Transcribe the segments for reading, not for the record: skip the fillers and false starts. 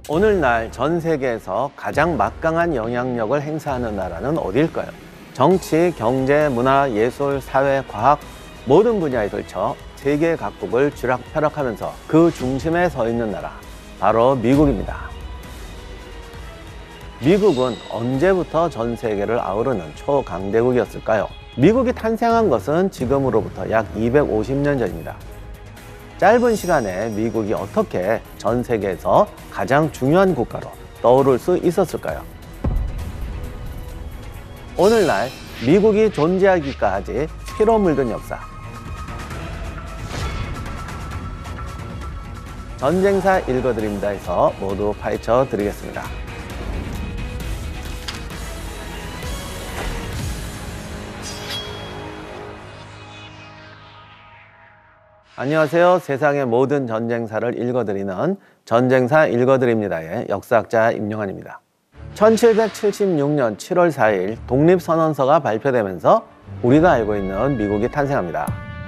오늘날 전 세계에서 가장 막강한 영향력을 행사하는 나라는 어디일까요? 정치, 경제, 문화, 예술, 사회, 과학 모든 분야에 걸쳐 세계 각국을 쥐락펴락하면서 그 중심에 서 있는 나라, 바로 미국입니다. 미국은 언제부터 전 세계를 아우르는 초강대국이었을까요? 미국이 탄생한 것은 지금으로부터 약 250년 전입니다. 짧은 시간에 미국이 어떻게 전 세계에서 가장 중요한 국가로 떠오를 수 있었을까요? 오늘날 미국이 존재하기까지 피로 물든 역사, 전쟁사 읽어드립니다에서 모두 파헤쳐 드리겠습니다. 안녕하세요. 세상의 모든 전쟁사를 읽어드리는 전쟁사 읽어드립니다의 역사학자 임용환입니다. 1776년 7월 4일 독립선언서가 발표되면서 우리가 알고 있는 미국이 탄생합니다.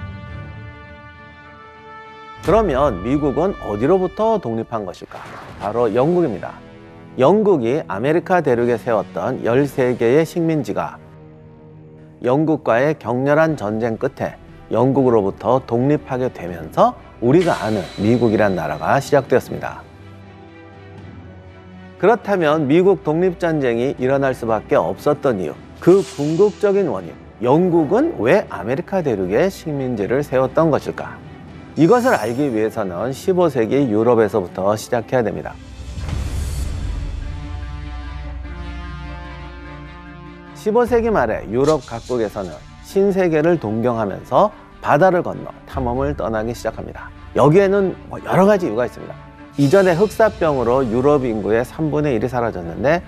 그러면 미국은 어디로부터 독립한 것일까? 바로 영국입니다. 영국이 아메리카 대륙에 세웠던 13개의 식민지가 영국과의 격렬한 전쟁 끝에 영국으로부터 독립하게 되면서 우리가 아는 미국이란 나라가 시작되었습니다. 그렇다면 미국 독립전쟁이 일어날 수밖에 없었던 이유, 그 궁극적인 원인, 영국은 왜 아메리카 대륙에 식민지를 세웠던 것일까? 이것을 알기 위해서는 15세기 유럽에서부터 시작해야 됩니다. 15세기 말에 유럽 각국에서는 신세계를 동경하면서 바다를 건너 탐험을 떠나기 시작합니다. 여기에는 여러 가지 이유가 있습니다. 이전에 흑사병으로 유럽 인구의 3분의 1이 사라졌는데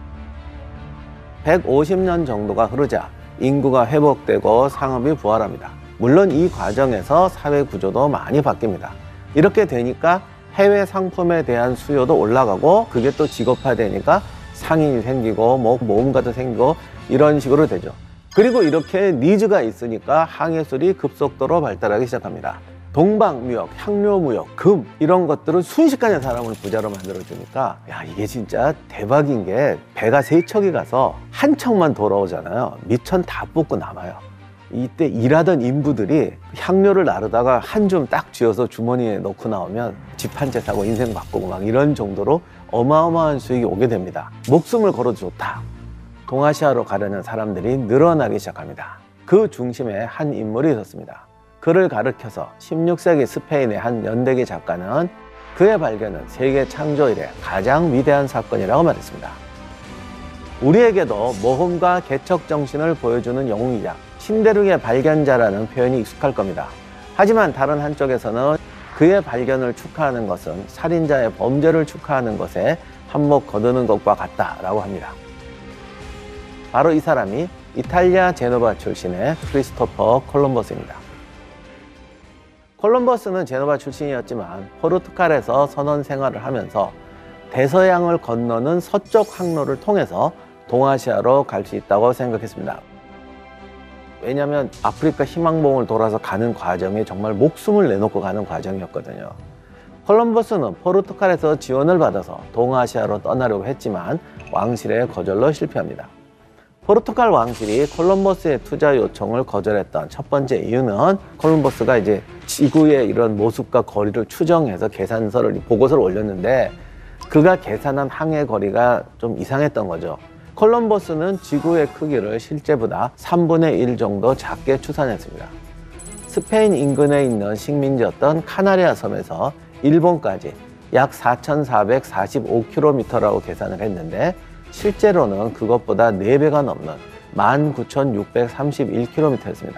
150년 정도가 흐르자 인구가 회복되고 상업이 부활합니다. 물론 이 과정에서 사회 구조도 많이 바뀝니다. 이렇게 되니까 해외 상품에 대한 수요도 올라가고 그게 또 직업화되니까 상인이 생기고 모험가도 생기고 이런 식으로 되죠. 그리고 이렇게 니즈가 있으니까 항해술이 급속도로 발달하기 시작합니다. 동방무역, 향료무역, 금 이런 것들은 순식간에 사람을 부자로 만들어주니까 야, 이게 진짜 대박인 게 배가 3척이 가서 한 척만 돌아오잖아요. 밑천 다 뽑고 남아요. 이때 일하던 인부들이 향료를 나르다가 한 줌 딱 쥐어서 주머니에 넣고 나오면 집 한 채 사고 인생 바꾸고 막 이런 정도로 어마어마한 수익이 오게 됩니다. 목숨을 걸어도 좋다. 동아시아로 가려는 사람들이 늘어나기 시작합니다. 그 중심에 한 인물이 있었습니다. 그를 가리켜서 16세기 스페인의 한 연대기 작가는 그의 발견은 세계 창조 이래 가장 위대한 사건이라고 말했습니다. 우리에게도 모험과 개척 정신을 보여주는 영웅이자 신대륙의 발견자라는 표현이 익숙할 겁니다. 하지만 다른 한쪽에서는 그의 발견을 축하하는 것은 살인자의 범죄를 축하하는 것에 한몫 거두는 것과 같다라고 합니다. 바로 이 사람이 이탈리아 제노바 출신의 크리스토퍼 콜럼버스입니다. 콜럼버스는 제노바 출신이었지만 포르투갈에서 선원 생활을 하면서 대서양을 건너는 서쪽 항로를 통해서 동아시아로 갈 수 있다고 생각했습니다. 왜냐하면 아프리카 희망봉을 돌아서 가는 과정이 정말 목숨을 내놓고 가는 과정이었거든요. 콜럼버스는 포르투갈에서 지원을 받아서 동아시아로 떠나려고 했지만 왕실의 거절로 실패합니다. 포르투갈 왕실이 콜럼버스의 투자 요청을 거절했던 첫 번째 이유는 콜럼버스가 이제 지구의 이런 모습과 거리를 추정해서 보고서를 올렸는데 그가 계산한 항해 거리가 좀 이상했던 거죠. 콜럼버스는 지구의 크기를 실제보다 3분의 1 정도 작게 추산했습니다. 스페인 인근에 있는 식민지였던 카나리아 섬에서 일본까지 약 4,445km라고 계산을 했는데 실제로는 그것보다 4배가 넘는 19,631km였습니다.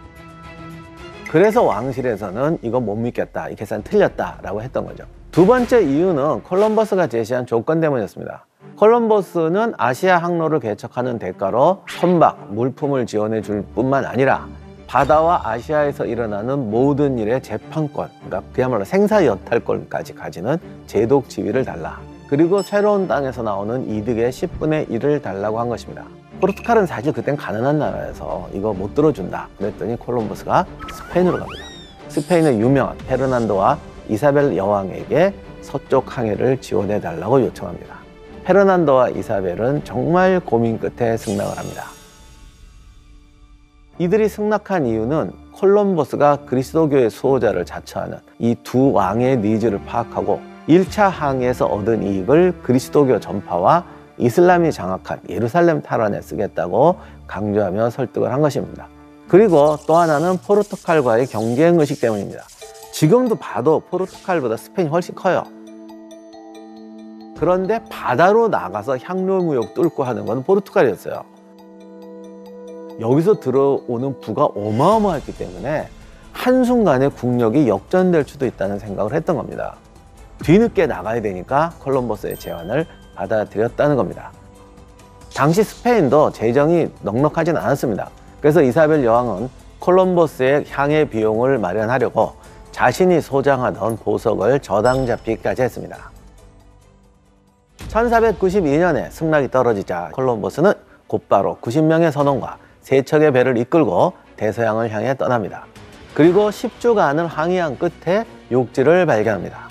그래서 왕실에서는 이거 못 믿겠다, 이 계산 틀렸다라고 했던 거죠. 두 번째 이유는 콜럼버스가 제시한 조건 때문이었습니다. 콜럼버스는 아시아 항로를 개척하는 대가로 선박, 물품을 지원해 줄 뿐만 아니라 바다와 아시아에서 일어나는 모든 일의 재판권, 그러니까 그야말로 생사여탈권까지 가지는 제독 지위를 달라. 그리고 새로운 땅에서 나오는 이득의 10분의 1을 달라고 한 것입니다. 포르투갈은 사실 그땐 가난한 나라여서 이거 못 들어준다 그랬더니 콜럼버스가 스페인으로 갑니다. 스페인의 유명한 페르난도와 이사벨 여왕에게 서쪽 항해를 지원해 달라고 요청합니다. 페르난도와 이사벨은 정말 고민 끝에 승낙을 합니다. 이들이 승낙한 이유는 콜럼버스가 그리스도교의 수호자를 자처하는 이 두 왕의 니즈를 파악하고 1차 항해에서 얻은 이익을 그리스도교 전파와 이슬람이 장악한 예루살렘 탈환에 쓰겠다고 강조하며 설득을 한 것입니다. 그리고 또 하나는 포르투갈과의 경쟁의식 때문입니다. 지금도 봐도 포르투갈보다 스페인이 훨씬 커요. 그런데 바다로 나가서 향료무역 뚫고 하는 건 포르투갈이었어요. 여기서 들어오는 부가 어마어마했기 때문에 한순간에 국력이 역전될 수도 있다는 생각을 했던 겁니다. 뒤늦게 나가야 되니까 콜럼버스의 제안을 받아들였다는 겁니다. 당시 스페인도 재정이 넉넉하진 않았습니다. 그래서 이사벨 여왕은 콜럼버스의 향해 비용을 마련하려고 자신이 소장하던 보석을 저당 잡히기까지 했습니다. 1492년에 승낙이 떨어지자 콜럼버스는 곧바로 90명의 선원과 3척의 배를 이끌고 대서양을 향해 떠납니다. 그리고 10주간을 항해한 끝에 욕지를 발견합니다.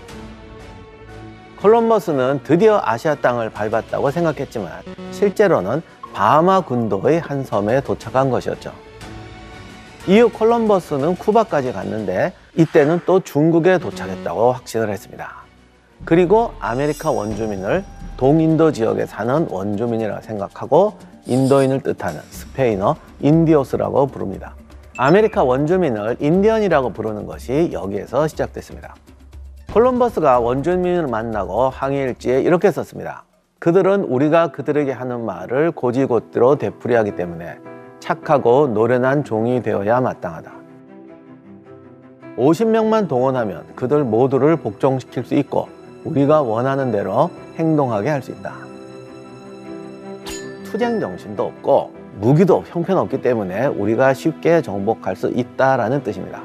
콜럼버스는 드디어 아시아 땅을 밟았다고 생각했지만 실제로는 바하마 군도의 한 섬에 도착한 것이었죠. 이후 콜럼버스는 쿠바까지 갔는데 이때는 또 중국에 도착했다고 확신을 했습니다. 그리고 아메리카 원주민을 동인도 지역에 사는 원주민이라 생각하고 인도인을 뜻하는 스페인어 인디오스라고 부릅니다. 아메리카 원주민을 인디언이라고 부르는 것이 여기에서 시작됐습니다. 콜럼버스가 원주민을 만나고 항해일지에 이렇게 썼습니다. 그들은 우리가 그들에게 하는 말을 고지고대로 되풀이하기 때문에 착하고 노련한 종이 되어야 마땅하다. 50명만 동원하면 그들 모두를 복종시킬 수 있고 우리가 원하는 대로 행동하게 할 수 있다. 투쟁 정신도 없고 무기도 형편없기 때문에 우리가 쉽게 정복할 수 있다라는 뜻입니다.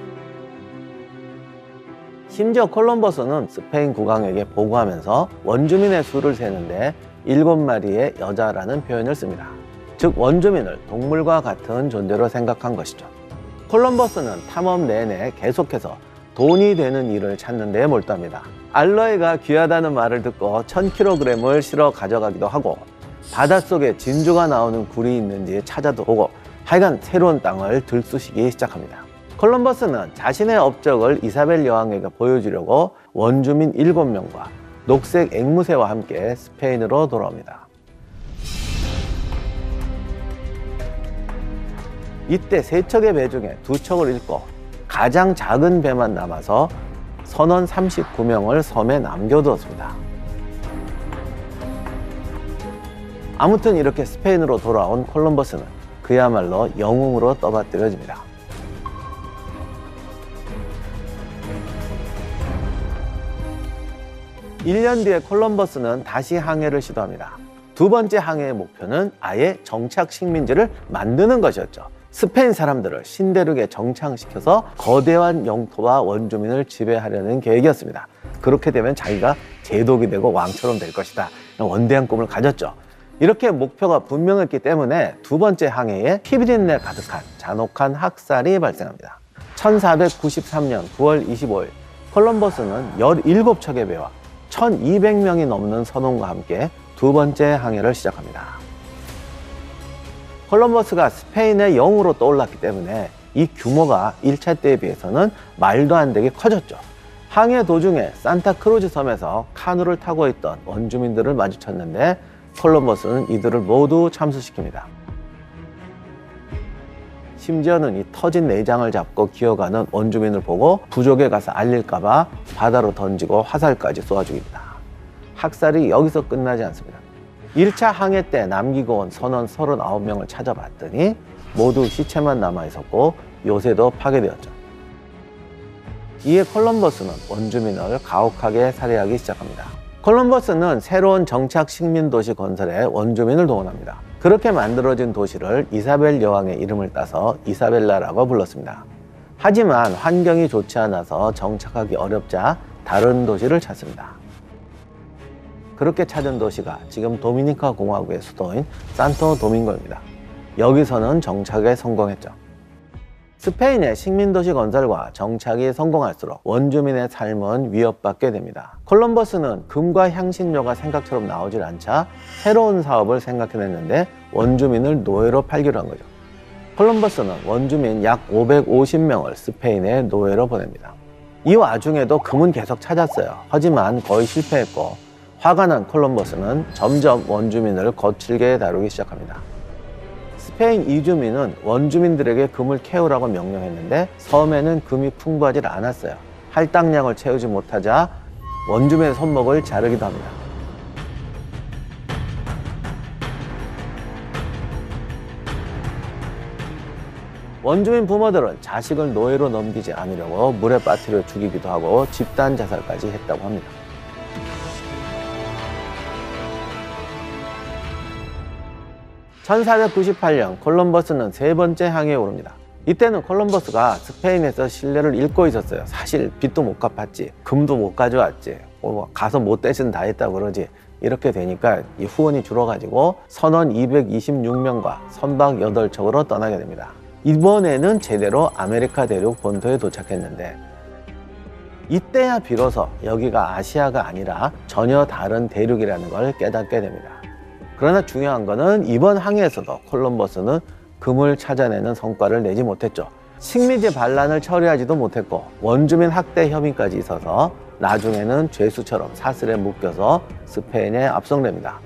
심지어 콜럼버스는 스페인 국왕에게 보고하면서 원주민의 수를 세는데 7마리의 여자라는 표현을 씁니다. 즉 원주민을 동물과 같은 존재로 생각한 것이죠. 콜럼버스는 탐험 내내 계속해서 돈이 되는 일을 찾는 데 몰두합니다. 알로에가 귀하다는 말을 듣고 1000kg을 실어 가져가기도 하고 바닷속에 진주가 나오는 굴이 있는지 찾아도 보고 하여간 새로운 땅을 들쑤시기 시작합니다. 콜럼버스는 자신의 업적을 이사벨 여왕에게 보여주려고 원주민 7명과 녹색 앵무새와 함께 스페인으로 돌아옵니다. 이때 3척의 배 중에 2척을 잃고 가장 작은 배만 남아서 선원 39명을 섬에 남겨두었습니다. 아무튼 이렇게 스페인으로 돌아온 콜럼버스는 그야말로 영웅으로 떠받들여집니다. 1년 뒤에 콜럼버스는 다시 항해를 시도합니다. 두 번째 항해의 목표는 아예 정착 식민지를 만드는 것이었죠. 스페인 사람들을 신대륙에 정착시켜서 거대한 영토와 원주민을 지배하려는 계획이었습니다. 그렇게 되면 자기가 제독이 되고 왕처럼 될 것이다. 원대한 꿈을 가졌죠. 이렇게 목표가 분명했기 때문에 두 번째 항해에 피비린내 가득한 잔혹한 학살이 발생합니다. 1493년 9월 25일 콜럼버스는 17척의 배와 1200명이 넘는 선원과 함께 두 번째 항해를 시작합니다. 콜럼버스가 스페인의 영웅으로 떠올랐기 때문에 이 규모가 1차 때에 비해서는 말도 안 되게 커졌죠. 항해 도중에 산타크루즈 섬에서 카누를 타고 있던 원주민들을 마주쳤는데 콜럼버스는 이들을 모두 참수시킵니다. 심지어는 이 터진 내장을 잡고 기어가는 원주민을 보고 부족에 가서 알릴까봐 바다로 던지고 화살까지 쏘아 죽입니다. 학살이 여기서 끝나지 않습니다. 1차 항해 때 남기고 온 선원 39명을 찾아봤더니 모두 시체만 남아있었고 요새도 파괴되었죠. 이에 콜럼버스는 원주민을 가혹하게 살해하기 시작합니다. 콜럼버스는 새로운 정착 식민 도시 건설에 원주민을 동원합니다. 그렇게 만들어진 도시를 이사벨 여왕의 이름을 따서 이사벨라라고 불렀습니다. 하지만 환경이 좋지 않아서 정착하기 어렵자 다른 도시를 찾습니다. 그렇게 찾은 도시가 지금 도미니카 공화국의 수도인 산토 도밍고입니다. 여기서는 정착에 성공했죠. 스페인의 식민도시 건설과 정착이 성공할수록 원주민의 삶은 위협받게 됩니다. 콜럼버스는 금과 향신료가 생각처럼 나오질 않자 새로운 사업을 생각해냈는데 원주민을 노예로 팔기로 한 거죠. 콜럼버스는 원주민 약 550명을 스페인에 노예로 보냅니다. 이 와중에도 금은 계속 찾았어요. 하지만 거의 실패했고 화가 난 콜럼버스는 점점 원주민을 거칠게 다루기 시작합니다. 스페인 이주민은 원주민들에게 금을 캐오라고 명령했는데 섬에는 금이 풍부하지 않았어요. 할당량을 채우지 못하자 원주민의 손목을 자르기도 합니다. 원주민 부모들은 자식을 노예로 넘기지 않으려고 물에 빠뜨려 죽이기도 하고 집단 자살까지 했다고 합니다. (1498년) 콜럼버스는 세 번째 항해에 오릅니다. 이때는 콜럼버스가 스페인에서 신뢰를 잃고 있었어요. 사실 빚도 못 갚았지, 금도 못 가져왔지, 가서 못 대신 다 했다고 그러지. 이렇게 되니까 이 후원이 줄어가지고 선원 226명과 선박 8척으로 떠나게 됩니다. 이번에는 제대로 아메리카 대륙 본토에 도착했는데 이때야 비로소 여기가 아시아가 아니라 전혀 다른 대륙이라는 걸 깨닫게 됩니다. 그러나 중요한 거는 이번 항해에서도 콜럼버스는 금을 찾아내는 성과를 내지 못했죠. 식민지 반란을 처리하지도 못했고 원주민 학대 혐의까지 있어서 나중에는 죄수처럼 사슬에 묶여서 스페인에 압송됩니다.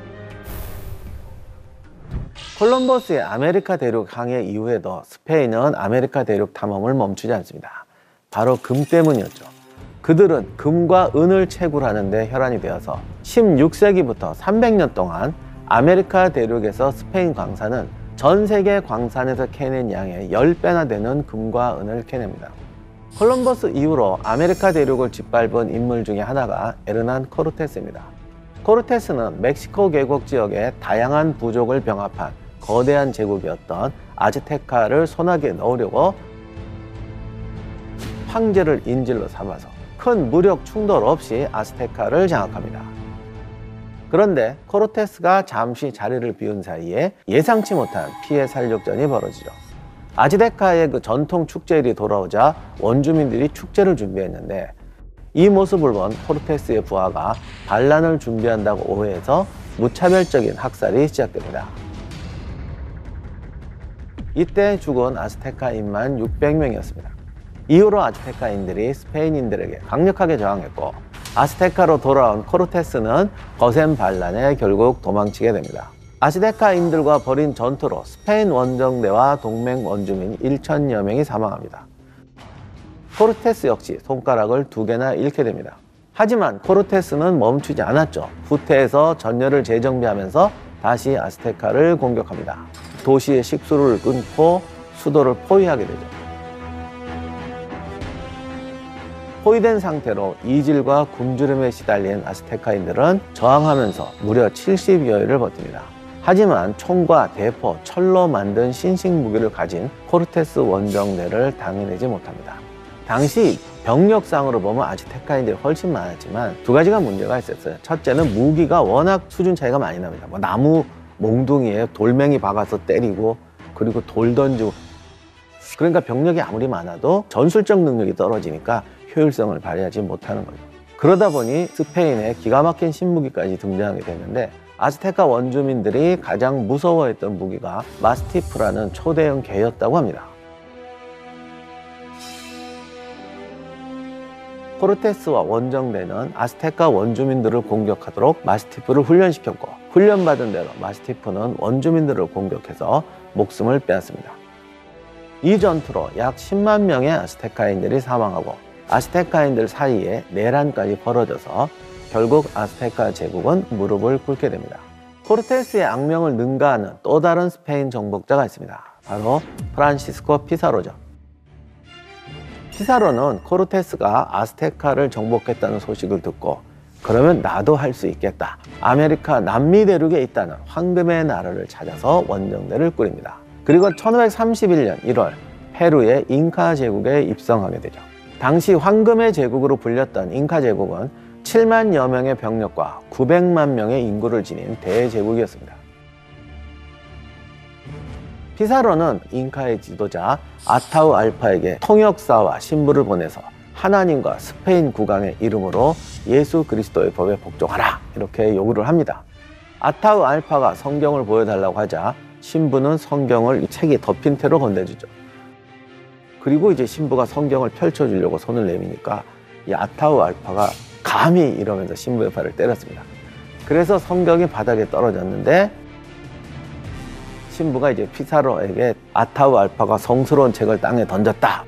콜럼버스의 아메리카 대륙 항해 이후에도 스페인은 아메리카 대륙 탐험을 멈추지 않습니다. 바로 금 때문이었죠. 그들은 금과 은을 채굴하는 데 혈안이 되어서 16세기부터 300년 동안 아메리카 대륙에서 스페인 광산은 전 세계 광산에서 캐낸 양의 10배나 되는 금과 은을 캐냅니다. 콜럼버스 이후로 아메리카 대륙을 짓밟은 인물 중에 하나가 에르난 코르테스입니다. 코르테스는 멕시코 계곡 지역의 다양한 부족을 병합한 거대한 제국이었던 아즈테카를 손아귀에 넣으려고 황제를 인질로 삼아서 큰 무력 충돌 없이 아즈테카를 장악합니다. 그런데 코르테스가 잠시 자리를 비운 사이에 예상치 못한 피해 살육전이 벌어지죠. 아즈테카의 그 전통 축제일이 돌아오자 원주민들이 축제를 준비했는데 이 모습을 본 코르테스의 부하가 반란을 준비한다고 오해해서 무차별적인 학살이 시작됩니다. 이때 죽은 아즈테카인만 600명이었습니다. 이후로 아즈테카인들이 스페인인들에게 강력하게 저항했고 아즈테카로 돌아온 코르테스는 거센 반란에 결국 도망치게 됩니다. 아즈테카인들과 벌인 전투로 스페인 원정대와 동맹 원주민 1,000여 명이 사망합니다. 코르테스 역시 손가락을 2개나 잃게 됩니다. 하지만 코르테스는 멈추지 않았죠. 후퇴해서 전열을 재정비하면서 다시 아즈테카를 공격합니다. 도시의 식수를 끊고 수도를 포위하게 되죠. 포위된 상태로 이질과 굶주림에 시달린 아즈테카인들은 저항하면서 무려 70여일을 버팁니다. 하지만 총과 대포, 철로 만든 신식 무기를 가진 코르테스 원정대를 당해내지 못합니다. 당시 병력상으로 보면 아즈테카인들이 훨씬 많았지만 두 가지가 문제가 있었어요. 첫째는 무기가 워낙 수준 차이가 많이 납니다. 나무 몽둥이에 돌멩이 박아서 때리고 그리고 돌 던지고, 그러니까 병력이 아무리 많아도 전술적 능력이 떨어지니까 효율성을 발휘하지 못하는 거죠. 그러다 보니 스페인에 기가 막힌 신무기까지 등장하게 되는데 아즈테카 원주민들이 가장 무서워했던 무기가 마스티프라는 초대형 개였다고 합니다. 코르테스와 원정대는 아즈테카 원주민들을 공격하도록 마스티프를 훈련시켰고 훈련받은 대로 마스티프는 원주민들을 공격해서 목숨을 빼앗습니다. 이 전투로 약 10만 명의 아즈테카인들이 사망하고 아즈테카인들 사이에 내란까지 벌어져서 결국 아즈테카 제국은 무릎을 꿇게 됩니다. 코르테스의 악명을 능가하는 또 다른 스페인 정복자가 있습니다. 바로 프란시스코 피사로죠. 피사로는 코르테스가 아즈테카를 정복했다는 소식을 듣고 그러면 나도 할 수 있겠다. 아메리카 남미 대륙에 있다는 황금의 나라를 찾아서 원정대를 꾸립니다. 그리고 1531년 1월 페루의 잉카 제국에 입성하게 되죠. 당시 황금의 제국으로 불렸던 잉카 제국은 7만여 명의 병력과 900만 명의 인구를 지닌 대제국이었습니다. 피사로는 잉카의 지도자 아타우 알파에게 통역사와 신부를 보내서 하나님과 스페인 국왕의 이름으로 예수 그리스도의 법에 복종하라 이렇게 요구를 합니다. 아타우 알파가 성경을 보여달라고 하자 신부는 성경을 이 책이 덮인 채로 건네주죠. 그리고 이제 신부가 성경을 펼쳐주려고 손을 내미니까 이 아타우 알파가 감히 이러면서 신부의 발을 때렸습니다. 그래서 성경이 바닥에 떨어졌는데 신부가 이제 피사로에게 아타우 알파가 성스러운 책을 땅에 던졌다.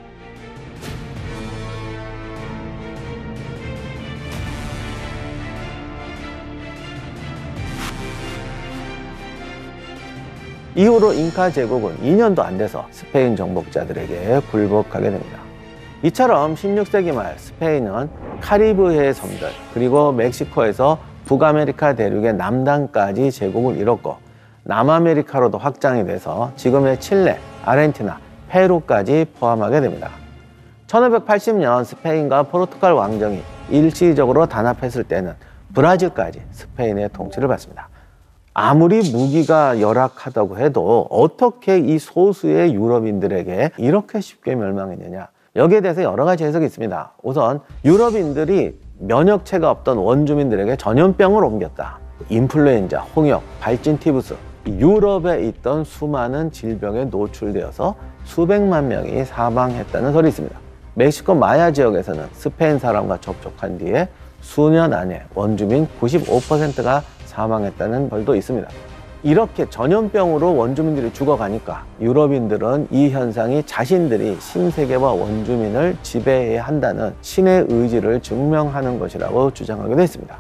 이후로 잉카 제국은 2년도 안 돼서 스페인 정복자들에게 굴복하게 됩니다. 이처럼 16세기 말 스페인은 카리브해의 섬들 그리고 멕시코에서 북아메리카 대륙의 남단까지 제국을 이뤘고 남아메리카로도 확장이 돼서 지금의 칠레, 아르헨티나, 페루까지 포함하게 됩니다. 1580년 스페인과 포르투갈 왕정이 일시적으로 단합했을 때는 브라질까지 스페인의 통치를 받습니다. 아무리 무기가 열악하다고 해도 어떻게 이 소수의 유럽인들에게 이렇게 쉽게 멸망했느냐? 여기에 대해서 여러 가지 해석이 있습니다. 우선 유럽인들이 면역체가 없던 원주민들에게 전염병을 옮겼다. 인플루엔자, 홍역, 발진티부스, 유럽에 있던 수많은 질병에 노출되어서 수백만 명이 사망했다는 설이 있습니다. 멕시코 마야 지역에서는 스페인 사람과 접촉한 뒤에 수년 안에 원주민 95%가 사망했다는 설도 있습니다. 이렇게 전염병으로 원주민들이 죽어가니까 유럽인들은 이 현상이 자신들이 신세계와 원주민을 지배해야 한다는 신의 의지를 증명하는 것이라고 주장하기도 했습니다.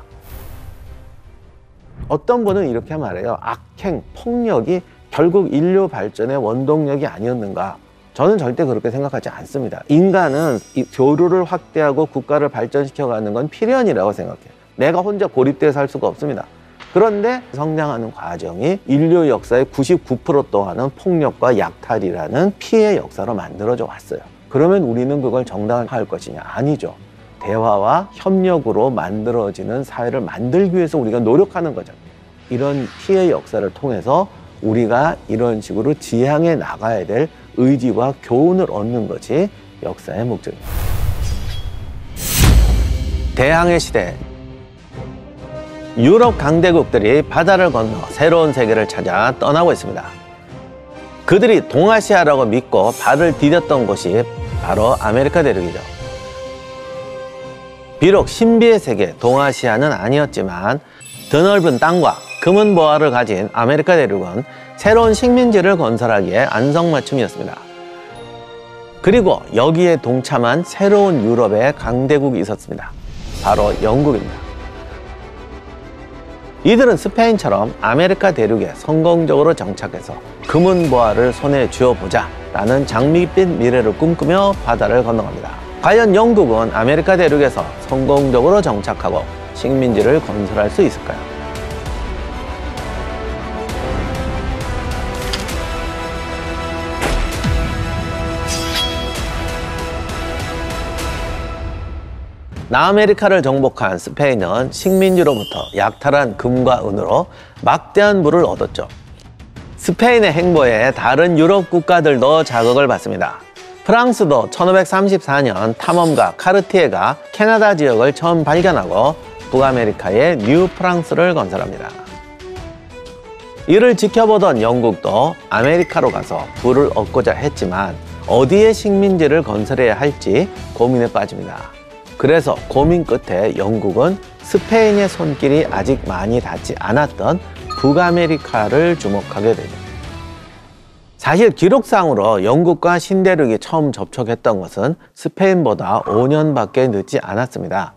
어떤 분은 이렇게 말해요. 악행, 폭력이 결국 인류 발전의 원동력이 아니었는가? 저는 절대 그렇게 생각하지 않습니다. 인간은 이 교류를 확대하고 국가를 발전시켜가는 건 필연이라고 생각해요. 내가 혼자 고립되어 살 수가 없습니다. 그런데 성장하는 과정이 인류 역사의 99% 동안은 폭력과 약탈이라는 피해 역사로 만들어져 왔어요. 그러면 우리는 그걸 정당화할 것이냐? 아니죠. 대화와 협력으로 만들어지는 사회를 만들기 위해서 우리가 노력하는 거죠. 이런 피해 역사를 통해서 우리가 이런 식으로 지향해 나가야 될 의지와 교훈을 얻는 것이 역사의 목적입니다. 대항해 시대, 유럽 강대국들이 바다를 건너 새로운 세계를 찾아 떠나고 있습니다. 그들이 동아시아라고 믿고 발을 디뎠던 곳이 바로 아메리카 대륙이죠. 비록 신비의 세계 동아시아는 아니었지만 드넓은 땅과 금은 보화를 가진 아메리카 대륙은 새로운 식민지를 건설하기에 안성맞춤이었습니다. 그리고 여기에 동참한 새로운 유럽의 강대국이 있었습니다. 바로 영국입니다. 이들은 스페인처럼 아메리카 대륙에 성공적으로 정착해서 금은 보화를 손에 쥐어보자 라는 장밋빛 미래를 꿈꾸며 바다를 건너갑니다. 과연 영국은 아메리카 대륙에서 성공적으로 정착하고 식민지를 건설할 수 있을까요? 남아메리카를 정복한 스페인은 식민지로부터 약탈한 금과 은으로 막대한 부를 얻었죠. 스페인의 행보에 다른 유럽 국가들도 자극을 받습니다. 프랑스도 1534년 탐험가 카르티에가 캐나다 지역을 처음 발견하고 북아메리카의 뉴 프랑스를 건설합니다. 이를 지켜보던 영국도 아메리카로 가서 부를 얻고자 했지만 어디에 식민지를 건설해야 할지 고민에 빠집니다. 그래서 고민 끝에 영국은 스페인의 손길이 아직 많이 닿지 않았던 북아메리카를 주목하게 되죠. 사실 기록상으로 영국과 신대륙이 처음 접촉했던 것은 스페인보다 5년밖에 늦지 않았습니다.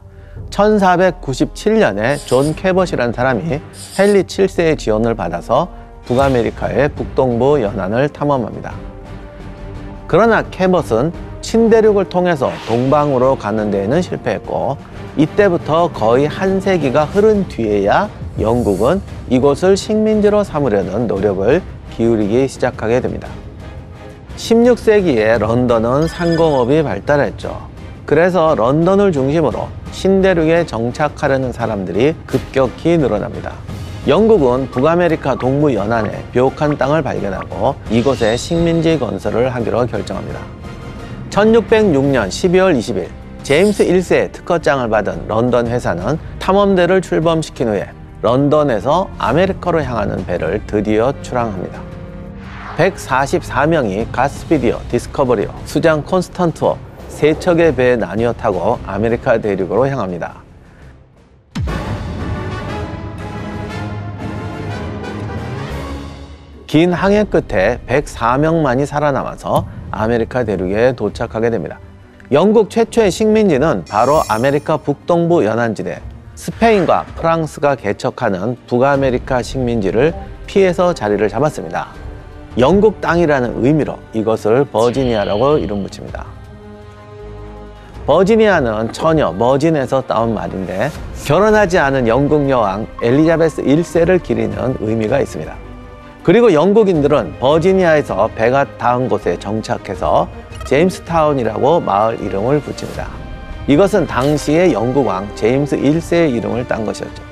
1497년에 존 캐벗이라는 사람이 헨리 7세의 지원을 받아서 북아메리카의 북동부 연안을 탐험합니다. 그러나 캐벗은 신대륙을 통해서 동방으로 가는 데에는 실패했고 이때부터 거의 한 세기가 흐른 뒤에야 영국은 이곳을 식민지로 삼으려는 노력을 기울이기 시작하게 됩니다. 16세기에 런던은 상공업이 발달했죠. 그래서 런던을 중심으로 신대륙에 정착하려는 사람들이 급격히 늘어납니다. 영국은 북아메리카 동부 연안에 비옥한 땅을 발견하고 이곳에 식민지 건설을 하기로 결정합니다. 1606년 12월 20일 제임스 1세의 특허장을 받은 런던 회사는 탐험대를 출범시킨 후에 런던에서 아메리카로 향하는 배를 드디어 출항합니다. 144명이 가스피디어, 디스커버리어, 수장 콘스턴트워 세 척의 배에 나뉘어 타고 아메리카 대륙으로 향합니다. 긴 항해 끝에 104명만이 살아남아서 아메리카 대륙에 도착하게 됩니다. 영국 최초의 식민지는 바로 아메리카 북동부 연안지대 스페인과 프랑스가 개척하는 북아메리카 식민지를 피해서 자리를 잡았습니다. 영국 땅이라는 의미로 이것을 버지니아라고 이름 붙입니다. 버지니아는 처녀 머진에서 따온 말인데 결혼하지 않은 영국 여왕 엘리자베스 1세를 기리는 의미가 있습니다. 그리고 영국인들은 버지니아에서 배가 닿은 곳에 정착해서 제임스타운이라고 마을 이름을 붙입니다. 이것은 당시의 영국 왕 제임스 1세의 이름을 딴 것이었죠.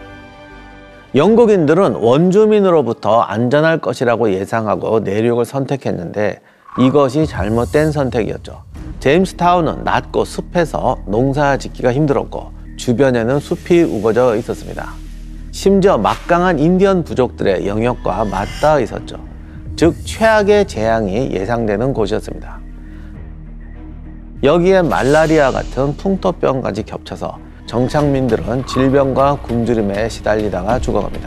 영국인들은 원주민으로부터 안전할 것이라고 예상하고 내륙을 선택했는데 이것이 잘못된 선택이었죠. 제임스타운은 낮고 습해서 농사 짓기가 힘들었고 주변에는 숲이 우거져 있었습니다. 심지어 막강한 인디언 부족들의 영역과 맞닿아 있었죠. 즉 최악의 재앙이 예상되는 곳이었습니다. 여기에 말라리아 같은 풍토병까지 겹쳐서 정착민들은 질병과 굶주림에 시달리다가 죽어갑니다.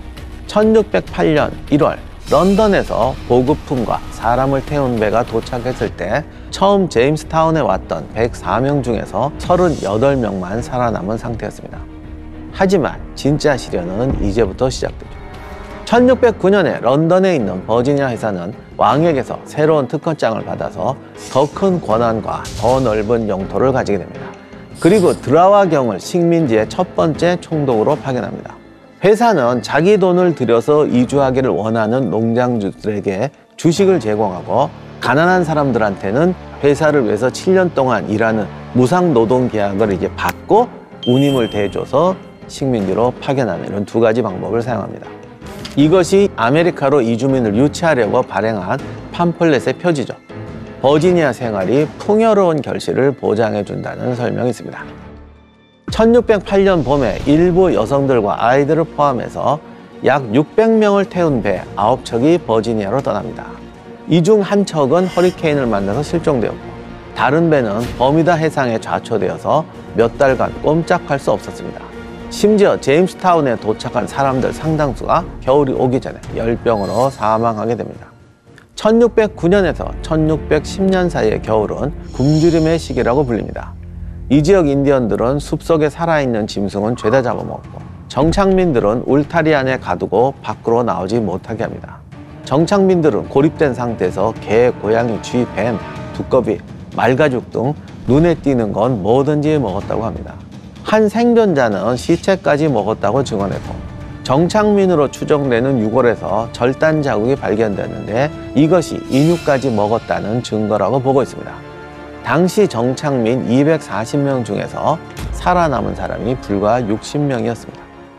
1608년 1월 런던에서 보급품과 사람을 태운 배가 도착했을 때 처음 제임스타운에 왔던 104명 중에서 38명만 살아남은 상태였습니다. 하지만 진짜 시련은 이제부터 시작되죠. 1609년에 런던에 있는 버지니아 회사는 왕에게서 새로운 특허장을 받아서 더 큰 권한과 더 넓은 영토를 가지게 됩니다. 그리고 드라와경을 식민지의 첫 번째 총독으로 파견합니다. 회사는 자기 돈을 들여서 이주하기를 원하는 농장주들에게 주식을 제공하고 가난한 사람들한테는 회사를 위해서 7년 동안 일하는 무상 노동 계약을 이제 받고 운임을 대줘서 식민지로 파견하는 이런 두 가지 방법을 사용합니다. 이것이 아메리카로 이주민을 유치하려고 발행한 팜플렛의 표지죠. 버지니아 생활이 풍요로운 결실을 보장해준다는 설명이 있습니다. 1608년 봄에 일부 여성들과 아이들을 포함해서 약 600명을 태운 배 9척이 버지니아로 떠납니다. 이 중 한 척은 허리케인을 만나서 실종되었고 다른 배는 버뮤다 해상에 좌초되어서 몇 달간 꼼짝할 수 없었습니다. 심지어 제임스타운에 도착한 사람들 상당수가 겨울이 오기 전에 열병으로 사망하게 됩니다. 1609년에서 1610년 사이의 겨울은 굶주림의 시기라고 불립니다. 이 지역 인디언들은 숲속에 살아있는 짐승은 죄다 잡아먹고 정착민들은 울타리 안에 가두고 밖으로 나오지 못하게 합니다. 정착민들은 고립된 상태에서 개, 고양이, 쥐, 뱀, 두꺼비, 말가죽 등 눈에 띄는 건 뭐든지 먹었다고 합니다. 한 생존자는 시체까지 먹었다고 증언했고 정착민으로 추정되는 유골에서 절단 자국이 발견됐는데 이것이 인육까지 먹었다는 증거라고 보고 있습니다. 당시 정착민 240명 중에서 살아남은 사람이 불과 60명이었습니다.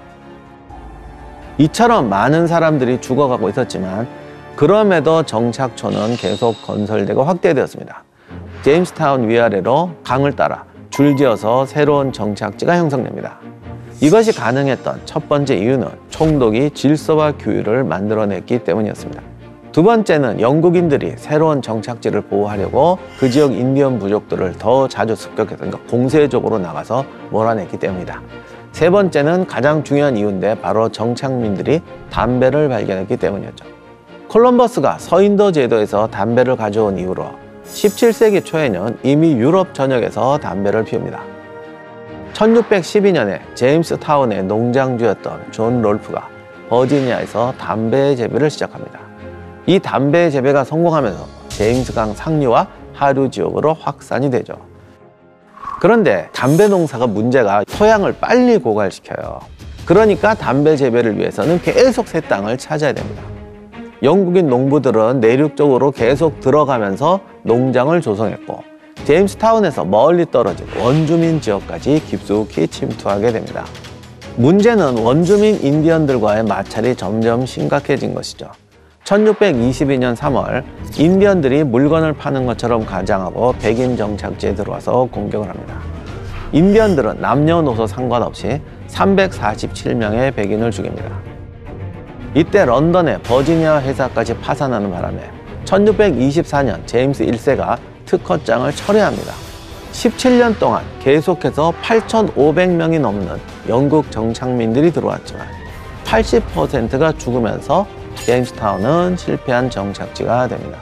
이처럼 많은 사람들이 죽어가고 있었지만 그럼에도 정착촌은 계속 건설되고 확대되었습니다. 제임스타운 위아래로 강을 따라 줄지어서 새로운 정착지가 형성됩니다. 이것이 가능했던 첫 번째 이유는 총독이 질서와 규율을 만들어냈기 때문이었습니다. 두 번째는 영국인들이 새로운 정착지를 보호하려고 그 지역 인디언 부족들을 더 자주 습격해서 그러니까 공세적으로 나가서 몰아냈기 때문이다. 세 번째는 가장 중요한 이유인데 바로 정착민들이 담배를 발견했기 때문이었죠. 콜럼버스가 서인도 제도에서 담배를 가져온 이후로 17세기 초에는 이미 유럽 전역에서 담배를 피웁니다. 1612년에 제임스타운의 농장주였던 존 롤프가 버지니아에서 담배 재배를 시작합니다. 이 담배 재배가 성공하면서 제임스강 상류와 하류 지역으로 확산이 되죠. 그런데 담배 농사가 문제가 토양을 빨리 고갈시켜요. 그러니까 담배 재배를 위해서는 계속 새 땅을 찾아야 됩니다. 영국인 농부들은 내륙 쪽으로 계속 들어가면서 농장을 조성했고 제임스타운에서 멀리 떨어진 원주민 지역까지 깊숙이 침투하게 됩니다. 문제는 원주민 인디언들과의 마찰이 점점 심각해진 것이죠. 1622년 3월 인디언들이 물건을 파는 것처럼 가장하고 백인 정착지에 들어와서 공격을 합니다. 인디언들은 남녀노소 상관없이 347명의 백인을 죽입니다. 이때 런던의 버지니아 회사까지 파산하는 바람에 1624년 제임스 1세가 특허장을 철회합니다. 17년 동안 계속해서 8,500명이 넘는 영국 정착민들이 들어왔지만 80%가 죽으면서 제임스타운은 실패한 정착지가 됩니다.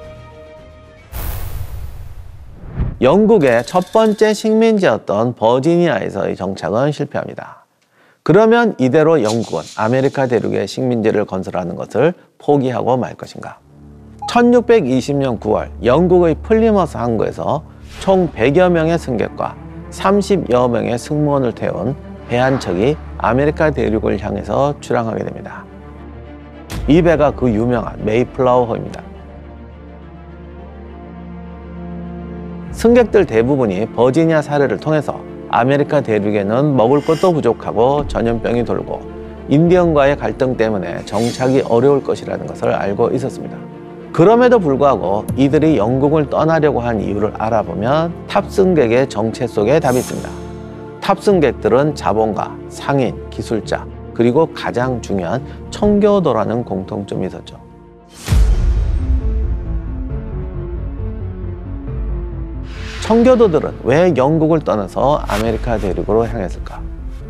영국의 첫 번째 식민지였던 버지니아에서의 정착은 실패합니다. 그러면 이대로 영국은 아메리카 대륙의 식민지를 건설하는 것을 포기하고 말 것인가? 1620년 9월 영국의 플리머스 항구에서 총 100여 명의 승객과 30여 명의 승무원을 태운 배 한 척이 아메리카 대륙을 향해서 출항하게 됩니다. 이 배가 그 유명한 메이플라워호입니다. 승객들 대부분이 버지니아 사례를 통해서 아메리카 대륙에는 먹을 것도 부족하고 전염병이 돌고 인디언과의 갈등 때문에 정착이 어려울 것이라는 것을 알고 있었습니다. 그럼에도 불구하고 이들이 영국을 떠나려고 한 이유를 알아보면 탑승객의 정체 속에 답이 있습니다. 탑승객들은 자본가, 상인, 기술자, 그리고 가장 중요한 청교도라는 공통점이 있었죠. 청교도들은 왜 영국을 떠나서 아메리카 대륙으로 향했을까?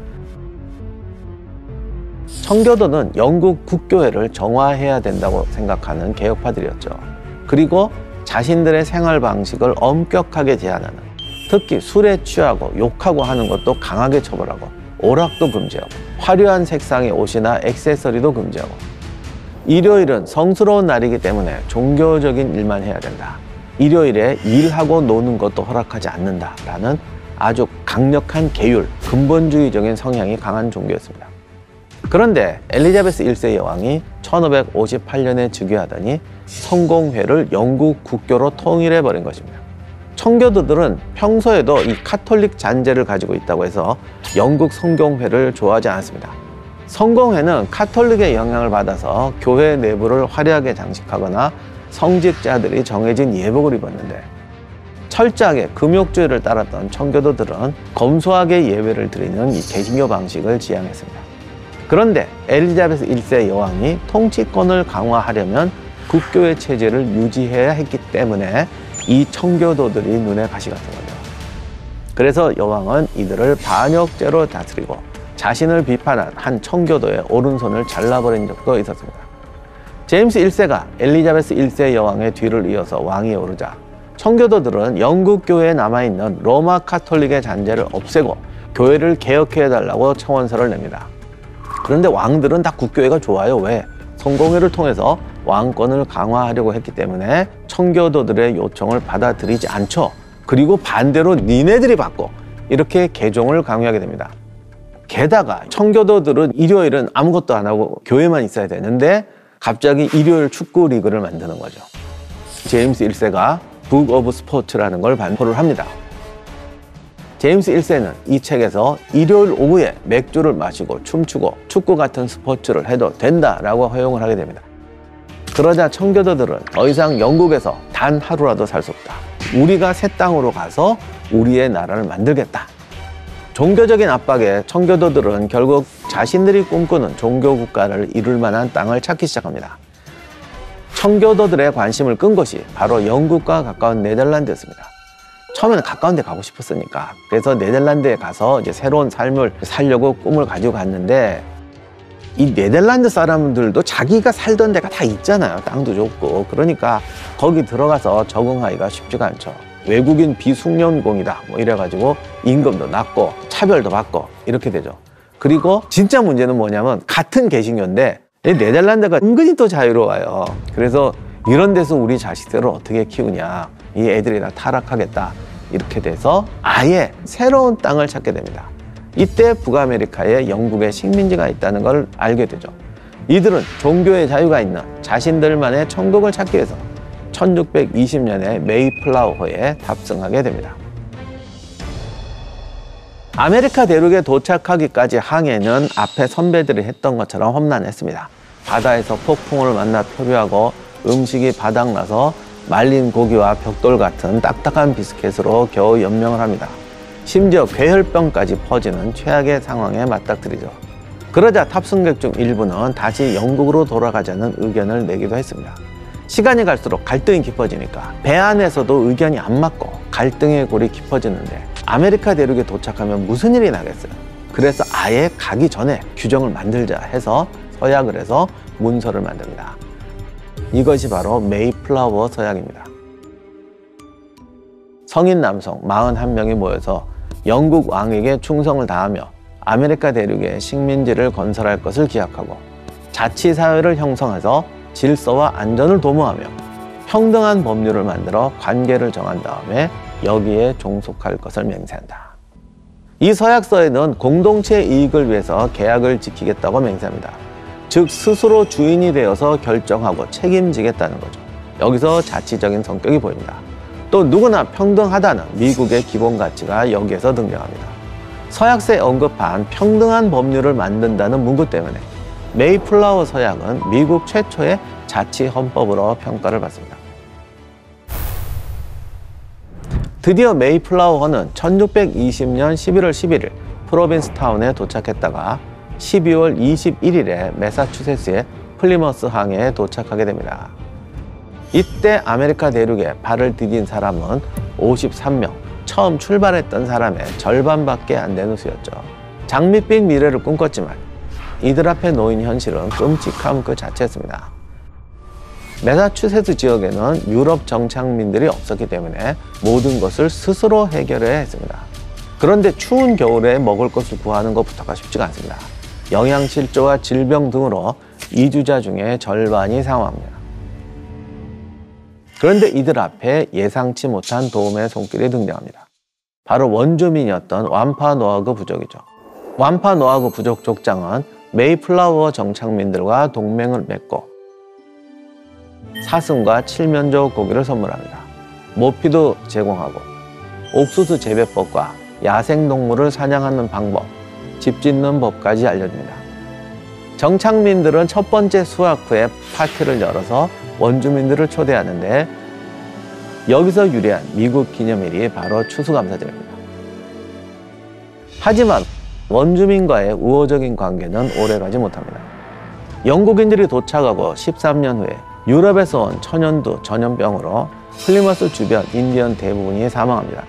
청교도는 영국 국교회를 정화해야 된다고 생각하는 개혁파들이었죠. 그리고 자신들의 생활 방식을 엄격하게 제한하는, 특히 술에 취하고 욕하고 하는 것도 강하게 처벌하고 오락도 금지하고 화려한 색상의 옷이나 액세서리도 금지하고 일요일은 성스러운 날이기 때문에 종교적인 일만 해야 된다. 일요일에 일하고 노는 것도 허락하지 않는다라는 아주 강력한 계율, 근본주의적인 성향이 강한 종교였습니다. 그런데 엘리자베스 1세 여왕이 1558년에 즉위하더니 성공회를 영국 국교로 통일해버린 것입니다. 청교도들은 평소에도 이 카톨릭 잔재를 가지고 있다고 해서 영국 성공회를 좋아하지 않았습니다. 성공회는 카톨릭의 영향을 받아서 교회 내부를 화려하게 장식하거나 성직자들이 정해진 예복을 입었는데 철저하게 금욕주의를 따랐던 청교도들은 검소하게 예배를 드리는 이 개신교 방식을 지향했습니다. 그런데 엘리자베스 1세 여왕이 통치권을 강화하려면 국교의 체제를 유지해야 했기 때문에 이 청교도들이 눈에 가시 같은 거죠. 그래서 여왕은 이들을 반역죄로 다스리고 자신을 비판한 한 청교도의 오른손을 잘라버린 적도 있었습니다. 제임스 1세가 엘리자베스 1세 여왕의 뒤를 이어서 왕위에 오르자 청교도들은 영국 교회에 남아있는 로마 카톨릭의 잔재를 없애고 교회를 개혁해달라고 청원서를 냅니다. 그런데 왕들은 다 국교회가 좋아요. 왜? 성공회를 통해서 왕권을 강화하려고 했기 때문에 청교도들의 요청을 받아들이지 않죠. 그리고 반대로 니네들이 받고 이렇게 개종을 강요하게 됩니다. 게다가 청교도들은 일요일은 아무것도 안 하고 교회만 있어야 되는데 갑자기 일요일 축구 리그를 만드는 거죠. 제임스 1세가 북 오브 스포츠라는 걸 반포를 합니다. 제임스 1세는 이 책에서 일요일 오후에 맥주를 마시고 춤추고 축구 같은 스포츠를 해도 된다라고 허용을 하게 됩니다. 그러자 청교도들은 더 이상 영국에서 단 하루라도 살 수 없다. 우리가 새 땅으로 가서 우리의 나라를 만들겠다. 종교적인 압박에 청교도들은 결국 자신들이 꿈꾸는 종교 국가를 이룰 만한 땅을 찾기 시작합니다. 청교도들의 관심을 끈 것이 바로 영국과 가까운 네덜란드였습니다. 처음에는 가까운 데 가고 싶었으니까. 그래서 네덜란드에 가서 이제 새로운 삶을 살려고 꿈을 가지고 갔는데 이 네덜란드 사람들도 자기가 살던 데가 다 있잖아요. 땅도 좋고. 그러니까 거기 들어가서 적응하기가 쉽지가 않죠. 외국인 비숙련공이다 뭐 이래가지고 임금도 낮고 차별도 받고 이렇게 되죠. 그리고 진짜 문제는 뭐냐면 같은 개신교인데 네덜란드가 은근히 또 자유로워요. 그래서 이런 데서 우리 자식들을 어떻게 키우냐, 이 애들이 다 타락하겠다 이렇게 돼서 아예 새로운 땅을 찾게 됩니다. 이때 북아메리카에 영국의 식민지가 있다는 걸 알게 되죠. 이들은 종교의 자유가 있는 자신들만의 천국을 찾기 위해서 1620년에 메이플라워호에 탑승하게 됩니다. 아메리카 대륙에 도착하기까지 항해는 앞에 선배들이 했던 것처럼 험난했습니다. 바다에서 폭풍을 만나 표류하고 음식이 바닥나서 말린 고기와 벽돌 같은 딱딱한 비스켓으로 겨우 연명을 합니다. 심지어 괴혈병까지 퍼지는 최악의 상황에 맞닥뜨리죠. 그러자 탑승객 중 일부는 다시 영국으로 돌아가자는 의견을 내기도 했습니다. 시간이 갈수록 갈등이 깊어지니까 배 안에서도 의견이 안 맞고 갈등의 골이 깊어지는데 아메리카 대륙에 도착하면 무슨 일이 나겠어요. 그래서 아예 가기 전에 규정을 만들자 해서 서약을 해서 문서를 만듭니다. 이것이 바로 메이플라워 서약입니다. 성인 남성 41명이 모여서 영국 왕에게 충성을 다하며 아메리카 대륙에 식민지를 건설할 것을 기약하고 자치사회를 형성해서 질서와 안전을 도모하며 평등한 법률을 만들어 관계를 정한 다음에 여기에 종속할 것을 맹세한다. 이 서약서에는 공동체 이익을 위해서 계약을 지키겠다고 맹세합니다. 즉 스스로 주인이 되어서 결정하고 책임지겠다는 거죠. 여기서 자치적인 성격이 보입니다. 또 누구나 평등하다는 미국의 기본 가치가 여기에서 등장합니다. 서약서에 언급한 평등한 법률을 만든다는 문구 때문에 메이플라워 서약은 미국 최초의 자치 헌법으로 평가를 받습니다. 드디어 메이플라워는 1620년 11월 11일 프로빈스타운에 도착했다가 12월 21일에 매사추세츠의 플리머스 항해에 도착하게 됩니다. 이때 아메리카 대륙에 발을 디딘 사람은 53명, 처음 출발했던 사람의 절반밖에 안 되는 수였죠. 장밋빛 미래를 꿈꿨지만 이들 앞에 놓인 현실은 끔찍함 그 자체였습니다. 매사추세츠 지역에는 유럽 정착민들이 없었기 때문에 모든 것을 스스로 해결해야 했습니다. 그런데 추운 겨울에 먹을 것을 구하는 것부터가 쉽지가 않습니다. 영양실조와 질병 등으로 이주자 중에 절반이 사망합니다. 그런데 이들 앞에 예상치 못한 도움의 손길이 등장합니다. 바로 원주민이었던 완파노아그 부족이죠. 완파노아그 부족 족장은 메이플라워 정착민들과 동맹을 맺고 사슴과 칠면조 고기를 선물합니다. 모피도 제공하고 옥수수 재배법과 야생동물을 사냥하는 방법, 집 짓는 법까지 알려줍니다. 정착민들은 첫 번째 수확 후에 파티를 열어서 원주민들을 초대하는데 여기서 유래한 미국 기념일이 바로 추수감사절입니다. 하지만 원주민과의 우호적인 관계는 오래가지 못합니다. 영국인들이 도착하고 13년 후에 유럽에서 온 천연두 전염병으로 플리머스 주변 인디언 대부분이 사망합니다.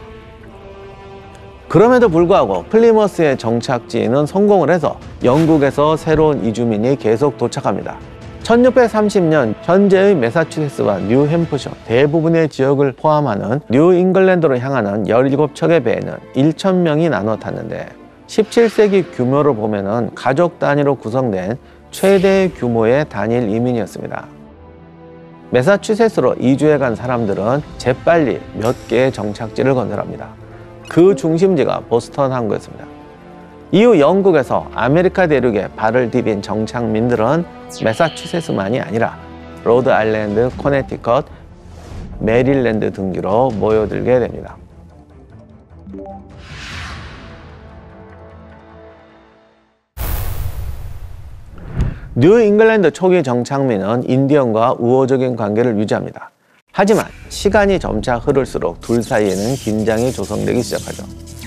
그럼에도 불구하고 플리머스의 정착지는 성공을 해서 영국에서 새로운 이주민이 계속 도착합니다. 1630년 현재의 매사추세츠와 뉴햄프셔 대부분의 지역을 포함하는 뉴잉글랜드로 향하는 17척의 배에는 1,000명이 나눠 탔는데 17세기 규모를 보면은 가족 단위로 구성된 최대 규모의 단일 이민이었습니다. 매사추세츠로 이주해 간 사람들은 재빨리 몇 개의 정착지를 건설합니다. 그 중심지가 보스턴 항구였습니다. 이후 영국에서 아메리카 대륙에 발을 디딘 정착민들은 매사추세츠만이 아니라 로드아일랜드, 코네티컷, 메릴랜드 등지로 모여들게 됩니다. 뉴잉글랜드 초기 정착민은 인디언과 우호적인 관계를 유지합니다. 하지만 시간이 점차 흐를수록 둘 사이에는 긴장이 조성되기 시작하죠.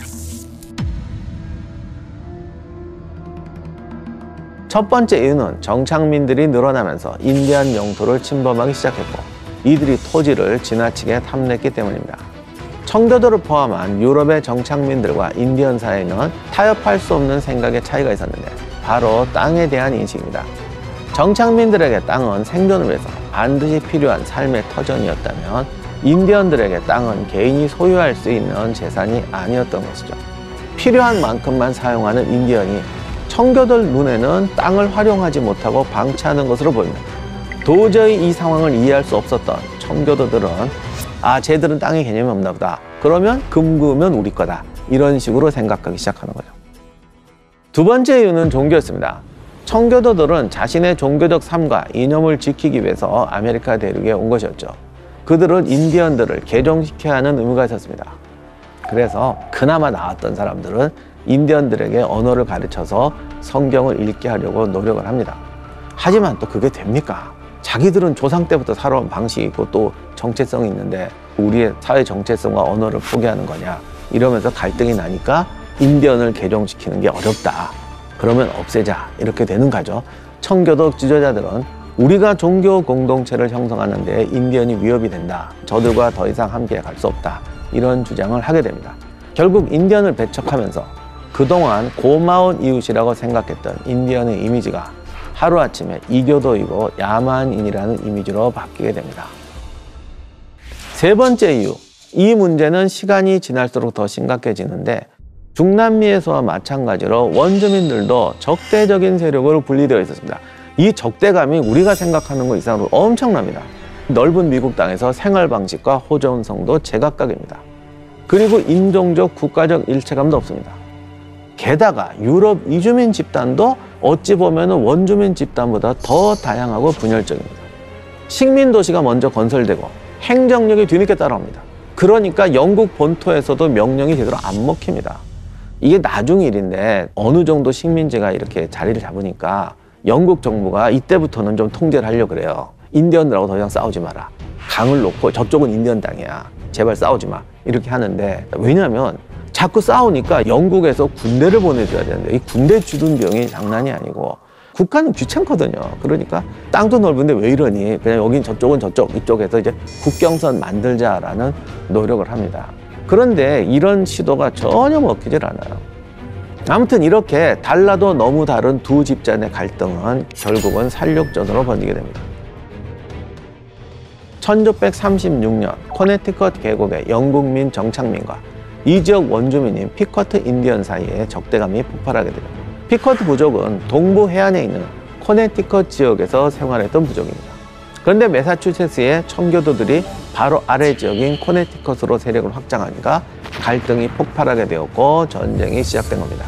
첫 번째 이유는 정착민들이 늘어나면서 인디안 영토를 침범하기 시작했고 이들이 토지를 지나치게 탐냈기 때문입니다. 청교도를 포함한 유럽의 정착민들과 인디언 사이에는 타협할 수 없는 생각의 차이가 있었는데 바로 땅에 대한 인식입니다. 정착민들에게 땅은 생존을 위해서 반드시 필요한 삶의 터전이었다면 인디언들에게 땅은 개인이 소유할 수 있는 재산이 아니었던 것이죠. 필요한 만큼만 사용하는 인디언이 청교도들 눈에는 땅을 활용하지 못하고 방치하는 것으로 보입니다. 도저히 이 상황을 이해할 수 없었던 청교도들은 쟤들은 땅의 개념이 없나 보다. 그러면 금구면 우리 거다. 이런 식으로 생각하기 시작하는 거죠. 두 번째 이유는 종교였습니다. 청교도들은 자신의 종교적 삶과 이념을 지키기 위해서 아메리카 대륙에 온 것이었죠. 그들은 인디언들을 개종시켜야 하는 의무가 있었습니다. 그래서 그나마 나았던 사람들은 인디언들에게 언어를 가르쳐서 성경을 읽게 하려고 노력을 합니다. 하지만 또 그게 됩니까? 자기들은 조상 때부터 살아온 방식이 있고 또 정체성이 있는데 우리의 사회 정체성과 언어를 포기하는 거냐, 이러면서 갈등이 나니까 인디언을 개종시키는 게 어렵다. 그러면 없애자, 이렇게 되는 거죠. 청교도 지도자들은 우리가 종교 공동체를 형성하는 데 인디언이 위협이 된다. 저들과 더 이상 함께 갈 수 없다. 이런 주장을 하게 됩니다. 결국 인디언을 배척하면서 그동안 고마운 이웃이라고 생각했던 인디언의 이미지가 하루아침에 이교도이고 야만인이라는 이미지로 바뀌게 됩니다. 세 번째 이유, 이 문제는 시간이 지날수록 더 심각해지는데 중남미에서와 마찬가지로 원주민들도 적대적인 세력으로 분리되어 있었습니다. 이 적대감이 우리가 생각하는 것 이상으로 엄청납니다. 넓은 미국 땅에서 생활 방식과 호전성도 제각각입니다. 그리고 인종적, 국가적 일체감도 없습니다. 게다가 유럽 이주민 집단도 어찌 보면 원주민 집단보다 더 다양하고 분열적입니다. 식민 도시가 먼저 건설되고 행정력이 뒤늦게 따라옵니다. 그러니까 영국 본토에서도 명령이 제대로 안 먹힙니다. 이게 나중 일인데 어느 정도 식민지가 이렇게 자리를 잡으니까 영국 정부가 이때부터는 좀 통제를 하려고 그래요. 인디언들하고 더 이상 싸우지 마라. 강을 놓고 저쪽은 인디언 땅이야. 제발 싸우지 마. 이렇게 하는데, 왜냐하면 자꾸 싸우니까 영국에서 군대를 보내줘야 되는데 이 군대 주둔 비용이 장난이 아니고 국가는 귀찮거든요. 그러니까 땅도 넓은데 왜 이러니? 그냥 여긴 저쪽은 저쪽, 이쪽에서 이제 국경선 만들자라는 노력을 합니다. 그런데 이런 시도가 전혀 먹히질 않아요. 아무튼 이렇게 달라도 너무 다른 두 집단의 갈등은 결국은 살육전으로 번지게 됩니다. 1636년 코네티컷 계곡의 영국민 정착민과 이 지역 원주민인 피커트 인디언 사이에 적대감이 폭발하게 됩니다. 피커트 부족은 동부 해안에 있는 코네티컷 지역에서 생활했던 부족입니다. 그런데 매사추세츠의 청교도들이 바로 아래 지역인 코네티컷으로 세력을 확장하니까 갈등이 폭발하게 되었고 전쟁이 시작된 겁니다.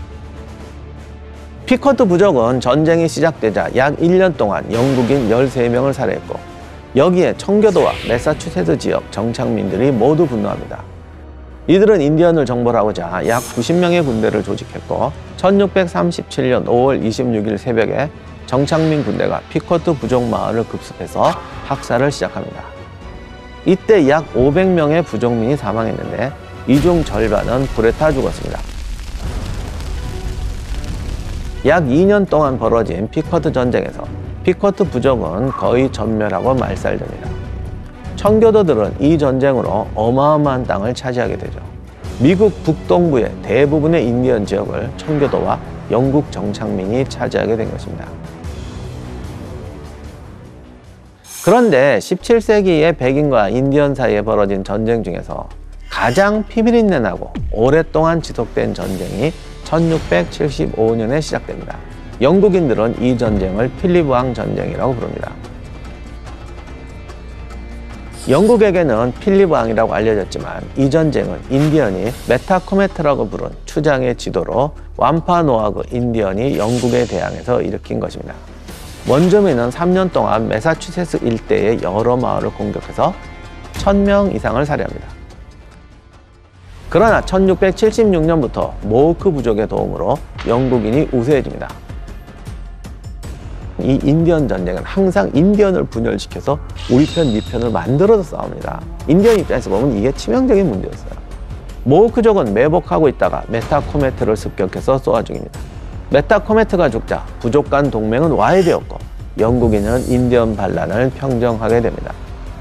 피커트 부족은 전쟁이 시작되자 약 1년 동안 영국인 13명을 살해했고 여기에 청교도와 매사추세츠 지역 정착민들이 모두 분노합니다. 이들은 인디언을 정벌하고자 약 90명의 군대를 조직했고 1637년 5월 26일 새벽에 정착민 군대가 피커트 부족 마을을 급습해서 학살을 시작합니다. 이때 약 500명의 부족민이 사망했는데 이 중 절반은 불에 타 죽었습니다. 약 2년 동안 벌어진 피커트 전쟁에서 피커트 부족은 거의 전멸하고 말살됩니다. 청교도들은 이 전쟁으로 어마어마한 땅을 차지하게 되죠. 미국 북동부의 대부분의 인디언 지역을 청교도와 영국 정착민이 차지하게 된 것입니다. 그런데 17세기의 백인과 인디언 사이에 벌어진 전쟁 중에서 가장 피비린내 나고 오랫동안 지속된 전쟁이 1675년에 시작됩니다. 영국인들은 이 전쟁을 필립 왕 전쟁이라고 부릅니다. 영국에게는 필립 왕이라고 알려졌지만 이 전쟁은 인디언이 메타코메트라고 부른 추장의 지도로 완파노아그 인디언이 영국에 대항해서 일으킨 것입니다. 원주민은 3년 동안 매사추세츠 일대의 여러 마을을 공격해서 1000명 이상을 살해합니다. 그러나 1676년부터 모호크 부족의 도움으로 영국인이 우세해집니다. 이 인디언 전쟁은 항상 인디언을 분열시켜서 우리 편, 네 편을 만들어서 싸웁니다. 인디언 입장에서 보면 이게 치명적인 문제였어요. 모호크족은 매복하고 있다가 메타코메트를 습격해서 쏘아 죽입니다. 메타코메트가 죽자 부족 간 동맹은 와해되었고 영국인은 인디언 반란을 평정하게 됩니다.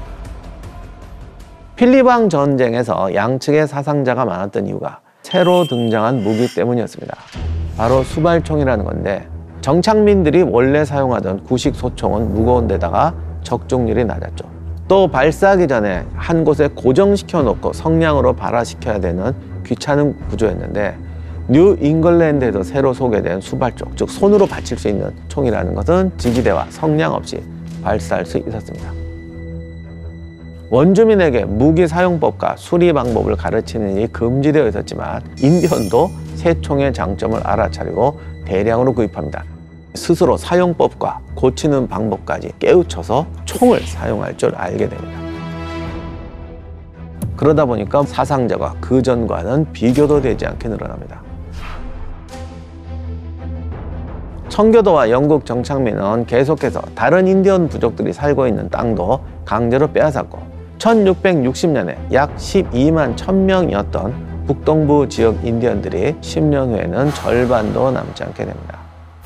필립 왕 전쟁에서 양측의 사상자가 많았던 이유가 새로 등장한 무기 때문이었습니다. 바로 수발총이라는 건데 정착민들이 원래 사용하던 구식 소총은 무거운 데다가 적중률이 낮았죠. 또 발사하기 전에 한 곳에 고정시켜 놓고 성량으로 발화시켜야 되는 귀찮은 구조였는데 뉴 잉글랜드에서 새로 소개된 수발총, 즉 손으로 받칠 수 있는 총이라는 것은 지지대와 성량 없이 발사할 수 있었습니다. 원주민에게 무기 사용법과 수리 방법을 가르치는 일이 금지되어 있었지만 인디언도 새 총의 장점을 알아차리고 대량으로 구입합니다. 스스로 사용법과 고치는 방법까지 깨우쳐서 총을 사용할 줄 알게 됩니다. 그러다 보니까 사상자가 그전과는 비교도 되지 않게 늘어납니다. 청교도와 영국 정착민은 계속해서 다른 인디언 부족들이 살고 있는 땅도 강제로 빼앗았고 1660년에 약 12만 1000명이었던 북동부 지역 인디언들이 10년 후에는 절반도 남지 않게 됩니다.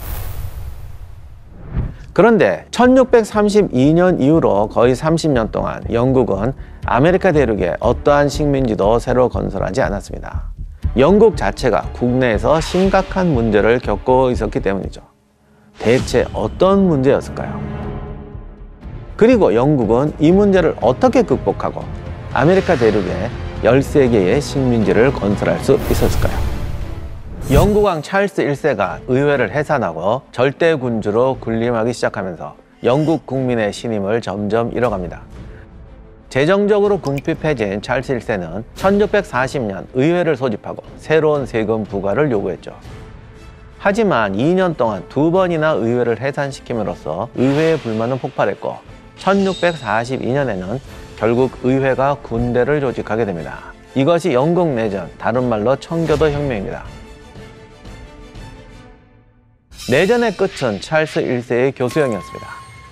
그런데 1632년 이후로 거의 30년 동안 영국은 아메리카 대륙에 어떠한 식민지도 새로 건설하지 않았습니다. 영국 자체가 국내에서 심각한 문제를 겪고 있었기 때문이죠. 대체 어떤 문제였을까요? 그리고 영국은 이 문제를 어떻게 극복하고 아메리카 대륙에 13개의 식민지를 건설할 수 있었을까요? 영국왕 찰스 1세가 의회를 해산하고 절대군주로 군림하기 시작하면서 영국 국민의 신임을 점점 잃어갑니다. 재정적으로 궁핍해진 찰스 1세는 1640년 의회를 소집하고 새로운 세금 부과를 요구했죠. 하지만 2년 동안 2번이나 의회를 해산시킴으로써 의회의 불만은 폭발했고 1642년에는 결국 의회가 군대를 조직하게 됩니다. 이것이 영국 내전, 다른 말로 청교도 혁명입니다. 내전의 끝은 찰스 1세의 교수형이었습니다.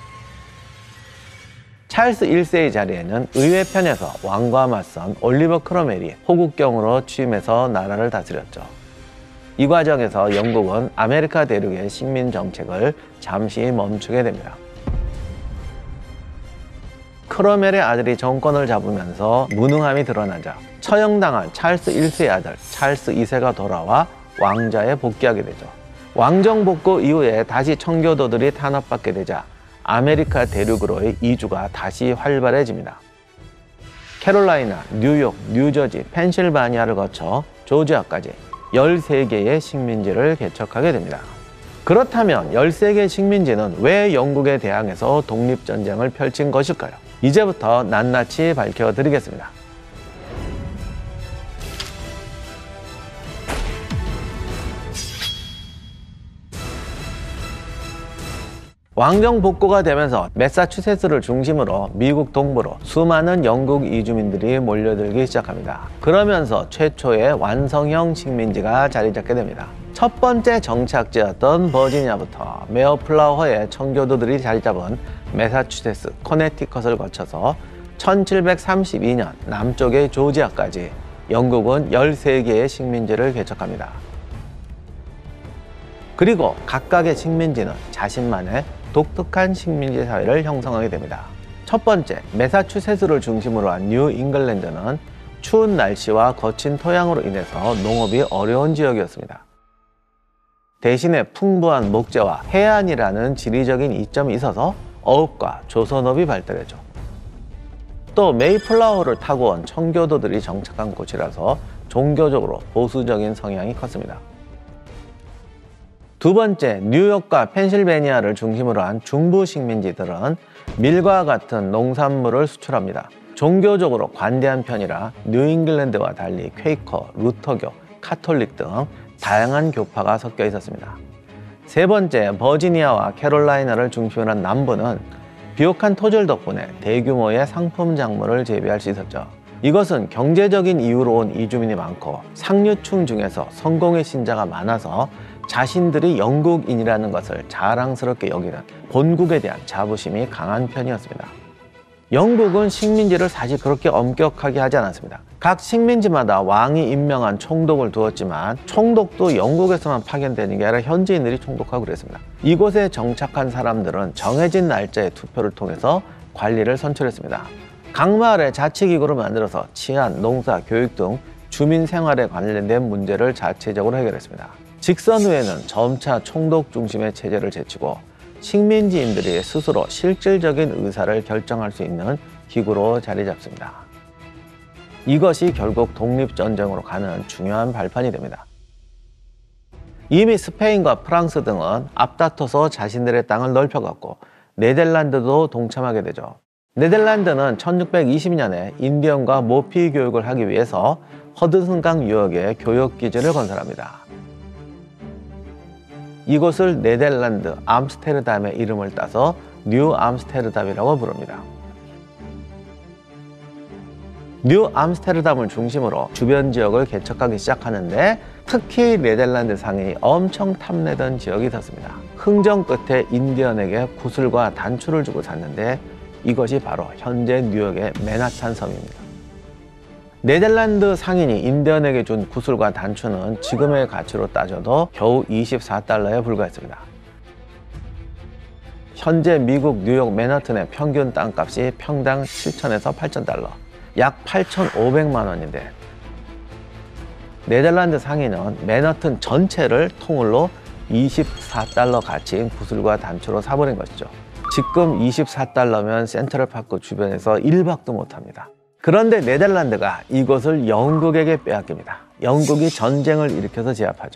찰스 1세의 자리에는 의회 편에서 왕과 맞선 올리버 크로멜이 호국경으로 취임해서 나라를 다스렸죠. 이 과정에서 영국은 아메리카 대륙의 식민 정책을 잠시 멈추게 됩니다. 크로멜의 아들이 정권을 잡으면서 무능함이 드러나자 처형당한 찰스 1세의 아들 찰스 2세가 돌아와 왕좌에 복귀하게 되죠. 왕정 복구 이후에 다시 청교도들이 탄압받게 되자 아메리카 대륙으로의 이주가 다시 활발해집니다. 캐롤라이나, 뉴욕, 뉴저지, 펜실바니아를 거쳐 조지아까지 13개의 식민지를 개척하게 됩니다. 그렇다면 13개의 식민지는 왜 영국에 대항해서 독립전쟁을 펼친 것일까요? 이제부터 낱낱이 밝혀드리겠습니다. 왕정 복구가 되면서 매사추세츠를 중심으로 미국 동부로 수많은 영국 이주민들이 몰려들기 시작합니다. 그러면서 최초의 완성형 식민지가 자리 잡게 됩니다. 첫 번째 정착지였던 버지니아부터 메어플라워의 청교도들이 자리 잡은 매사추세츠, 커네티컷을 거쳐서 1732년 남쪽의 조지아까지 영국은 13개의 식민지를 개척합니다. 그리고 각각의 식민지는 자신만의 독특한 식민지 사회를 형성하게 됩니다. 첫 번째, 매사추세츠를 중심으로 한 뉴 잉글랜드는 추운 날씨와 거친 토양으로 인해서 농업이 어려운 지역이었습니다. 대신에 풍부한 목재와 해안이라는 지리적인 이점이 있어서 어업과 조선업이 발달했죠. 또 메이플라워를 타고 온 청교도들이 정착한 곳이라서 종교적으로 보수적인 성향이 컸습니다. 두 번째, 뉴욕과 펜실베니아를 중심으로 한 중부 식민지들은 밀과 같은 농산물을 수출합니다. 종교적으로 관대한 편이라 뉴잉글랜드와 달리 퀘이커, 루터교, 카톨릭 등 다양한 교파가 섞여 있었습니다. 세 번째, 버지니아와 캐롤라이나를 중심으로 한 남부는 비옥한 토질 덕분에 대규모의 상품 작물을 재배할 수 있었죠. 이것은 경제적인 이유로 온 이주민이 많고 상류층 중에서 성공의 신자가 많아서 자신들이 영국인이라는 것을 자랑스럽게 여기는 본국에 대한 자부심이 강한 편이었습니다. 영국은 식민지를 사실 그렇게 엄격하게 하지 않았습니다. 각 식민지마다 왕이 임명한 총독을 두었지만 총독도 영국에서만 파견되는 게 아니라 현지인들이 총독하고 그랬습니다. 이곳에 정착한 사람들은 정해진 날짜의 투표를 통해서 관리를 선출했습니다. 각 마을에 자치기구를 만들어서 치안, 농사, 교육 등 주민 생활에 관련된 문제를 자체적으로 해결했습니다. 직선 후에는 점차 총독 중심의 체제를 제치고 식민지인들이 스스로 실질적인 의사를 결정할 수 있는 기구로 자리 잡습니다. 이것이 결국 독립전쟁으로 가는 중요한 발판이 됩니다. 이미 스페인과 프랑스 등은 앞다퉈서 자신들의 땅을 넓혀갔고 네덜란드도 동참하게 되죠. 네덜란드는 1620년에 인디언과 모피 교육을 하기 위해서 허드슨강 유역에 교역기지를 건설합니다. 이곳을 네덜란드 암스테르담의 이름을 따서 뉴 암스테르담이라고 부릅니다. 뉴 암스테르담을 중심으로 주변 지역을 개척하기 시작하는데 특히 네덜란드 상인이 엄청 탐내던 지역이 있었습니다. 흥정 끝에 인디언에게 구슬과 단추를 주고 샀는데 이것이 바로 현재 뉴욕의 맨하탄 섬입니다. 네덜란드 상인이 인디언에게 준 구슬과 단추는 지금의 가치로 따져도 겨우 24달러에 불과했습니다. 현재 미국 뉴욕 맨하탄의 평균 땅값이 평당 7,000에서 8,000달러, 약 8,500만 원인데 네덜란드 상인은 맨하탄 전체를 통으로 24달러 가치인 구슬과 단추로 사버린 것이죠. 지금 24달러면 센트럴파크 주변에서 1박도 못합니다. 그런데 네덜란드가 이것을 영국에게 빼앗깁니다. 영국이 전쟁을 일으켜서 제압하죠.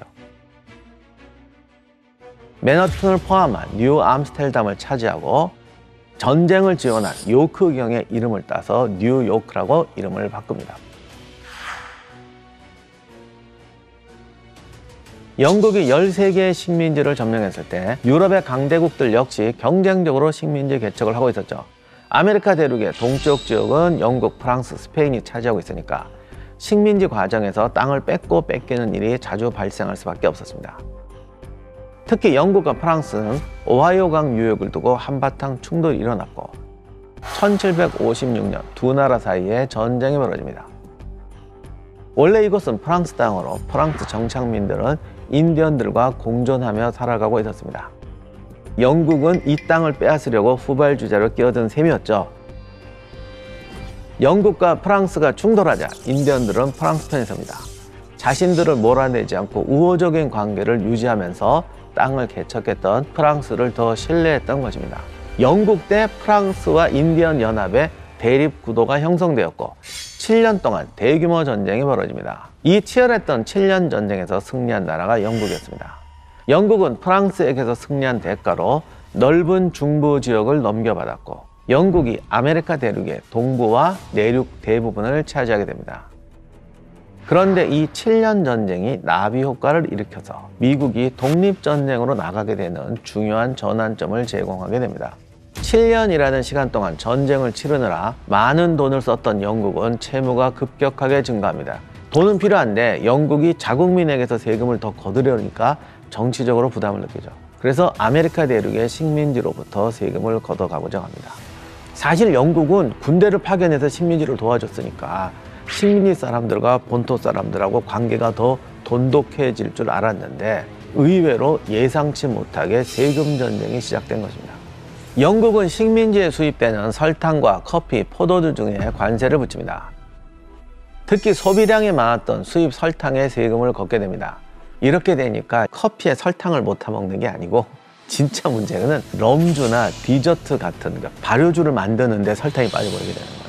맨하탄을 포함한 뉴 암스테르담을 차지하고 전쟁을 지원한 요크경의 이름을 따서 뉴요크라고 이름을 바꿉니다. 영국이 13개의 식민지를 점령했을 때 유럽의 강대국들 역시 경쟁적으로 식민지 개척을 하고 있었죠. 아메리카 대륙의 동쪽 지역은 영국, 프랑스, 스페인이 차지하고 있으니까 식민지 과정에서 땅을 뺏고 뺏기는 일이 자주 발생할 수밖에 없었습니다. 특히 영국과 프랑스는 오하이오강 유역을 두고 한바탕 충돌이 일어났고 1756년 두 나라 사이에 전쟁이 벌어집니다. 원래 이곳은 프랑스 땅으로 프랑스 정착민들은 인디언들과 공존하며 살아가고 있었습니다. 영국은 이 땅을 빼앗으려고 후발주자로 끼어든 셈이었죠. 영국과 프랑스가 충돌하자 인디언들은 프랑스 편에 섭니다. 자신들을 몰아내지 않고 우호적인 관계를 유지하면서 땅을 개척했던 프랑스를 더 신뢰했던 것입니다. 영국 때 프랑스와 인디언 연합의 대립 구도가 형성되었고 7년 동안 대규모 전쟁이 벌어집니다. 이 치열했던 7년 전쟁에서 승리한 나라가 영국이었습니다. 영국은 프랑스에게서 승리한 대가로 넓은 중부 지역을 넘겨받았고 영국이 아메리카 대륙의 동부와 내륙 대부분을 차지하게 됩니다. 그런데 이 7년 전쟁이 나비 효과를 일으켜서 미국이 독립전쟁으로 나가게 되는 중요한 전환점을 제공하게 됩니다. 7년이라는 시간 동안 전쟁을 치르느라 많은 돈을 썼던 영국은 채무가 급격하게 증가합니다. 돈은 필요한데 영국이 자국민에게서 세금을 더 거두려니까 정치적으로 부담을 느끼죠. 그래서 아메리카 대륙의 식민지로부터 세금을 걷어가고자 합니다. 사실 영국은 군대를 파견해서 식민지를 도와줬으니까 식민지 사람들과 본토 사람들하고 관계가 더 돈독해질 줄 알았는데 의외로 예상치 못하게 세금 전쟁이 시작된 것입니다. 영국은 식민지에 수입되는 설탕과 커피, 포도주 등에 관세를 붙입니다. 특히 소비량이 많았던 수입 설탕에 세금을 걷게 됩니다. 이렇게 되니까 커피에 설탕을 못 타먹는 게 아니고 진짜 문제는 럼주나 디저트 같은 발효주를 만드는데 설탕이 빠져버리게 되는 거예요.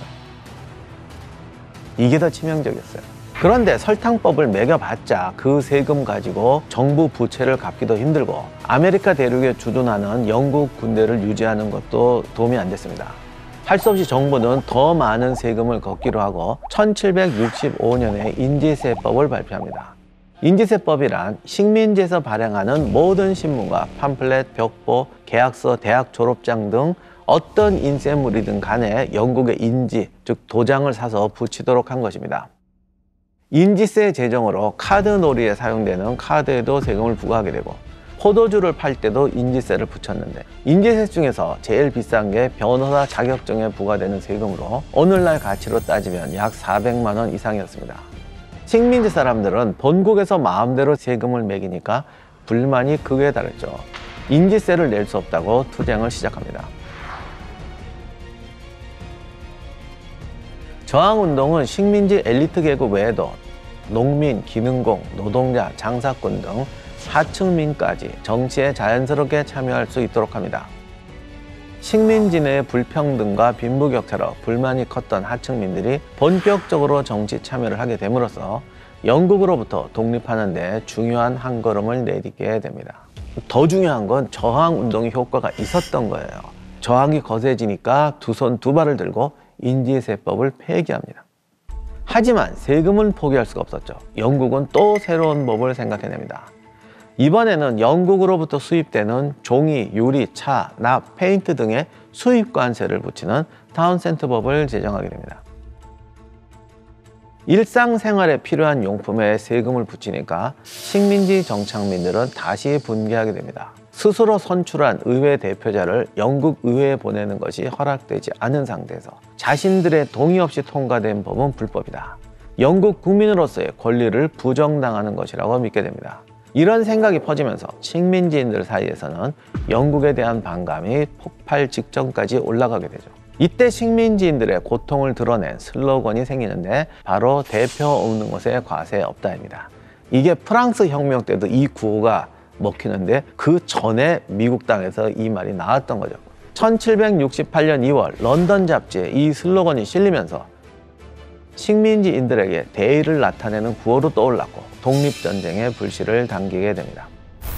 이게 더 치명적이었어요. 그런데 설탕법을 매겨봤자 그 세금 가지고 정부 부채를 갚기도 힘들고 아메리카 대륙에 주둔하는 영국 군대를 유지하는 것도 도움이 안 됐습니다. 할 수 없이 정부는 더 많은 세금을 걷기로 하고 1765년에 인지세법을 발표합니다. 인지세법이란 식민지에서 발행하는 모든 신문과 팜플렛, 벽보, 계약서, 대학 졸업장 등 어떤 인쇄물이든 간에 영국의 인지, 즉 도장을 사서 붙이도록 한 것입니다. 인지세 제정으로 카드 놀이에 사용되는 카드에도 세금을 부과하게 되고 포도주를 팔 때도 인지세를 붙였는데 인지세 중에서 제일 비싼 게 변호사 자격증에 부과되는 세금으로 오늘날 가치로 따지면 약 400만 원 이상이었습니다. 식민지 사람들은 본국에서 마음대로 세금을 매기니까 불만이 극에 달했죠. 인지세를 낼 수 없다고 투쟁을 시작합니다. 저항운동은 식민지 엘리트 계급 외에도 농민, 기능공, 노동자, 장사꾼 등 하층민까지 정치에 자연스럽게 참여할 수 있도록 합니다. 식민지 내 불평등과 빈부격차로 불만이 컸던 하층민들이 본격적으로 정치 참여를 하게 됨으로써 영국으로부터 독립하는 데 중요한 한 걸음을 내딛게 됩니다. 더 중요한 건 저항운동의 효과가 있었던 거예요. 저항이 거세지니까 두 손 두 발을 들고 인지세법을 폐기합니다. 하지만 세금은 포기할 수가 없었죠. 영국은 또 새로운 법을 생각해냅니다. 이번에는 영국으로부터 수입되는 종이, 유리, 차, 납, 페인트 등의 수입관세를 붙이는 타운센트 법을 제정하게 됩니다. 일상생활에 필요한 용품에 세금을 붙이니까 식민지 정착민들은 다시 분개하게 됩니다. 스스로 선출한 의회 대표자를 영국 의회에 보내는 것이 허락되지 않은 상태에서 자신들의 동의 없이 통과된 법은 불법이다. 영국 국민으로서의 권리를 부정당하는 것이라고 믿게 됩니다. 이런 생각이 퍼지면서 식민지인들 사이에서는 영국에 대한 반감이 폭발 직전까지 올라가게 되죠. 이때 식민지인들의 고통을 드러낸 슬로건이 생기는데 바로 대표 없는 곳에 과세 없다입니다. 이게 프랑스 혁명 때도 이 구호가 먹히는데 그 전에 미국 땅에서 이 말이 나왔던 거죠. 1768년 2월 런던 잡지에 이 슬로건이 실리면서 식민지인들에게 대의를 나타내는 구호로 떠올랐고 독립전쟁의 불씨를 당기게 됩니다.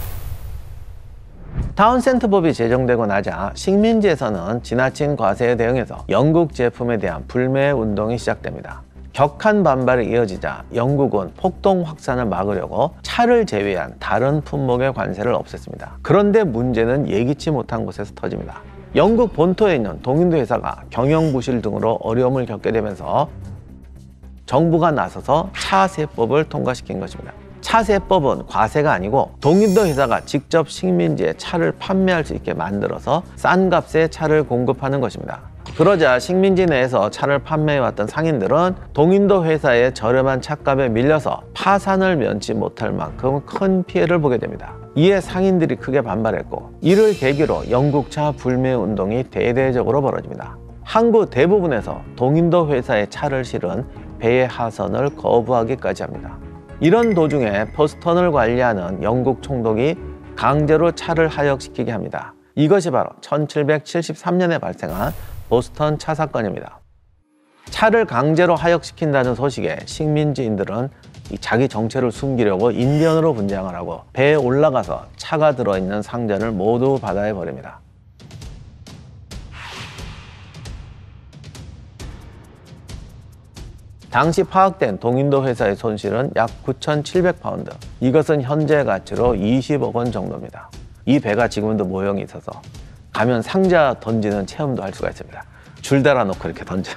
타운센트법이 제정되고 나자 식민지에서는 지나친 과세에 대응해서 영국 제품에 대한 불매 운동이 시작됩니다. 격한 반발이 이어지자 영국은 폭동 확산을 막으려고 차를 제외한 다른 품목의 관세를 없앴습니다. 그런데 문제는 예기치 못한 곳에서 터집니다. 영국 본토에 있는 동인도 회사가 경영 부실 등으로 어려움을 겪게 되면서 정부가 나서서 차세법을 통과시킨 것입니다. 차세법은 과세가 아니고 동인도 회사가 직접 식민지에 차를 판매할 수 있게 만들어서 싼 값에 차를 공급하는 것입니다. 그러자 식민지 내에서 차를 판매해왔던 상인들은 동인도 회사의 저렴한 차값에 밀려서 파산을 면치 못할 만큼 큰 피해를 보게 됩니다. 이에 상인들이 크게 반발했고 이를 계기로 영국차 불매 운동이 대대적으로 벌어집니다. 항구 대부분에서 동인도 회사의 차를 실은 배의 하선을 거부하기까지 합니다. 이런 도중에 보스턴을 관리하는 영국 총독이 강제로 차를 하역시키게 합니다. 이것이 바로 1773년에 발생한 보스턴 차 사건입니다. 차를 강제로 하역시킨다는 소식에 식민지인들은 자기 정체를 숨기려고 인디언으로 분장을 하고 배에 올라가서 차가 들어있는 상자를 모두 바다에 버립니다. 당시 파악된 동인도 회사의 손실은 약 9,700파운드. 이것은 현재 가치로 20억 원 정도입니다. 이 배가 지금도 모형이 있어서 가면 상자 던지는 체험도 할 수가 있습니다. 줄 달아놓고 이렇게 던져.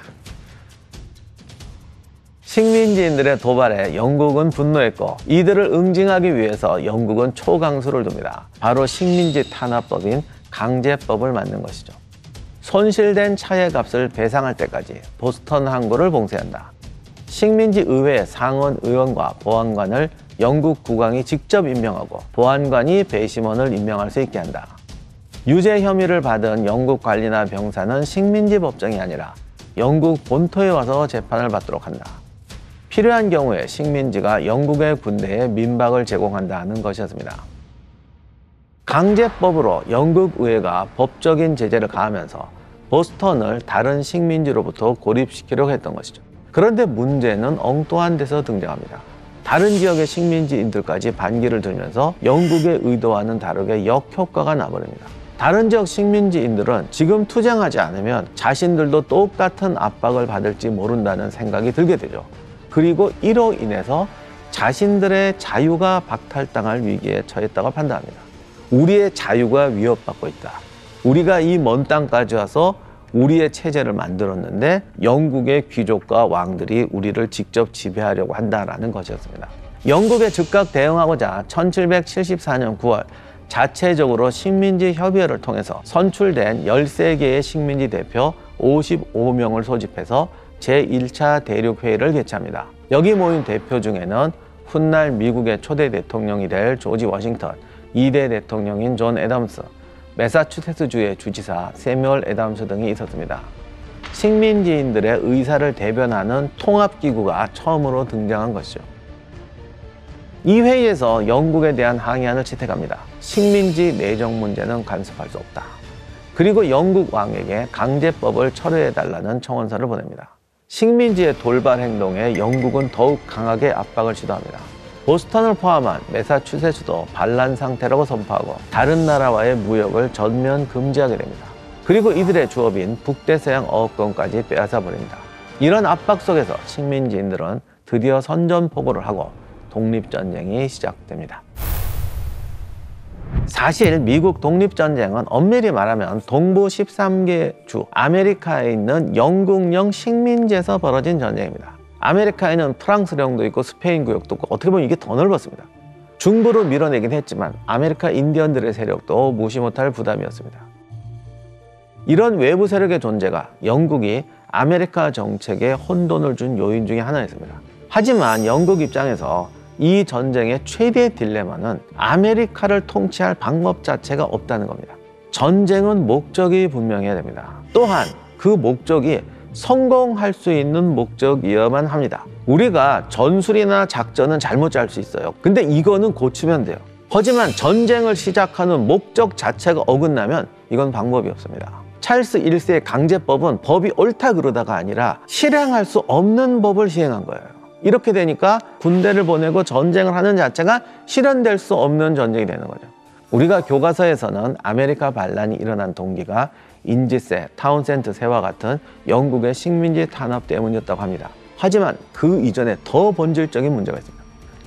식민지인들의 도발에 영국은 분노했고 이들을 응징하기 위해서 영국은 초강수를 둡니다. 바로 식민지 탄압법인 강제법을 만든 것이죠. 손실된 차의 값을 배상할 때까지 보스턴 항구를 봉쇄한다. 식민지 의회 상원 의원과 보안관을 영국 국왕이 직접 임명하고 보안관이 배심원을 임명할 수 있게 한다. 유죄 혐의를 받은 영국 관리나 병사는 식민지 법정이 아니라 영국 본토에 와서 재판을 받도록 한다. 필요한 경우에 식민지가 영국의 군대에 민박을 제공한다는 것이었습니다. 강제법으로 영국 의회가 법적인 제재를 가하면서 보스턴을 다른 식민지로부터 고립시키려고 했던 것이죠. 그런데 문제는 엉뚱한 데서 등장합니다. 다른 지역의 식민지인들까지 반기를 들면서 영국의 의도와는 다르게 역효과가 나버립니다. 다른 지역 식민지인들은 지금 투쟁하지 않으면 자신들도 똑같은 압박을 받을지 모른다는 생각이 들게 되죠. 그리고 이로 인해서 자신들의 자유가 박탈당할 위기에 처했다고 판단합니다. 우리의 자유가 위협받고 있다. 우리가 이 먼 땅까지 와서 우리의 체제를 만들었는데 영국의 귀족과 왕들이 우리를 직접 지배하려고 한다는 것이었습니다. 영국에 즉각 대응하고자 1774년 9월 자체적으로 식민지 협의회를 통해서 선출된 13개의 식민지 대표 55명을 소집해서 제1차 대륙회의를 개최합니다. 여기 모인 대표 중에는 훗날 미국의 초대 대통령이 될 조지 워싱턴, 2대 대통령인 존 애덤스, 매사추세츠주의 주지사 세뮤얼 애덤스 등이 있었습니다. 식민지인들의 의사를 대변하는 통합기구가 처음으로 등장한 것이죠. 이 회의에서 영국에 대한 항의안을 채택합니다. 식민지 내정 문제는 간섭할 수 없다. 그리고 영국 왕에게 강제법을 철회해달라는 청원서를 보냅니다. 식민지의 돌발 행동에 영국은 더욱 강하게 압박을 시도합니다. 보스턴을 포함한 매사추세츠도 반란 상태라고 선포하고 다른 나라와의 무역을 전면 금지하게 됩니다. 그리고 이들의 주업인 북대서양 어업권까지 빼앗아 버립니다. 이런 압박 속에서 식민지인들은 드디어 선전포고를 하고 독립전쟁이 시작됩니다. 사실 미국 독립전쟁은 엄밀히 말하면 동부 13개 주 아메리카에 있는 영국령 식민지에서 벌어진 전쟁입니다. 아메리카에는 프랑스령도 있고 스페인 구역도 있고 어떻게 보면 이게 더 넓었습니다. 중부로 밀어내긴 했지만 아메리카 인디언들의 세력도 무시 못할 부담이었습니다. 이런 외부 세력의 존재가 영국이 아메리카 정책에 혼돈을 준 요인 중에 하나였습니다. 하지만 영국 입장에서 이 전쟁의 최대 딜레마는 아메리카를 통치할 방법 자체가 없다는 겁니다. 전쟁은 목적이 분명해야 됩니다. 또한 그 목적이 성공할 수 있는 목적이어야만 합니다. 우리가 전술이나 작전은 잘못 짤 수 있어요. 근데 이거는 고치면 돼요. 하지만 전쟁을 시작하는 목적 자체가 어긋나면 이건 방법이 없습니다. 찰스 1세의 강제법은 법이 옳다 그러다가 아니라 실행할 수 없는 법을 시행한 거예요. 이렇게 되니까 군대를 보내고 전쟁을 하는 자체가 실현될 수 없는 전쟁이 되는 거죠. 우리가 교과서에서는 아메리카 반란이 일어난 동기가 인지세, 타운센트세와 같은 영국의 식민지 탄압 때문이었다고 합니다. 하지만 그 이전에 더 본질적인 문제가 있습니다.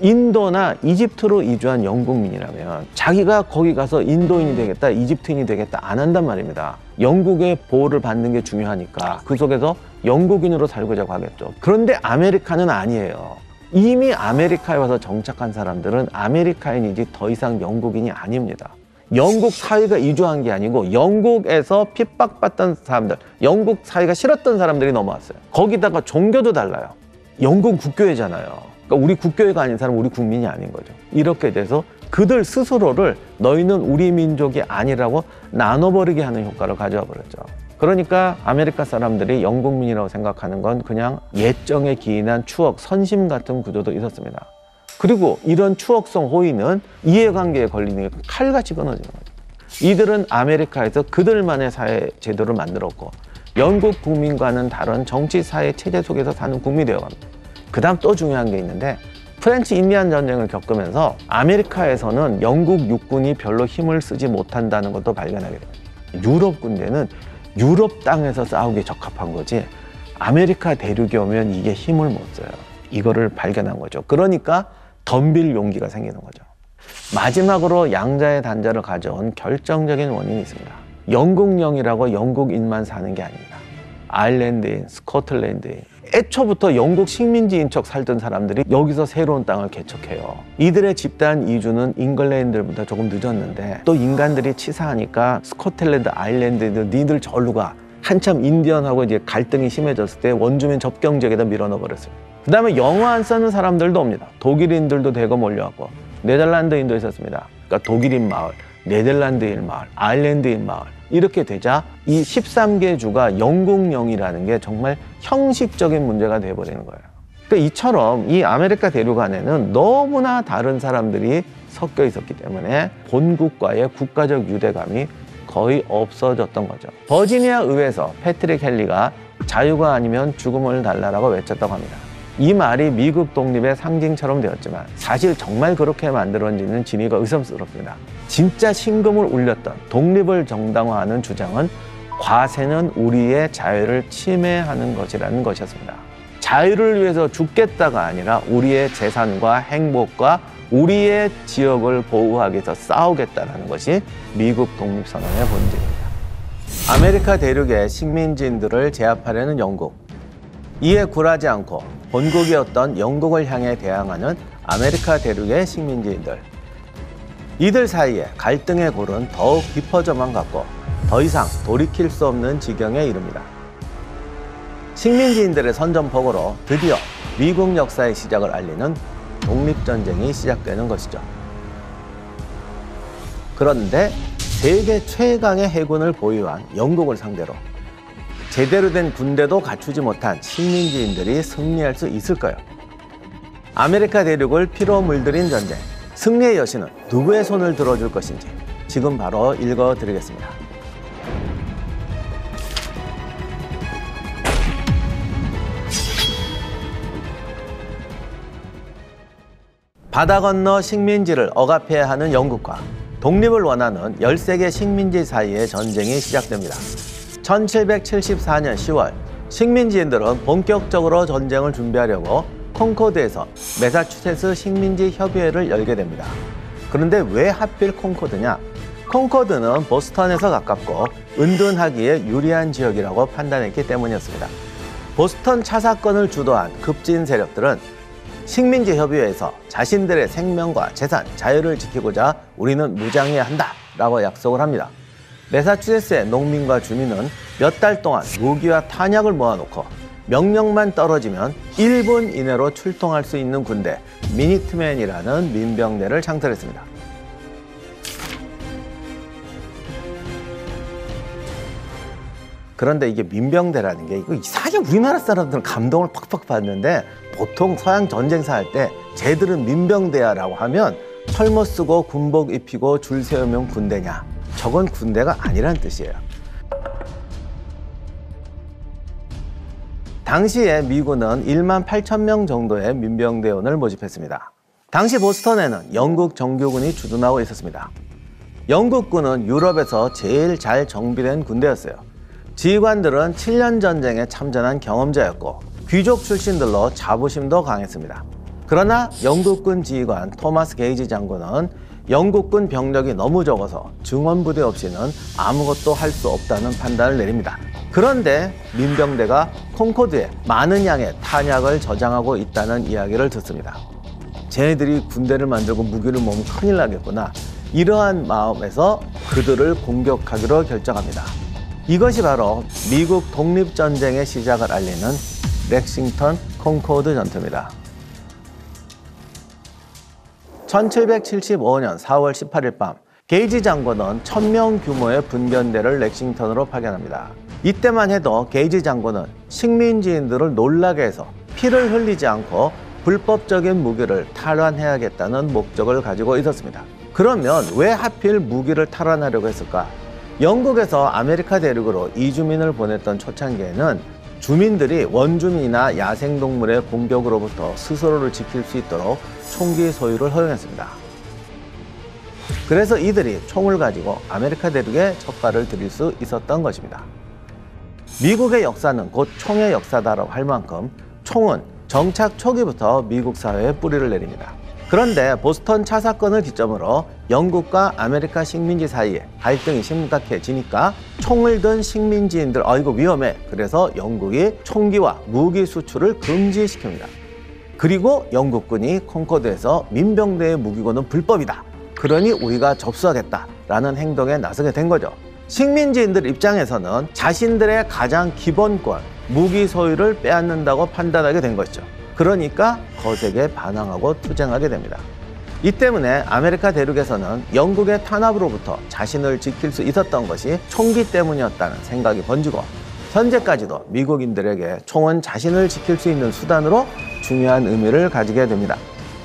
인도나 이집트로 이주한 영국민이라면 자기가 거기 가서 인도인이 되겠다, 이집트인이 되겠다 안 한단 말입니다. 영국의 보호를 받는 게 중요하니까 그 속에서 영국인으로 살고자 하겠죠. 그런데 아메리카는 아니에요. 이미 아메리카에 와서 정착한 사람들은 아메리카인이지 더 이상 영국인이 아닙니다. 영국 사회가 이주한 게 아니고 영국에서 핍박받던 사람들, 영국 사회가 싫었던 사람들이 넘어왔어요. 거기다가 종교도 달라요. 영국 국교회잖아요. 그러니까 우리 국교회가 아닌 사람은 우리 국민이 아닌 거죠. 이렇게 돼서 그들 스스로를 너희는 우리 민족이 아니라고 나눠버리게 하는 효과를 가져와 버렸죠. 그러니까 아메리카 사람들이 영국민이라고 생각하는 건 그냥 예정에 기인한 추억, 선심 같은 구조도 있었습니다. 그리고 이런 추억성 호의는 이해관계에 걸리는 게 칼같이 끊어지는 거죠. 이들은 아메리카에서 그들만의 사회 제도를 만들었고 영국 국민과는 다른 정치, 사회, 체제 속에서 사는 국민이 되어갑니다. 그 다음 또 중요한 게 있는데 프렌치 인디안 전쟁을 겪으면서 아메리카에서는 영국 육군이 별로 힘을 쓰지 못한다는 것도 발견하게 됩니다. 유럽 군대는 유럽 땅에서 싸우기에 적합한 거지 아메리카 대륙에 오면 이게 힘을 못 써요. 이거를 발견한 거죠. 그러니까 덤빌 용기가 생기는 거죠. 마지막으로 양자의 단자를 가져온 결정적인 원인이 있습니다. 영국령이라고 영국인만 사는 게 아닙니다. 아일랜드인, 스코틀랜드인, 애초부터 영국 식민지인 척 살던 사람들이 여기서 새로운 땅을 개척해요. 이들의 집단 이주는 잉글랜드보다 조금 늦었는데 또 인간들이 치사하니까 스코틀랜드, 아일랜드들 니들 절로 가. 한참 인디언하고 이제 갈등이 심해졌을 때 원주민 접경 지역에다 밀어넣어 버렸어요. 그 다음에 영어 안 쓰는 사람들도 옵니다. 독일인들도 대거 몰려왔고 네덜란드인도 있었습니다. 그러니까 독일인 마을, 네덜란드인 마을, 아일랜드인 마을 이렇게 되자 이 13개 주가 영국령이라는 게 정말 형식적인 문제가 돼버리는 거예요. 그러니까 이처럼 이 아메리카 대륙 안에는 너무나 다른 사람들이 섞여 있었기 때문에 본국과의 국가적 유대감이 거의 없어졌던 거죠. 버지니아 의회에서 패트릭 헨리가 자유가 아니면 죽음을 달라라고 외쳤다고 합니다. 이 말이 미국 독립의 상징처럼 되었지만 사실 정말 그렇게 만들어지는 진위가 의심스럽습니다. 진짜 신금을 울렸던 독립을 정당화하는 주장은 과세는 우리의 자유를 침해하는 것이라는 것이었습니다. 자유를 위해서 죽겠다가 아니라 우리의 재산과 행복과 우리의 지역을 보호하기 위해서 싸우겠다는 것이 미국 독립선언의 본질입니다. 아메리카 대륙의 식민지인들을 제압하려는 영국. 이에 굴하지 않고 본국이었던 영국을 향해 대항하는 아메리카 대륙의 식민지인들. 이들 사이에 갈등의 골은 더욱 깊어져만 갔고 더 이상 돌이킬 수 없는 지경에 이릅니다. 식민지인들의 선전포고로 드디어 미국 역사의 시작을 알리는 독립전쟁이 시작되는 것이죠. 그런데 세계 최강의 해군을 보유한 영국을 상대로 제대로 된 군대도 갖추지 못한 식민지인들이 승리할 수 있을까요? 아메리카 대륙을 피로 물들인 전쟁, 승리의 여신은 누구의 손을 들어줄 것인지 지금 바로 읽어드리겠습니다. 바다 건너 식민지를 억압해야 하는 영국과 독립을 원하는 13개 식민지 사이의 전쟁이 시작됩니다. 1774년 10월 식민지인들은 본격적으로 전쟁을 준비하려고 콩코드에서 매사추세츠 식민지 협의회를 열게 됩니다. 그런데 왜 하필 콩코드냐? 콩코드는 보스턴에서 가깝고 은둔하기에 유리한 지역이라고 판단했기 때문이었습니다. 보스턴 차 사건을 주도한 급진 세력들은 식민지 협의회에서 자신들의 생명과 재산, 자유를 지키고자 우리는 무장해야 한다라고 약속을 합니다. 매사추세츠의 농민과 주민은 몇 달 동안 무기와 탄약을 모아놓고 명령만 떨어지면 1분 이내로 출동할 수 있는 군대 미니트맨이라는 민병대를 창설했습니다. 그런데 이게 민병대라는 게 이상하게 우리나라 사람들은 감동을 팍팍 받는데 보통 서양 전쟁사 할 때 쟤들은 민병대야 라고 하면 철모 쓰고 군복 입히고 줄 세우면 군대냐, 저건 군대가 아니란 뜻이에요. 당시에 미군은 1만 8천 명 정도의 민병대원을 모집했습니다. 당시 보스턴에는 영국 정규군이 주둔하고 있었습니다. 영국군은 유럽에서 제일 잘 정비된 군대였어요. 지휘관들은 7년 전쟁에 참전한 경험자였고 귀족 출신들로 자부심도 강했습니다. 그러나 영국군 지휘관 토마스 게이지 장군은 영국군 병력이 너무 적어서 증원부대 없이는 아무것도 할 수 없다는 판단을 내립니다. 그런데 민병대가 콩코드에 많은 양의 탄약을 저장하고 있다는 이야기를 듣습니다. 쟤네들이 군대를 만들고 무기를 모으면 큰일 나겠구나. 이러한 마음에서 그들을 공격하기로 결정합니다. 이것이 바로 미국 독립전쟁의 시작을 알리는 렉싱턴 콩코드 전투입니다. 1775년 4월 18일 밤 게이지 장군은 1000명 규모의 분견대를 렉싱턴으로 파견합니다. 이때만 해도 게이지 장군은 식민지인들을 놀라게 해서 피를 흘리지 않고 불법적인 무기를 탈환해야겠다는 목적을 가지고 있었습니다. 그러면 왜 하필 무기를 탈환하려고 했을까? 영국에서 아메리카 대륙으로 이주민을 보냈던 초창기에는 주민들이 원주민이나 야생동물의 공격으로부터 스스로를 지킬 수 있도록 총기 소유를 허용했습니다. 그래서 이들이 총을 가지고 아메리카 대륙에 첫 발을 들일 수 있었던 것입니다. 미국의 역사는 곧 총의 역사다라고 할 만큼 총은 정착 초기부터 미국 사회에 뿌리를 내립니다. 그런데 보스턴 차 사건을 기점으로 영국과 아메리카 식민지 사이에 갈등이 심각해지니까 총을 든 식민지인들 이거 위험해. 그래서 영국이 총기와 무기 수출을 금지시킵니다. 그리고 영국군이 콩코드에서 민병대의 무기고는 불법이다. 그러니 우리가 접수하겠다라는 행동에 나서게 된 거죠. 식민지인들 입장에서는 자신들의 가장 기본권, 무기 소유를 빼앗는다고 판단하게 된 것이죠. 그러니까 거세게 반항하고 투쟁하게 됩니다. 이 때문에 아메리카 대륙에서는 영국의 탄압으로부터 자신을 지킬 수 있었던 것이 총기 때문이었다는 생각이 번지고 현재까지도 미국인들에게 총은 자신을 지킬 수 있는 수단으로 중요한 의미를 가지게 됩니다.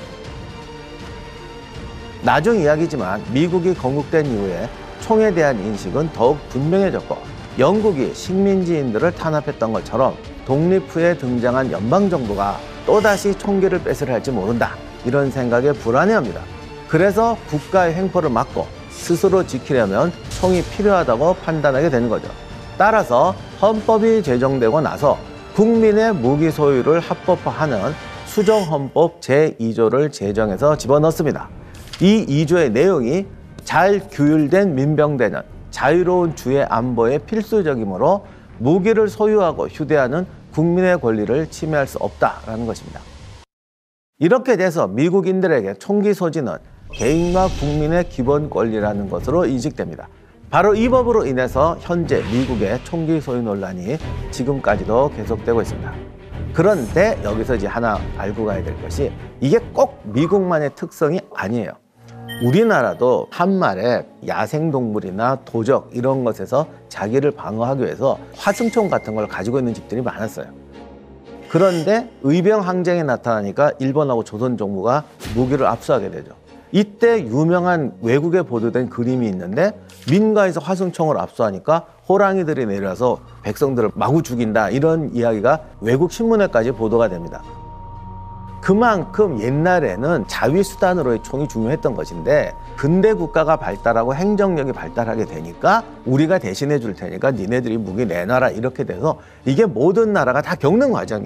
나중 이야기지만 미국이 건국된 이후에 총에 대한 인식은 더욱 분명해졌고 영국이 식민지인들을 탄압했던 것처럼 독립 후에 등장한 연방정부가 또다시 총기를 뺏으려 할지 모른다. 이런 생각에 불안해합니다. 그래서 국가의 횡포를 막고 스스로 지키려면 총이 필요하다고 판단하게 되는 거죠. 따라서 헌법이 제정되고 나서 국민의 무기 소유를 합법화하는 수정헌법 제2조를 제정해서 집어넣습니다. 이 2조의 내용이 잘 규율된 민병대는 자유로운 주의 안보에 필수적이므로 무기를 소유하고 휴대하는 국민의 권리를 침해할 수 없다라는 것입니다. 이렇게 돼서 미국인들에게 총기 소지는 개인과 국민의 기본 권리라는 것으로 인식됩니다. 바로 이 법으로 인해서 현재 미국의 총기 소유 논란이 지금까지도 계속되고 있습니다. 그런데 여기서 이제 하나 알고 가야 될 것이 이게 꼭 미국만의 특성이 아니에요. 우리나라도 한말에 야생동물이나 도적 이런 것에서 자기를 방어하기 위해서 화승총 같은 걸 가지고 있는 집들이 많았어요. 그런데 의병항쟁이 나타나니까 일본하고 조선 정부가 무기를 압수하게 되죠. 이때 유명한 외국에 보도된 그림이 있는데 민가에서 화승총을 압수하니까 호랑이들이 내려와서 백성들을 마구 죽인다 이런 이야기가 외국 신문에까지 보도가 됩니다. 그만큼 옛날에는 자위수단으로의 총이 중요했던 것인데 근대 국가가 발달하고 행정력이 발달하게 되니까 우리가 대신해 줄 테니까 니네들이 무기 내놔라 이렇게 돼서 이게 모든 나라가 다 겪는 과정이에요.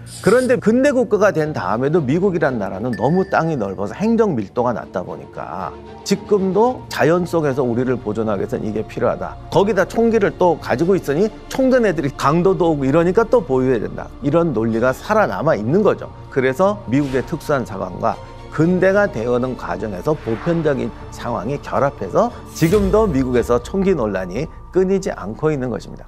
그런데 근대 국가가 된 다음에도 미국이란 나라는 너무 땅이 넓어서 행정 밀도가 낮다 보니까 지금도 자연 속에서 우리를 보존하기 위해서는 이게 필요하다. 거기다 총기를 또 가지고 있으니 총든 애들이 강도도 오고 이러니까 또 보유해야 된다. 이런 논리가 살아남아 있는 거죠. 그래서 미국의 특수한 상황과 근대가 되어오는 과정에서 보편적인 상황이 결합해서 지금도 미국에서 총기 논란이 끊이지 않고 있는 것입니다.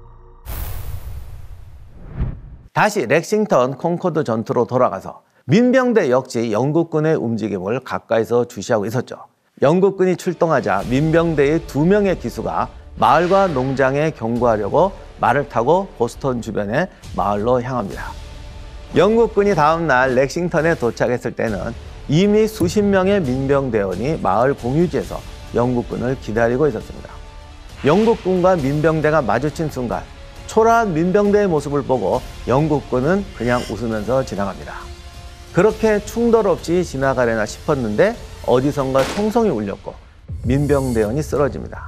다시 렉싱턴 콩코드 전투로 돌아가서 민병대 역시 영국군의 움직임을 가까이서 주시하고 있었죠. 영국군이 출동하자 민병대의 2명의 기수가 마을과 농장에 경고하려고 말을 타고 보스턴 주변의 마을로 향합니다. 영국군이 다음 날 렉싱턴에 도착했을 때는 이미 수십 명의 민병대원이 마을 공유지에서 영국군을 기다리고 있었습니다. 영국군과 민병대가 마주친 순간 초라한 민병대의 모습을 보고 영국군은 그냥 웃으면서 지나갑니다. 그렇게 충돌 없이 지나가려나 싶었는데 어디선가 총성이 울렸고 민병대원이 쓰러집니다.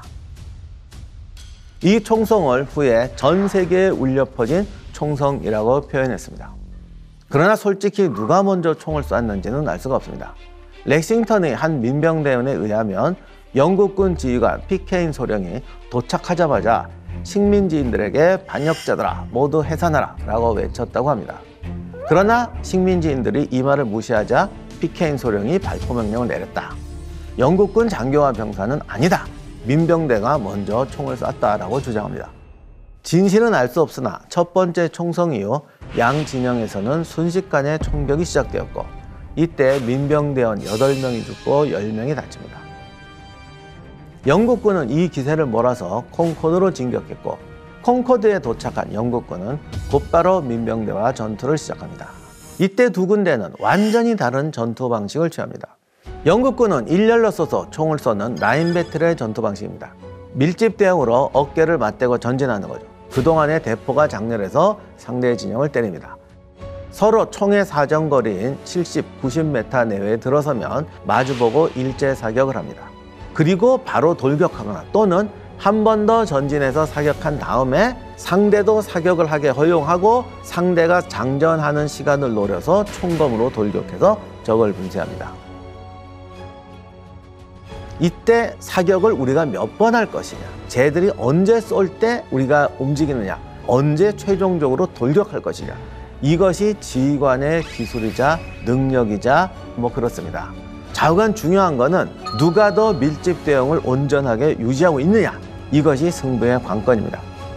이 총성을 후에 전 세계에 울려 퍼진 총성이라고 표현했습니다. 그러나 솔직히 누가 먼저 총을 쐈는지는 알 수가 없습니다. 렉싱턴의 한 민병대원에 의하면 영국군 지휘관 피케인 소령이 도착하자마자 식민지인들에게 반역자들아 모두 해산하라 라고 외쳤다고 합니다. 그러나 식민지인들이 이 말을 무시하자 피케인 소령이 발포 명령을 내렸다. 영국군 장교와 병사는 아니다. 민병대가 먼저 총을 쐈다라고 주장합니다. 진실은 알 수 없으나 첫 번째 총성 이후 양 진영에서는 순식간에 총격이 시작되었고 이때 민병대원 8명이 죽고 10명이 다칩니다. 영국군은 이 기세를 몰아서 콩코드로 진격했고 콩코드에 도착한 영국군은 곧바로 민병대와 전투를 시작합니다. 이때 두 군대는 완전히 다른 전투 방식을 취합니다. 영국군은 일렬로 서서 총을 쏘는 라인 배틀의 전투 방식입니다. 밀집 대응으로 어깨를 맞대고 전진하는 거죠. 그동안의 대포가 장렬해서 상대의 진영을 때립니다. 서로 총의 사정거리인 70, 90m 내외에 들어서면 마주보고 일제 사격을 합니다. 그리고 바로 돌격하거나 또는 한 번 더 전진해서 사격한 다음에 상대도 사격을 하게 허용하고 상대가 장전하는 시간을 노려서 총검으로 돌격해서 적을 분쇄합니다. 이때 사격을 우리가 몇 번 할 것이냐, 쟤들이 언제 쏠 때 우리가 움직이느냐, 언제 최종적으로 돌격할 것이냐, 이것이 지휘관의 기술이자 능력이자 그렇습니다. 좌우간 중요한 거는 누가 더 밀집 대응을 온전하게 유지하고 있느냐, 이것이 승부의 관건입니다.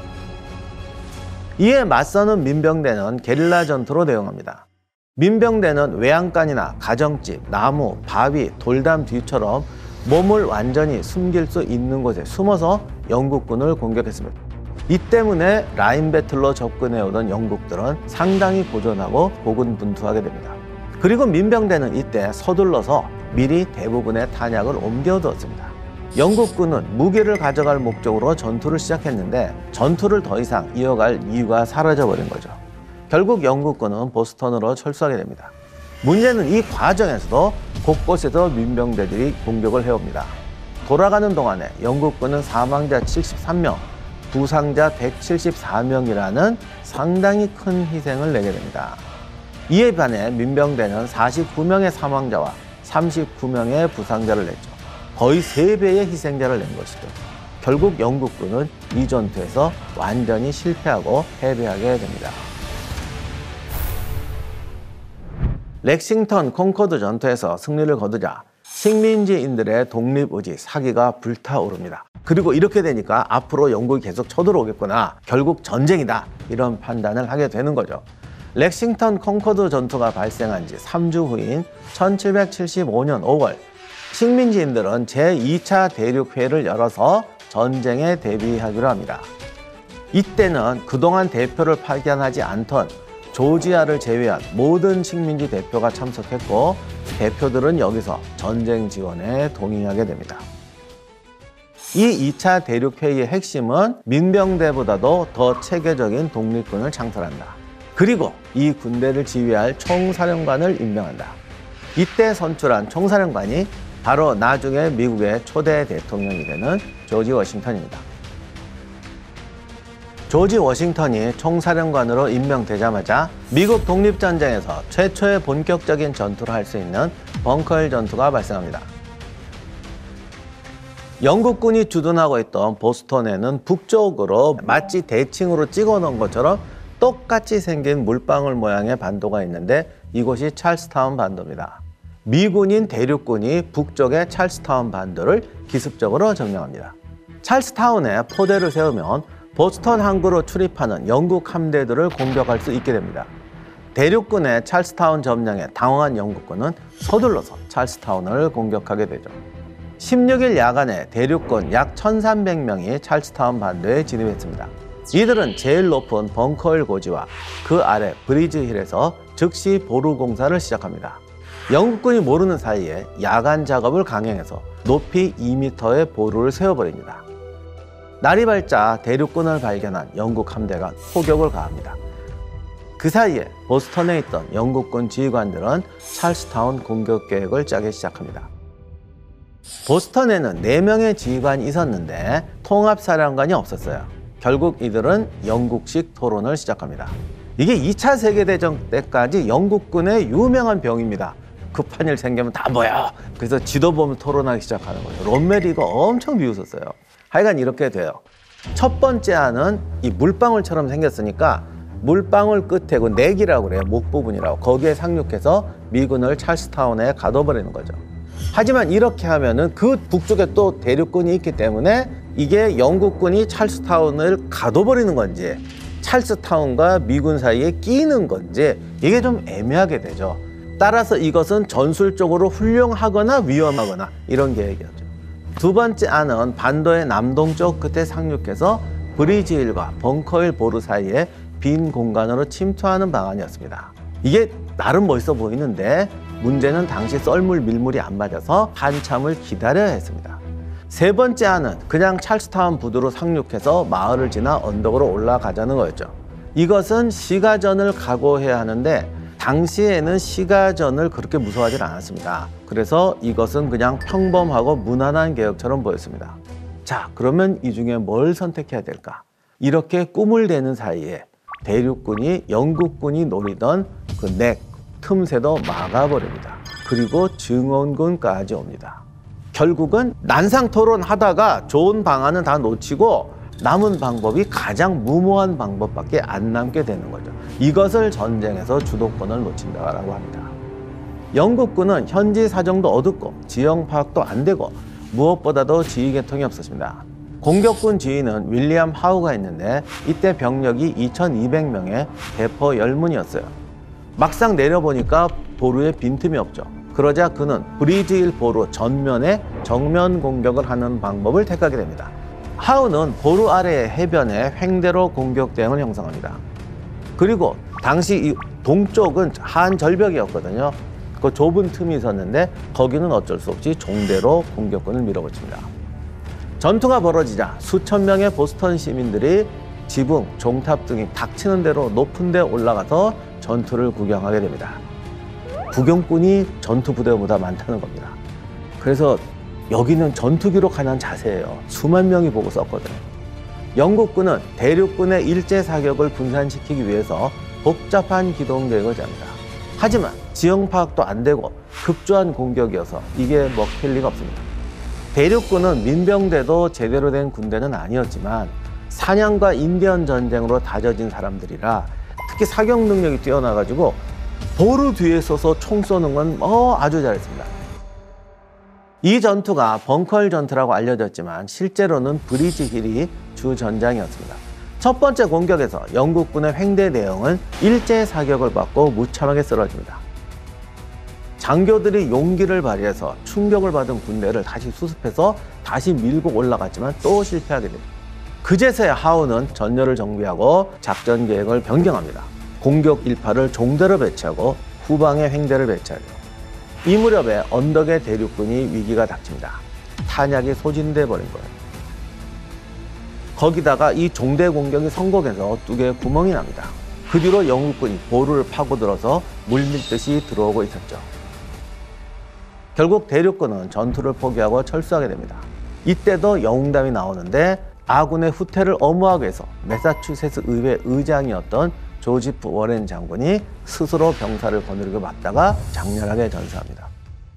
이에 맞서는 민병대는 게릴라 전투로 대응합니다. 민병대는 외양간이나 가정집, 나무, 바위, 돌담 뒤처럼 몸을 완전히 숨길 수 있는 곳에 숨어서 영국군을 공격했습니다. 이 때문에 라인 배틀로 접근해오던 영국들은 상당히 고전하고 고군분투하게 됩니다. 그리고 민병대는 이때 서둘러서 미리 대부분의 탄약을 옮겨두었습니다. 영국군은 무기를 가져갈 목적으로 전투를 시작했는데 전투를 더 이상 이어갈 이유가 사라져버린 거죠. 결국 영국군은 보스턴으로 철수하게 됩니다. 문제는 이 과정에서도 곳곳에서 민병대들이 공격을 해옵니다. 돌아가는 동안에 영국군은 사망자 73명, 부상자 174명이라는 상당히 큰 희생을 내게 됩니다. 이에 반해 민병대는 49명의 사망자와 39명의 부상자를 냈죠. 거의 3배의 희생자를 낸 것이죠. 결국 영국군은 이 전투에서 완전히 실패하고 패배하게 됩니다. 렉싱턴 콩코드 전투에서 승리를 거두자 식민지인들의 독립의지, 사기가 불타오릅니다. 그리고 이렇게 되니까 앞으로 영국이 계속 쳐들어오겠구나, 결국 전쟁이다, 이런 판단을 하게 되는 거죠. 렉싱턴 콩코드 전투가 발생한 지 3주 후인 1775년 5월 식민지인들은 제2차 대륙회의를 열어서 전쟁에 대비하기로 합니다. 이때는 그동안 대표를 파견하지 않던 조지아를 제외한 모든 식민지 대표가 참석했고 대표들은 여기서 전쟁 지원에 동의하게 됩니다. 이 2차 대륙회의의 핵심은 민병대보다도 더 체계적인 독립군을 창설한다. 그리고 이 군대를 지휘할 총사령관을 임명한다. 이때 선출한 총사령관이 바로 나중에 미국의 초대 대통령이 되는 조지 워싱턴입니다. 조지 워싱턴이 총사령관으로 임명되자마자 미국 독립전쟁에서 최초의 본격적인 전투를 할 수 있는 벙커힐 전투가 발생합니다. 영국군이 주둔하고 있던 보스턴에는 북쪽으로 마치 대칭으로 찍어 놓은 것처럼 똑같이 생긴 물방울 모양의 반도가 있는데 이곳이 찰스타운 반도입니다. 미군인 대륙군이 북쪽의 찰스타운 반도를 기습적으로 점령합니다. 찰스타운에 포대를 세우면 보스턴 항구로 출입하는 영국 함대들을 공격할 수 있게 됩니다. 대륙군의 찰스타운 점령에 당황한 영국군은 서둘러서 찰스타운을 공격하게 되죠. 16일 야간에 대륙군 약 1,300명이 찰스타운 반도에 진입했습니다. 이들은 제일 높은 벙커힐 고지와 그 아래 브리지 힐에서 즉시 보루 공사를 시작합니다. 영국군이 모르는 사이에 야간 작업을 강행해서 높이 2m의 보루를 세워버립니다. 날이 밝자 대륙군을 발견한 영국 함대가 포격을 가합니다. 그 사이에 보스턴에 있던 영국군 지휘관들은 찰스타운 공격 계획을 짜기 시작합니다. 보스턴에는 4명의 지휘관이 있었는데 통합사령관이 없었어요. 결국 이들은 영국식 토론을 시작합니다. 이게 2차 세계대전 때까지 영국군의 유명한 병입니다. 급한 일 생기면 다 모여. 그래서 지도 보면 토론하기 시작하는 거예요. 롬메리가 엄청 비웃었어요. 하여간 이렇게 돼요. 첫 번째 안은 이 물방울처럼 생겼으니까 물방울 끝에 그 넥이라고 그래요. 목 부분이라고. 거기에 상륙해서 미군을 찰스타운에 가둬버리는 거죠. 하지만 이렇게 하면은 그 북쪽에 또 대륙군이 있기 때문에 이게 영국군이 찰스타운을 가둬버리는 건지 찰스타운과 미군 사이에 끼는 건지 이게 좀 애매하게 되죠. 따라서 이것은 전술적으로 훌륭하거나 위험하거나 이런 계획이었죠. 두 번째 안은 반도의 남동쪽 끝에 상륙해서 브리지힐과 벙커힐 보루 사이에 빈 공간으로 침투하는 방안이었습니다. 이게 나름 멋있어 보이는데 문제는 당시 썰물 밀물이 안 맞아서 한참을 기다려야 했습니다. 세 번째 안은 그냥 찰스타운 부두로 상륙해서 마을을 지나 언덕으로 올라가자는 거였죠. 이것은 시가전을 각오해야 하는데 당시에는 시가전을 그렇게 무서워하지 않았습니다. 그래서 이것은 그냥 평범하고 무난한 계획처럼 보였습니다. 자, 그러면 이 중에 뭘 선택해야 될까? 이렇게 꿈을 대는 사이에 대륙군이 영국군이 노리던 그 넥, 틈새도 막아버립니다. 그리고 증원군까지 옵니다. 결국은 난상토론 하다가 좋은 방안은 다 놓치고 남은 방법이 가장 무모한 방법밖에 안 남게 되는 거죠. 이것을 전쟁에서 주도권을 놓친다고 합니다. 영국군은 현지 사정도 어둡고 지형 파악도 안 되고 무엇보다도 지휘 계통이 없었습니다. 공격군 지휘는 윌리엄 하우가 있는데 이때 병력이 2,200명의 대포 열문이었어요. 막상 내려보니까 보루에 빈틈이 없죠. 그러자 그는 브리지힐 보루 전면에 정면 공격을 하는 방법을 택하게 됩니다. 하우는 보루 아래의 해변에 횡대로 공격 대응을 형성합니다. 그리고 당시 이 동쪽은 한 절벽이었거든요. 그 좁은 틈이 있었는데 거기는 어쩔 수 없이 종대로 공격군을 밀어붙입니다. 전투가 벌어지자 수천 명의 보스턴 시민들이 지붕, 종탑 등이 닥치는 대로 높은 데 올라가서 전투를 구경하게 됩니다. 구경꾼이 전투 부대보다 많다는 겁니다. 그래서 여기는 전투 기록하는 자세예요. 수만 명이 보고 썼거든요. 영국군은 대륙군의 일제 사격을 분산시키기 위해서 복잡한 기동 계획을 짭니다. 하지만 지형 파악도 안 되고 급조한 공격이어서 이게 먹힐 리가 없습니다. 대륙군은 민병대도 제대로 된 군대는 아니었지만 사냥과 인디언 전쟁으로 다져진 사람들이라 특히 사격 능력이 뛰어나가지고 보루 뒤에 서서 총 쏘는 건 아주 잘했습니다. 이 전투가 벙커힐 전투라고 알려졌지만 실제로는 브리지힐이 주 전장이었습니다. 첫 번째 공격에서 영국군의 횡대 대형은 일제 사격을 받고 무참하게 쓰러집니다. 장교들이 용기를 발휘해서 충격을 받은 군대를 다시 수습해서 다시 밀고 올라갔지만 또 실패하게 됩니다. 그제서야 하우는 전열을 정비하고 작전 계획을 변경합니다. 공격 일파를 종대로 배치하고 후방에 횡대를 배치하죠. 이 무렵에 언덕의 대륙군이 위기가 닥칩니다. 탄약이 소진돼 버린 거예요. 거기다가 이 종대 공격이 성공해서 두 개의 구멍이 납니다. 그 뒤로 영국군이 보루를 파고들어서 물밀듯이 들어오고 있었죠. 결국 대륙군은 전투를 포기하고 철수하게 됩니다. 이때도 영웅담이 나오는데 아군의 후퇴를 엄호하기 위해서 매사추세츠 의회 의장이었던 조지프 워렌 장군이 스스로 병사를 거느리고 맞다가 장렬하게 전사합니다.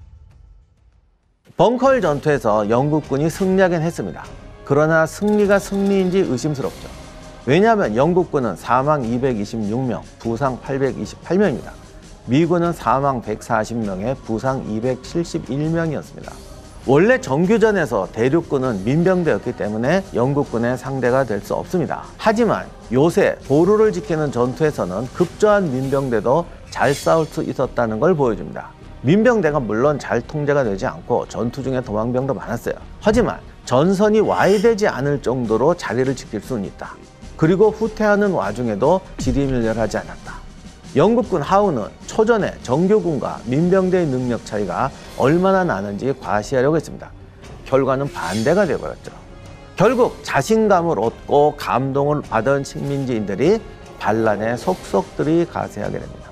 벙커힐 전투에서 영국군이 승리하긴 했습니다. 그러나 승리가 승리인지 의심스럽죠. 왜냐하면 영국군은 사망 226명, 부상 828명입니다. 미군은 사망 140명에 부상 271명이었습니다. 원래 정규전에서 대륙군은 민병대였기 때문에 영국군의 상대가 될 수 없습니다. 하지만 요새 보루를 지키는 전투에서는 급조한 민병대도 잘 싸울 수 있었다는 걸 보여줍니다. 민병대가 물론 잘 통제가 되지 않고 전투 중에 도망병도 많았어요. 하지만 전선이 와해되지 않을 정도로 자리를 지킬 수는 있다. 그리고 후퇴하는 와중에도 지리멸렬하지 않았다. 영국군 하우는 초전에 정규군과 민병대의 능력 차이가 얼마나 나는지 과시하려고 했습니다. 결과는 반대가 되어버렸죠. 결국 자신감을 얻고 감동을 받은 식민지인들이 반란의 속속들이 가세하게 됩니다.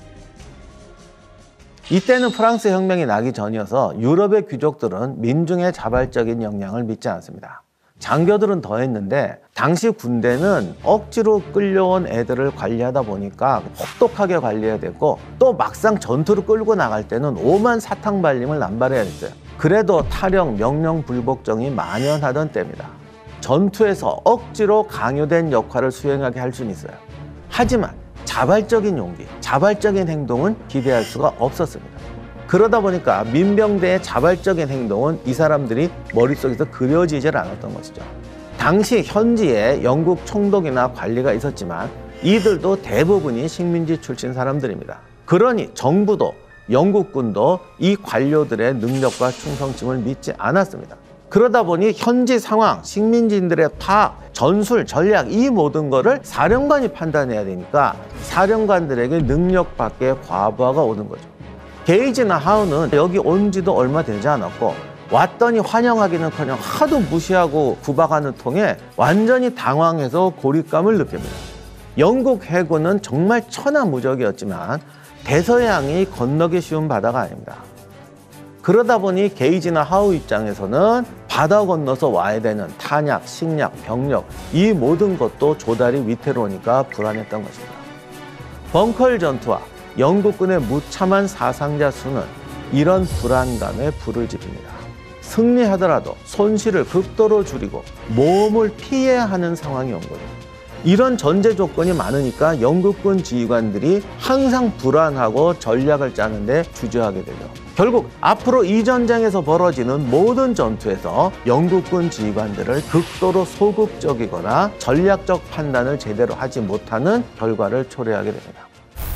이때는 프랑스 혁명이 나기 전이어서 유럽의 귀족들은 민중의 자발적인 역량을 믿지 않습니다. 장교들은 더 했는데 당시 군대는 억지로 끌려온 애들을 관리하다 보니까 혹독하게 관리해야 됐고 또 막상 전투를 끌고 나갈 때는 오만 사탕발림을 남발해야 됐어요. 그래도 타령, 명령 불복종이 만연하던 때입니다. 전투에서 억지로 강요된 역할을 수행하게 할 수는 있어요. 하지만 자발적인 용기, 자발적인 행동은 기대할 수가 없었습니다. 그러다 보니까 민병대의 자발적인 행동은 이 사람들이 머릿속에서 그려지질 않았던 것이죠. 당시 현지에 영국 총독이나 관리가 있었지만 이들도 대부분이 식민지 출신 사람들입니다. 그러니 정부도 영국군도 이 관료들의 능력과 충성심을 믿지 않았습니다. 그러다 보니 현지 상황, 식민지인들의 파악, 전술, 전략 이 모든 거를 사령관이 판단해야 되니까 사령관들에게 능력밖에 과부하가 오는 거죠. 게이지나 하우는 여기 온 지도 얼마 되지 않았고 왔더니 환영하기는커녕 하도 무시하고 구박하는 통에 완전히 당황해서 고립감을 느낍니다. 영국 해군은 정말 천하무적이었지만 대서양이 건너기 쉬운 바다가 아닙니다. 그러다 보니 게이지나 하우 입장에서는 바다 건너서 와야 되는 탄약, 식량, 병력 이 모든 것도 조달이 위태로우니까 불안했던 것입니다. 벙커힐 전투와 영국군의 무참한 사상자 수는 이런 불안감에 불을 지핍니다. 승리하더라도 손실을 극도로 줄이고 모험을 피해야 하는 상황이 온 거죠. 이런 전제 조건이 많으니까 영국군 지휘관들이 항상 불안하고 전략을 짜는데 주저하게 되죠. 결국 앞으로 이 전쟁에서 벌어지는 모든 전투에서 영국군 지휘관들을 극도로 소극적이거나 전략적 판단을 제대로 하지 못하는 결과를 초래하게 됩니다.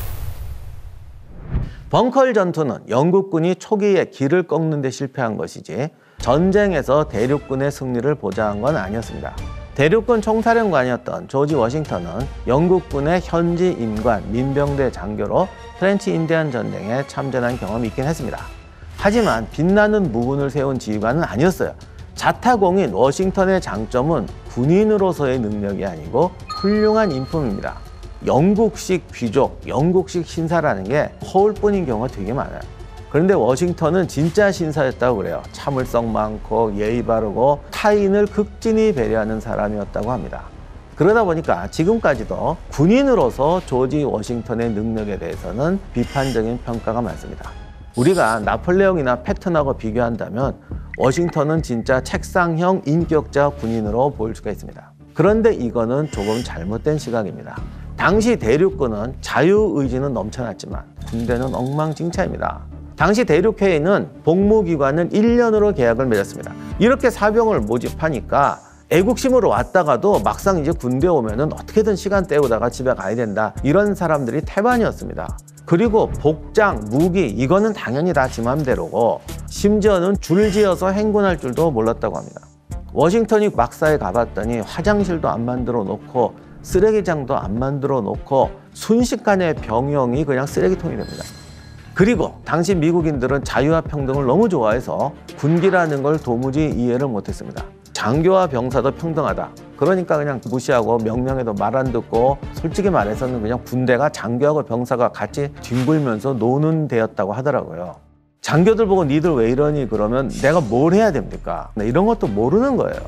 벙커힐 전투는 영국군이 초기에 길을 꺾는 데 실패한 것이지 전쟁에서 대륙군의 승리를 보장한 건 아니었습니다. 대륙군 총사령관이었던 조지 워싱턴은 영국군의 현지 임관, 민병대 장교로 프렌치 인디안 전쟁에 참전한 경험이 있긴 했습니다. 하지만 빛나는 무군을 세운 지휘관은 아니었어요. 자타공인 워싱턴의 장점은 군인으로서의 능력이 아니고 훌륭한 인품입니다. 영국식 귀족, 영국식 신사라는 게 허울뿐인 경우가 되게 많아요. 그런데 워싱턴은 진짜 신사였다고 그래요. 참을성 많고 예의 바르고 타인을 극진히 배려하는 사람이었다고 합니다. 그러다 보니까 지금까지도 군인으로서 조지 워싱턴의 능력에 대해서는 비판적인 평가가 많습니다. 우리가 나폴레옹이나 패턴하고 비교한다면 워싱턴은 진짜 책상형 인격자 군인으로 보일 수가 있습니다. 그런데 이거는 조금 잘못된 시각입니다. 당시 대륙군은 자유의지는 넘쳐났지만 군대는 엉망진창입니다. 당시 대륙회의는 복무기간을 1년으로 계약을 맺었습니다. 이렇게 사병을 모집하니까 애국심으로 왔다가도 막상 이제 군대 오면은 어떻게든 시간 때우다가 집에 가야 된다. 이런 사람들이 태반이었습니다. 그리고 복장, 무기 이거는 당연히 다 지 맘대로고 심지어는 줄지어서 행군할 줄도 몰랐다고 합니다. 워싱턴이 막사에 가봤더니 화장실도 안 만들어 놓고 쓰레기장도 안 만들어 놓고 순식간에 병영이 그냥 쓰레기통이 됩니다. 그리고 당시 미국인들은 자유와 평등을 너무 좋아해서 군기라는 걸 도무지 이해를 못했습니다. 장교와 병사도 평등하다. 그러니까 그냥 무시하고 명령에도 말 안 듣고 솔직히 말해서는 그냥 군대가 장교하고 병사가 같이 뒹굴면서 노는 데였다고 하더라고요. 장교들 보고 니들 왜 이러니 그러면 내가 뭘 해야 됩니까? 이런 것도 모르는 거예요.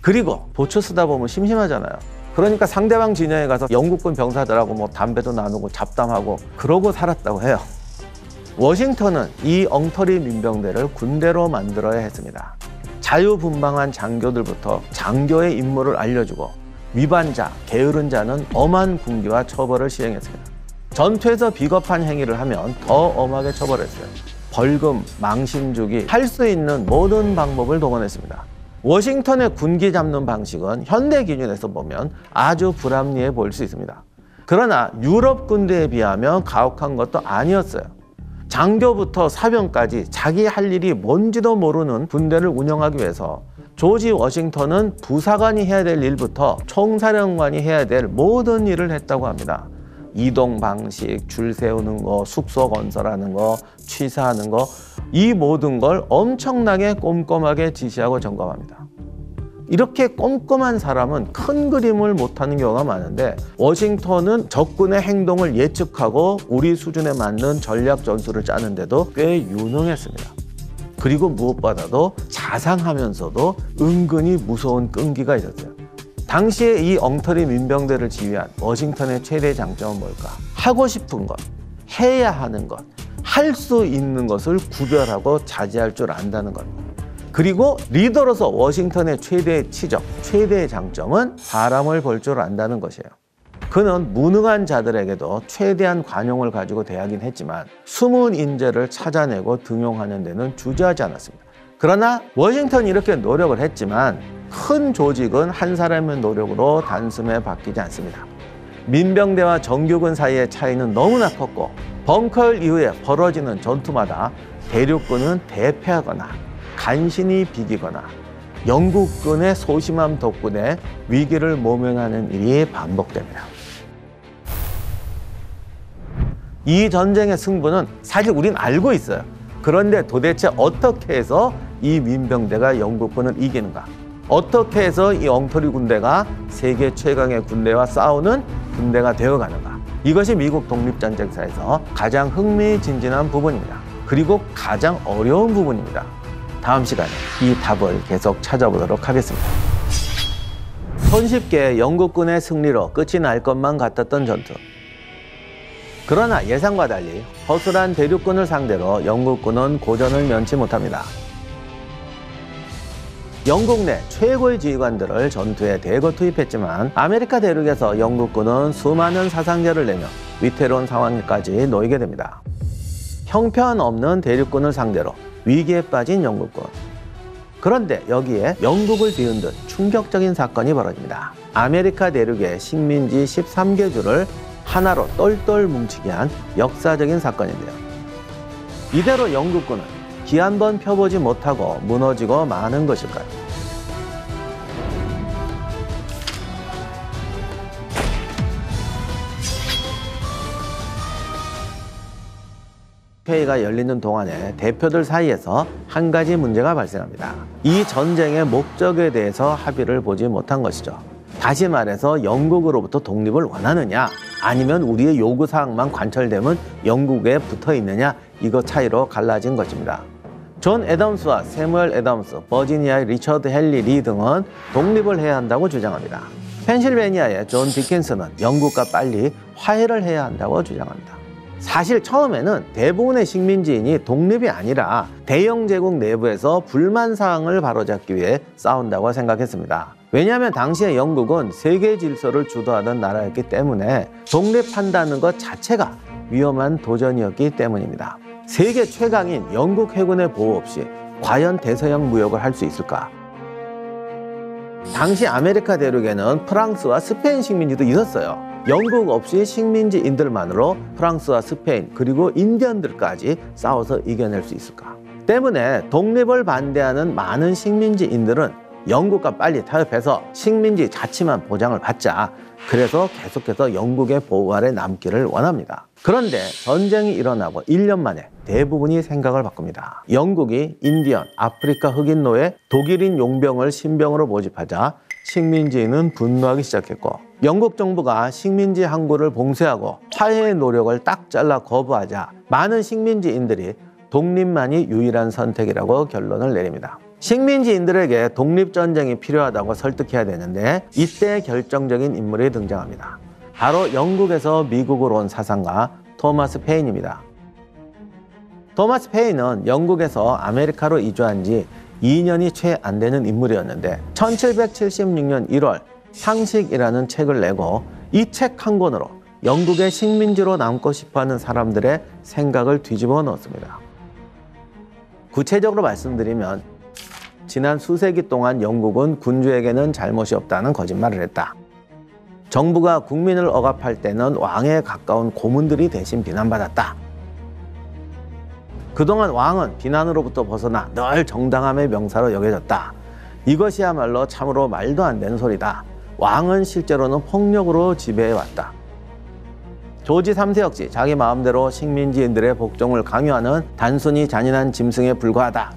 그리고 보초 쓰다 보면 심심하잖아요. 그러니까 상대방 진영에 가서 영국군 병사들하고 뭐 담배도 나누고 잡담하고 그러고 살았다고 해요. 워싱턴은 이 엉터리 민병대를 군대로 만들어야 했습니다. 자유분방한 장교들부터 장교의 임무를 알려주고 위반자, 게으른 자는 엄한 군기와 처벌을 시행했습니다. 전투에서 비겁한 행위를 하면 더 엄하게 처벌했어요. 벌금, 망신 주기, 할 수 있는 모든 방법을 동원했습니다. 워싱턴의 군기 잡는 방식은 현대 기준에서 보면 아주 불합리해 보일 수 있습니다. 그러나 유럽 군대에 비하면 가혹한 것도 아니었어요. 장교부터 사병까지 자기 할 일이 뭔지도 모르는 군대를 운영하기 위해서 조지 워싱턴은 부사관이 해야 될 일부터 총사령관이 해야 될 모든 일을 했다고 합니다. 이동 방식, 줄 세우는 거, 숙소 건설하는 거, 취사하는 거, 이 모든 걸 엄청나게 꼼꼼하게 지시하고 점검합니다. 이렇게 꼼꼼한 사람은 큰 그림을 못하는 경우가 많은데 워싱턴은 적군의 행동을 예측하고 우리 수준에 맞는 전략 전술을 짜는데도 꽤 유능했습니다. 그리고 무엇보다도 자상하면서도 은근히 무서운 끈기가 있었어요. 당시에 이 엉터리 민병대를 지휘한 워싱턴의 최대 장점은 뭘까? 하고 싶은 것, 해야 하는 것, 할 수 있는 것을 구별하고 자제할 줄 안다는 것. 그리고 리더로서 워싱턴의 최대의 치적, 최대의 장점은 사람을 볼 줄 안다는 것이에요. 그는 무능한 자들에게도 최대한 관용을 가지고 대하긴 했지만 숨은 인재를 찾아내고 등용하는 데는 주저하지 않았습니다. 그러나 워싱턴이 이렇게 노력을 했지만 큰 조직은 한 사람의 노력으로 단숨에 바뀌지 않습니다. 민병대와 정규군 사이의 차이는 너무나 컸고 벙커 이후에 벌어지는 전투마다 대륙군은 대패하거나 간신히 비기거나 영국군의 소심함 덕분에 위기를 모면하는 일이 반복됩니다. 이 전쟁의 승부는 사실 우린 알고 있어요. 그런데 도대체 어떻게 해서 이 민병대가 영국군을 이기는가? 어떻게 해서 이 엉터리 군대가 세계 최강의 군대와 싸우는 군대가 되어가는가? 이것이 미국 독립전쟁사에서 가장 흥미진진한 부분입니다. 그리고 가장 어려운 부분입니다. 다음 시간에 이 답을 계속 찾아보도록 하겠습니다. 손쉽게 영국군의 승리로 끝이 날 것만 같았던 전투. 그러나 예상과 달리 허술한 대륙군을 상대로 영국군은 고전을 면치 못합니다. 영국 내 최고의 지휘관들을 전투에 대거 투입했지만 아메리카 대륙에서 영국군은 수많은 사상자를 내며 위태로운 상황까지 놓이게 됩니다. 형편없는 대륙군을 상대로 위기에 빠진 영국군. 그런데 여기에 영국을 뒤흔든 충격적인 사건이 벌어집니다. 아메리카 대륙의 식민지 13개 주를 하나로 똘똘 뭉치게 한 역사적인 사건인데요. 이대로 영국군은 기 한 번 펴보지 못하고 무너지고 마는 것일까요? 회의가 열리는 동안에 대표들 사이에서 한 가지 문제가 발생합니다. 이 전쟁의 목적에 대해서 합의를 보지 못한 것이죠. 다시 말해서 영국으로부터 독립을 원하느냐 아니면 우리의 요구사항만 관철되면 영국에 붙어 있느냐 이거 차이로 갈라진 것입니다. 존 애덤스와 세무엘 애덤스, 버지니아의 리처드 헨리 리 등은 독립을 해야 한다고 주장합니다. 펜실베니아의 존 디킨스는 영국과 빨리 화해를 해야 한다고 주장합니다. 사실 처음에는 대부분의 식민지인이 독립이 아니라 대영 제국 내부에서 불만 사항을 바로잡기 위해 싸운다고 생각했습니다. 왜냐하면 당시에 영국은 세계 질서를 주도하던 나라였기 때문에 독립한다는 것 자체가 위험한 도전이었기 때문입니다. 세계 최강인 영국 해군의 보호 없이 과연 대서양 무역을 할 수 있을까? 당시 아메리카 대륙에는 프랑스와 스페인 식민지도 있었어요. 영국 없이 식민지인들만으로 프랑스와 스페인 그리고 인디언들까지 싸워서 이겨낼 수 있을까? 때문에 독립을 반대하는 많은 식민지인들은 영국과 빨리 타협해서 식민지 자치만 보장을 받자. 그래서 계속해서 영국의 보호 아래 남기를 원합니다. 그런데 전쟁이 일어나고 1년 만에 대부분이 생각을 바꿉니다. 영국이 인디언, 아프리카 흑인 노예, 독일인 용병을 신병으로 모집하자 식민지인은 분노하기 시작했고 영국 정부가 식민지 항구를 봉쇄하고 화해의 노력을 딱 잘라 거부하자 많은 식민지인들이 독립만이 유일한 선택이라고 결론을 내립니다. 식민지인들에게 독립전쟁이 필요하다고 설득해야 되는데 이때 결정적인 인물이 등장합니다. 바로 영국에서 미국으로 온 사상가 토마스 페인입니다. 토마스 페인은 영국에서 아메리카로 이주한 지 2년이 채 안 되는 인물이었는데 1776년 1월 상식이라는 책을 내고 이 책 한 권으로 영국의 식민지로 남고 싶어하는 사람들의 생각을 뒤집어 놓습니다. 구체적으로 말씀드리면 지난 수세기 동안 영국은 군주에게는 잘못이 없다는 거짓말을 했다. 정부가 국민을 억압할 때는 왕에 가까운 고문들이 대신 비난받았다. 그동안 왕은 비난으로부터 벗어나 늘 정당함의 명사로 여겨졌다. 이것이야말로 참으로 말도 안 되는 소리다. 왕은 실제로는 폭력으로 지배해왔다. 조지 3세 역시 자기 마음대로 식민지인들의 복종을 강요하는 단순히 잔인한 짐승에 불과하다.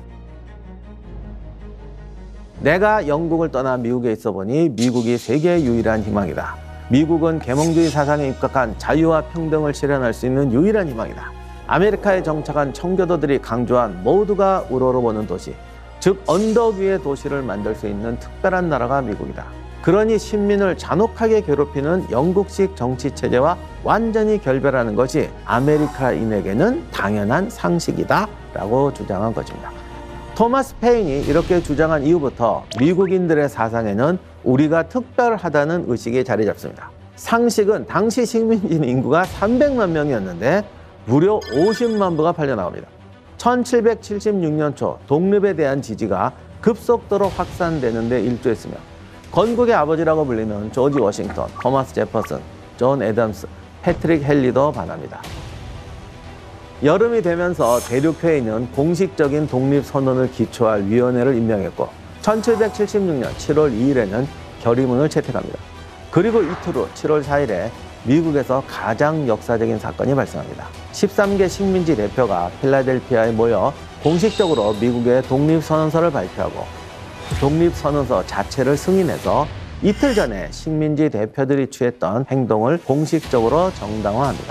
내가 영국을 떠나 미국에 있어 보니 미국이 세계의 유일한 희망이다. 미국은 계몽주의 사상에 입각한 자유와 평등을 실현할 수 있는 유일한 희망이다. 아메리카에 정착한 청교도들이 강조한 모두가 우러러보는 도시, 즉 언덕 위의 도시를 만들 수 있는 특별한 나라가 미국이다. 그러니 식민을 잔혹하게 괴롭히는 영국식 정치체제와 완전히 결별하는 것이 아메리카인에게는 당연한 상식이다 라고 주장한 것입니다. 토마스 페인이 이렇게 주장한 이후부터 미국인들의 사상에는 우리가 특별하다는 의식이 자리 잡습니다. 상식은 당시 식민지 인구가 300만 명이었는데 무려 50만 부가 팔려나옵니다. 1776년 초 독립에 대한 지지가 급속도로 확산되는 데 일조했으며 건국의 아버지라고 불리는 조지 워싱턴, 토마스 제퍼슨, 존 애덤스, 패트릭 헨리도 반합니다. 여름이 되면서 대륙회의는 공식적인 독립선언을 기초할 위원회를 임명했고 1776년 7월 2일에는 결의문을 채택합니다. 그리고 이틀 후 7월 4일에 미국에서 가장 역사적인 사건이 발생합니다. 13개 식민지 대표가 필라델피아에 모여 공식적으로 미국의 독립선언서를 발표하고 독립선언서 자체를 승인해서 이틀 전에 식민지 대표들이 취했던 행동을 공식적으로 정당화합니다.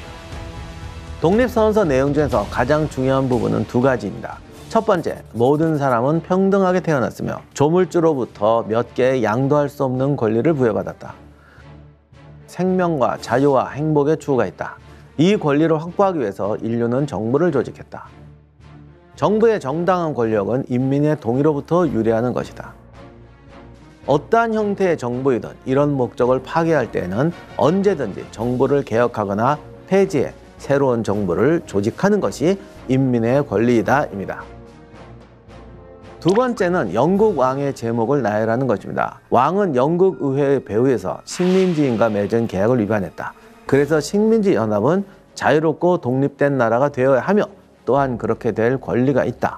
독립선언서 내용 중에서 가장 중요한 부분은 두 가지입니다. 첫 번째, 모든 사람은 평등하게 태어났으며 조물주로부터 몇 개의 양도할 수 없는 권리를 부여받았다. 생명과 자유와 행복의 추구가 있다. 이 권리를 확보하기 위해서 인류는 정부를 조직했다. 정부의 정당한 권력은 인민의 동의로부터 유래하는 것이다. 어떠한 형태의 정부이든 이런 목적을 파괴할 때에는 언제든지 정부를 개혁하거나 폐지해 새로운 정부를 조직하는 것이 인민의 권리이다입니다. 두 번째는 영국 왕의 제목을 나열하는 것입니다. 왕은 영국 의회의 배후에서 식민지인과 맺은 계약을 위반했다. 그래서 식민지 연합은 자유롭고 독립된 나라가 되어야 하며 또한 그렇게 될 권리가 있다.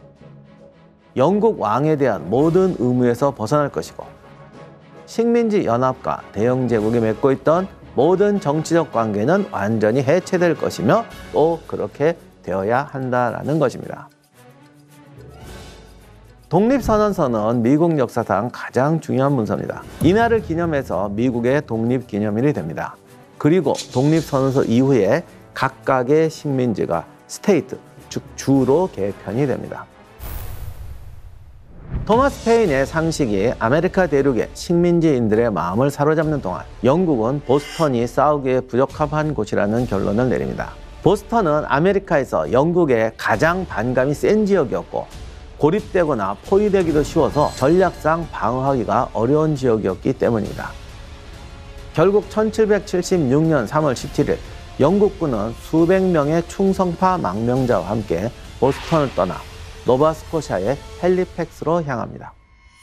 영국 왕에 대한 모든 의무에서 벗어날 것이고 식민지 연합과 대영 제국이 맺고 있던 모든 정치적 관계는 완전히 해체될 것이며 또 그렇게 되어야 한다라는 것입니다. 독립선언서는 미국 역사상 가장 중요한 문서입니다. 이날을 기념해서 미국의 독립기념일이 됩니다. 그리고 독립선언서 이후에 각각의 식민지가 스테이트, 즉 주로 개편이 됩니다. 토마스 페인의 상식이 아메리카 대륙의 식민지인들의 마음을 사로잡는 동안 영국은 보스턴이 싸우기에 부적합한 곳이라는 결론을 내립니다. 보스턴은 아메리카에서 영국의 가장 반감이 센 지역이었고 고립되거나 포위되기도 쉬워서 전략상 방어하기가 어려운 지역이었기 때문입니다. 결국 1776년 3월 17일 영국군은 수백 명의 충성파 망명자와 함께 보스턴을 떠나 노바스코샤의 헬리팩스로 향합니다.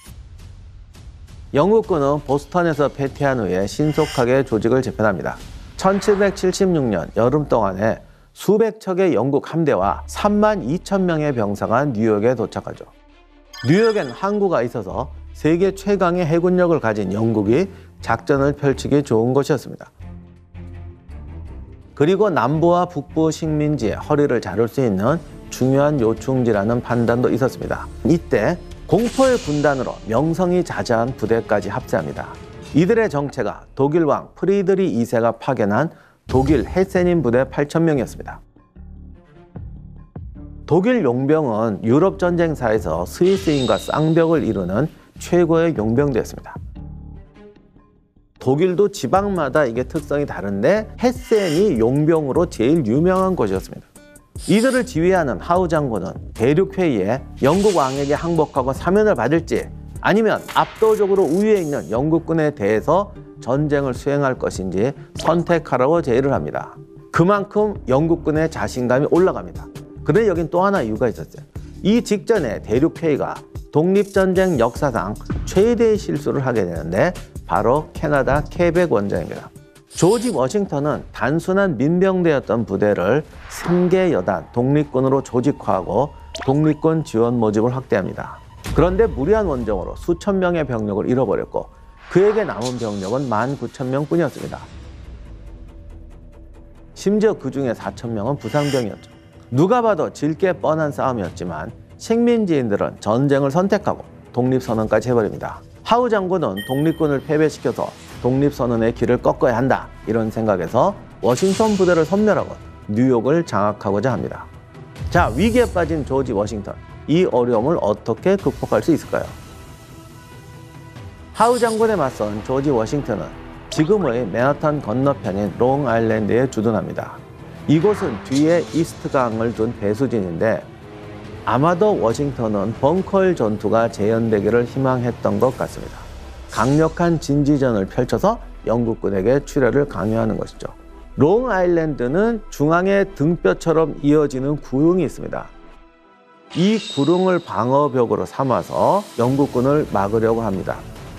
영국군은 보스턴에서 패퇴한 후에 신속하게 조직을 재편합니다. 1776년 여름 동안에 수백 척의 영국 함대와 3만 2천 명의 병사가 뉴욕에 도착하죠. 뉴욕엔 항구가 있어서 세계 최강의 해군력을 가진 영국이 작전을 펼치기 좋은 곳이었습니다. 그리고 남부와 북부 식민지의 허리를 자를 수 있는 중요한 요충지라는 판단도 있었습니다. 이때 공포의 군단으로 명성이 자자한 부대까지 합세합니다. 이들의 정체가 독일 왕 프리드리 2세가 파견한 독일 헤세닌 부대 8,000명이었습니다. 독일 용병은 유럽 전쟁사에서 스위스인과 쌍벽을 이루는 최고의 용병대였습니다. 독일도 지방마다 이게 특성이 다른데 헤센이 용병으로 제일 유명한 곳이었습니다. 이들을 지휘하는 하우 장군은 대륙회의에 영국 왕에게 항복하고 사면을 받을지 아니면 압도적으로 우위에 있는 영국군에 대해서 전쟁을 수행할 것인지 선택하라고 제의를 합니다. 그만큼 영국군의 자신감이 올라갑니다. 그런데 여긴 또 하나 이유가 있었어요. 이 직전에 대륙회의가 독립전쟁 역사상 최대의 실수를 하게 되는데 바로 캐나다 퀘벡 원정입니다. 조지 워싱턴은 단순한 민병대였던 부대를 3개 여단 독립군으로 조직화하고 독립군 지원 모집을 확대합니다. 그런데 무리한 원정으로 수천 명의 병력을 잃어버렸고 그에게 남은 병력은 19,000명 뿐이었습니다. 심지어 그 중에 4,000명은 부상병이었죠. 누가 봐도 질 게 뻔한 싸움이었지만 식민지인들은 전쟁을 선택하고 독립선언까지 해버립니다. 하우 장군은 독립군을 패배시켜서 독립선언의 길을 꺾어야 한다 이런 생각에서 워싱턴 부대를 섬멸하고 뉴욕을 장악하고자 합니다. 자, 위기에 빠진 조지 워싱턴, 이 어려움을 어떻게 극복할 수 있을까요? 하우 장군에 맞선 조지 워싱턴은 지금의 맨하탄 건너편인 롱아일랜드에 주둔합니다. 이곳은 뒤에 이스트강을 둔 배수진인데 아마도 워싱턴은 벙커일 전투가 재현되기를 희망했던 것 같습니다. 강력한 진지전을 펼쳐서 영국군에게 출혈을 강요하는 것이죠. 롱아일랜드는 중앙에 등뼈처럼 이어지는 구릉이 있습니다. 이 구릉을 방어벽으로 삼아서 영국군을 막으려고 합니다.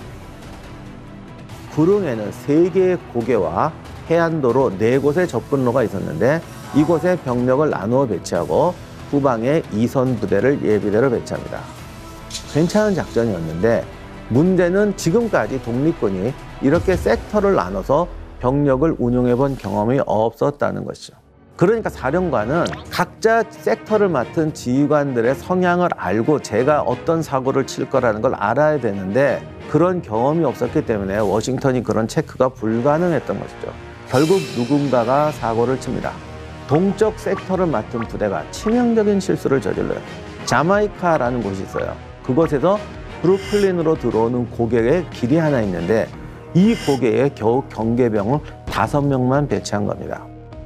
구릉에는 3개의 고개와 해안도로 4곳의 접근로가 있었는데 이곳에 병력을 나누어 배치하고 후방에 2선 부대를 예비대로 배치합니다. 괜찮은 작전이었는데 문제는 지금까지 독립군이 이렇게 섹터를 나눠서 병력을 운용해 본 경험이 없었다는 것이죠. 그러니까 사령관은 각자 섹터를 맡은 지휘관들의 성향을 알고 제가 어떤 사고를 칠 거라는 걸 알아야 되는데 그런 경험이 없었기 때문에 워싱턴이 그런 체크가 불가능했던 것이죠. 결국 누군가가 사고를 칩니다. 동쪽 섹터를 맡은 부대가 치명적인 실수를 저질러요. 자마이카라는 곳이 있어요. 그곳에서 브루클린으로 들어오는 고개의 길이 하나 있는데 이 고개에 겨우 경계병을 5명만 배치한 겁니다.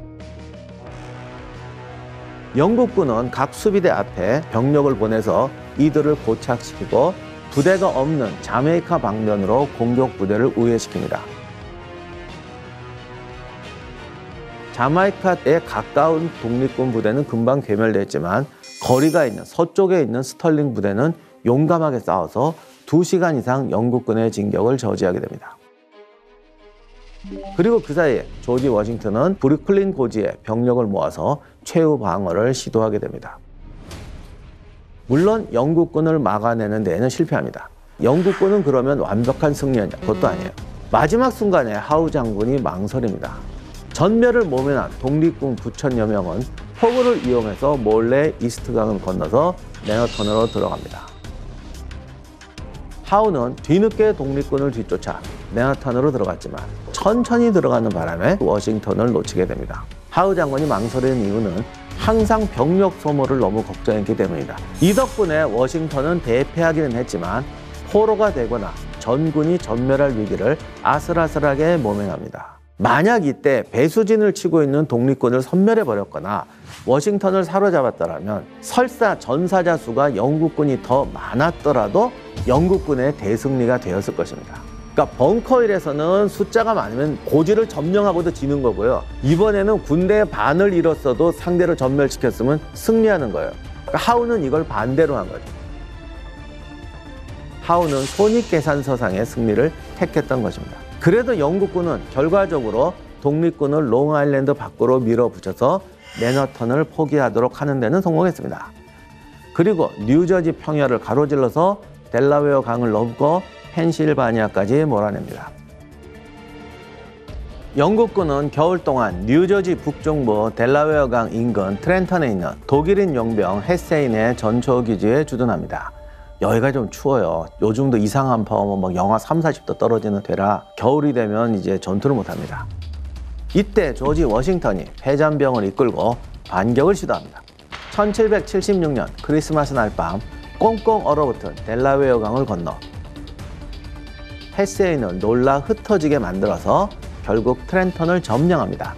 영국군은 각 수비대 앞에 병력을 보내서 이들을 고착시키고 부대가 없는 자메이카 방면으로 공격 부대를 우회시킵니다. 자마이카에 가까운 독립군 부대는 금방 괴멸됐지만 거리가 있는 서쪽에 있는 스털링 부대는 용감하게 싸워서 2시간 이상 영국군의 진격을 저지하게 됩니다. 그리고 그 사이에 조지 워싱턴은 브루클린 고지에 병력을 모아서 최후 방어를 시도하게 됩니다. 물론 영국군을 막아내는 데에는 실패합니다. 영국군은 그러면 완벽한 승리였냐? 그것도 아니에요. 마지막 순간에 하우 장군이 망설입니다. 전멸을 모면한 독립군 9,000여 명은 포구를 이용해서 몰래 이스트강을 건너서 맨하탄으로 들어갑니다. 하우는 뒤늦게 독립군을 뒤쫓아 맨하탄으로 들어갔지만 천천히 들어가는 바람에 워싱턴을 놓치게 됩니다. 하우 장군이 망설이는 이유는 항상 병력 소모를 너무 걱정했기 때문이다. 이 덕분에 워싱턴은 대패하기는 했지만 포로가 되거나 전군이 전멸할 위기를 아슬아슬하게 모면합니다. 만약 이때 배수진을 치고 있는 독립군을 섬멸해버렸거나 워싱턴을 사로잡았더라면 설사 전사자 수가 영국군이 더 많았더라도 영국군의 대승리가 되었을 것입니다. 그러니까 벙커힐에서는 숫자가 많으면 고지를 점령하고도 지는 거고요. 이번에는 군대의 반을 잃었어도 상대를 전멸시켰으면 승리하는 거예요. 그러니까 하우는 이걸 반대로 한 거죠. 하우는 손익계산서상의 승리를 택했던 것입니다. 그래도 영국군은 결과적으로 독립군을 롱아일랜드 밖으로 밀어붙여서 맨하탄을 포기하도록 하는 데는 성공했습니다. 그리고 뉴저지 평야를 가로질러서 델라웨어 강을 넘고 펜실바니아까지 몰아냅니다. 영국군은 겨울 동안 뉴저지 북중부 델라웨어 강 인근 트렌턴에 있는 독일인 용병 헤세인의 전초기지에 주둔합니다. 여기가 좀 추워요. 요즘도 이상 한파오면 막 영하 30~40도 떨어지는 데라 겨울이 되면 이제 전투를 못합니다. 이때 조지 워싱턴이 패잔병을 이끌고 반격을 시도합니다. 1776년 크리스마스 날 밤 꽁꽁 얼어붙은 델라웨어 강을 건너 헤세인을 놀라 흩어지게 만들어서 결국 트렌턴을 점령합니다.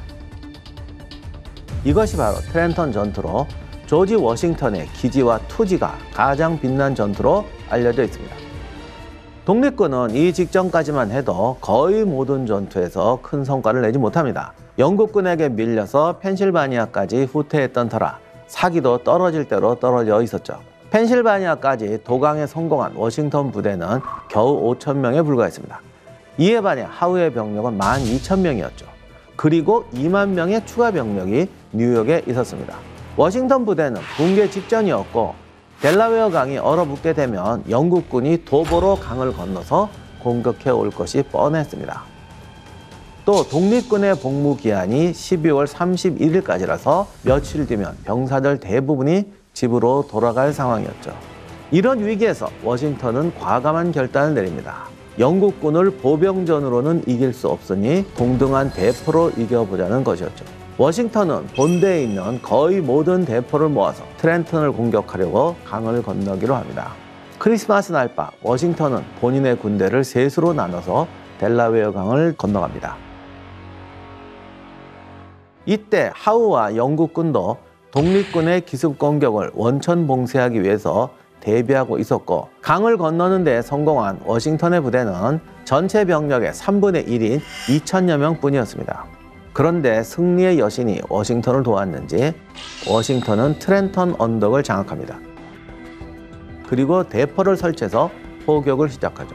이것이 바로 트렌턴 전투로 조지 워싱턴의 기지와 투지가 가장 빛난 전투로 알려져 있습니다. 독립군은 이 직전까지만 해도 거의 모든 전투에서 큰 성과를 내지 못합니다. 영국군에게 밀려서 펜실바니아까지 후퇴했던 터라 사기도 떨어질 대로 떨어져 있었죠. 펜실바니아까지 도강에 성공한 워싱턴 부대는 겨우 5,000명에 불과했습니다. 이에 반해 하우의 병력은 12,000명이었죠. 그리고 2만 명의 추가 병력이 뉴욕에 있었습니다. 워싱턴 부대는 붕괴 직전이었고 델라웨어 강이 얼어붙게 되면 영국군이 도보로 강을 건너서 공격해 올 것이 뻔했습니다. 또 독립군의 복무 기한이 12월 31일까지라서 며칠 뒤면 병사들 대부분이 집으로 돌아갈 상황이었죠. 이런 위기에서 워싱턴은 과감한 결단을 내립니다. 영국군을 보병전으로는 이길 수 없으니 동등한 대포로 이겨보자는 것이었죠. 워싱턴은 본대에 있는 거의 모든 대포를 모아서 트렌턴을 공격하려고 강을 건너기로 합니다. 크리스마스 날 밤 워싱턴은 본인의 군대를 셋으로 나눠서 델라웨어 강을 건너갑니다. 이때 하우와 영국군도 독립군의 기습 공격을 원천 봉쇄하기 위해서 대비하고 있었고 강을 건너는 데 성공한 워싱턴의 부대는 전체 병력의 3분의 1인 2,000여 명뿐이었습니다. 그런데 승리의 여신이 워싱턴을 도왔는지 워싱턴은 트렌턴 언덕을 장악합니다. 그리고 대포를 설치해서 포격을 시작하죠.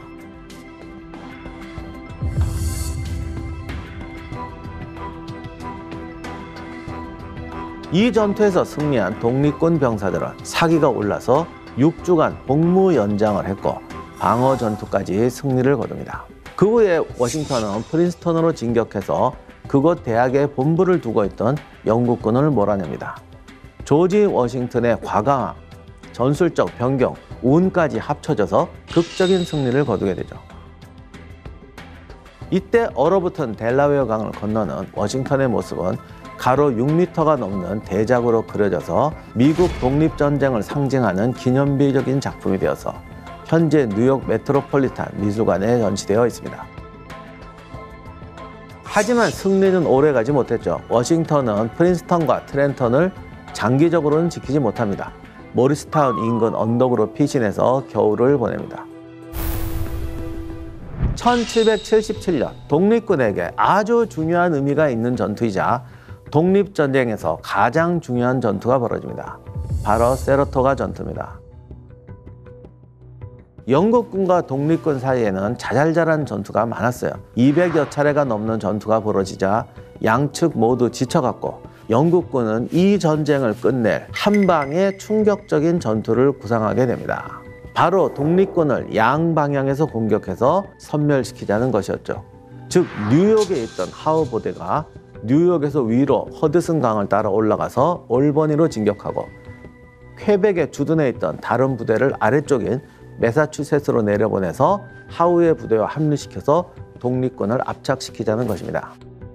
이 전투에서 승리한 독립군 병사들은 사기가 올라서 6주간 복무 연장을 했고 방어 전투까지 승리를 거둡니다. 그 후에 워싱턴은 프린스턴으로 진격해서 그곳 대학에 본부를 두고 있던 영국군을 몰아냅니다. 조지 워싱턴의 과감함, 전술적 변경, 운까지 합쳐져서 극적인 승리를 거두게 되죠. 이때 얼어붙은 델라웨어 강을 건너는 워싱턴의 모습은 가로 6m가 넘는 대작으로 그려져서 미국 독립전쟁을 상징하는 기념비적인 작품이 되어서 현재 뉴욕 메트로폴리탄 미술관에 전시되어 있습니다. 하지만 승리는 오래가지 못했죠. 워싱턴은 프린스턴과 트렌턴을 장기적으로는 지키지 못합니다. 모리스타운 인근 언덕으로 피신해서 겨울을 보냅니다. 1777년 독립군에게 아주 중요한 의미가 있는 전투이자 독립전쟁에서 가장 중요한 전투가 벌어집니다. 바로 세라토가 전투입니다. 영국군과 독립군 사이에는 자잘자란 전투가 많았어요. 200여 차례가 넘는 전투가 벌어지자 양측 모두 지쳐갔고 영국군은 이 전쟁을 끝낼 한 방의 충격적인 전투를 구상하게 됩니다. 바로 독립군을 양방향에서 공격해서 섬멸시키자는 것이었죠. 즉 뉴욕에 있던 하우 부대가 뉴욕에서 위로 허드슨 강을 따라 올라가서 올버니로 진격하고 퀘벡에 주둔해 있던 다른 부대를 아래쪽인 매사추세츠로 내려보내서 하우의 부대와 합류시켜서 독립군을 압착시키자는 것입니다.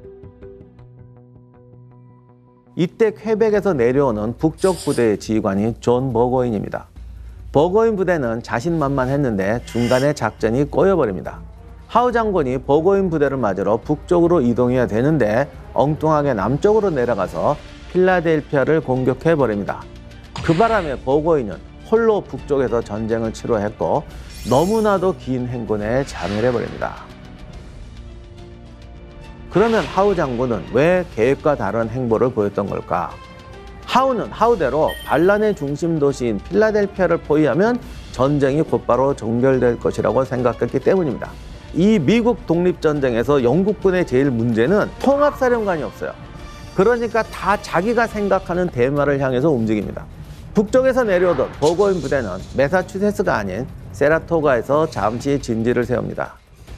이때 퀘벡에서 내려오는 북쪽 부대의 지휘관이 존 버거인입니다. 버거인 부대는 자신만만했는데 중간에 작전이 꼬여버립니다. 하우 장군이 버거인 부대를 맞으러 북쪽으로 이동해야 되는데 엉뚱하게 남쪽으로 내려가서 필라델피아를 공격해버립니다. 그 바람에 버거인은 홀로 북쪽에서 전쟁을 치러했고 너무나도 긴 행군에 자멸해버립니다. 그러면 하우 장군은 왜 계획과 다른 행보를 보였던 걸까? 하우는 하우대로 반란의 중심 도시인 필라델피아를 포위하면 전쟁이 곧바로 종결될 것이라고 생각했기 때문입니다. 이 미국 독립전쟁에서 영국군의 제일 문제는 통합사령관이 없어요. 그러니까 다 자기가 생각하는 대마를 향해서 움직입니다. 북쪽에서 내려오던 버거인 부대는 매사추세츠가 아닌 세라토가에서 잠시 진지를 세웁니다.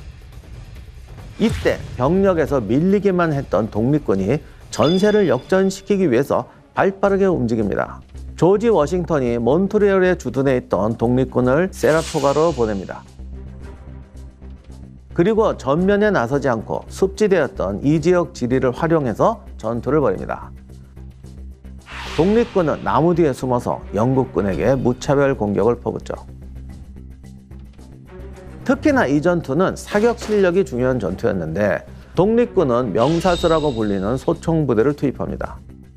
이때 병력에서 밀리기만 했던 독립군이 전세를 역전시키기 위해서 발빠르게 움직입니다. 조지 워싱턴이 몬트리올에 주둔해 있던 독립군을 세라토가로 보냅니다. 그리고 전면에 나서지 않고 습지대였던 이 지역 지리를 활용해서 전투를 벌입니다. 독립군은 나무 뒤에 숨어서 영국군에게 무차별 공격을 퍼붓죠. 특히나 이 전투는 사격 실력이 중요한 전투였는데 독립군은 명사수라고 불리는 소총부대를 투입합니다.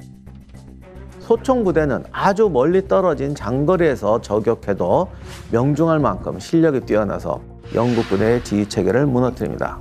소총부대는 아주 멀리 떨어진 장거리에서 저격해도 명중할 만큼 실력이 뛰어나서 영국군의 지휘체계를 무너뜨립니다.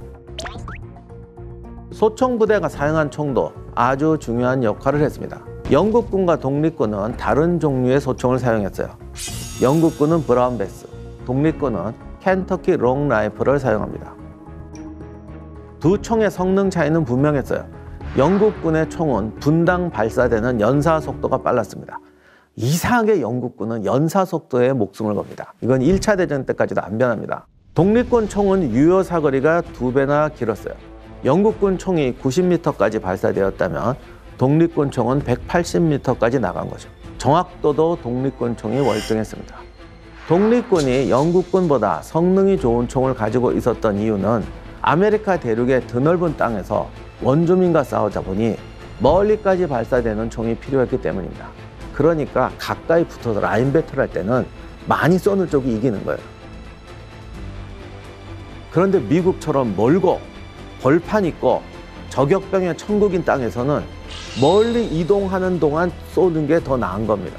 소총부대가 사용한 총도 아주 중요한 역할을 했습니다. 영국군과 독립군은 다른 종류의 소총을 사용했어요. 영국군은 브라운 베스, 독립군은 켄터키 롱 라이플을 사용합니다. 두 총의 성능 차이는 분명했어요. 영국군의 총은 분당 발사되는 연사 속도가 빨랐습니다. 이상하게 영국군은 연사 속도에 목숨을 겁니다. 이건 1차 대전 때까지도 안 변합니다. 독립군 총은 유효 사거리가 2배나 길었어요. 영국군 총이 90m까지 발사되었다면 독립군 총은 180m까지 나간 거죠. 정확도도 독립군 총이 월등했습니다. 독립군이 영국군보다 성능이 좋은 총을 가지고 있었던 이유는 아메리카 대륙의 드넓은 땅에서 원주민과 싸우다 보니 멀리까지 발사되는 총이 필요했기 때문입니다. 그러니까 가까이 붙어서 라인 배틀할 때는 많이 쏘는 쪽이 이기는 거예요. 그런데 미국처럼 멀고 벌판 있고 저격병의 천국인 땅에서는 멀리 이동하는 동안 쏘는 게 더 나은 겁니다.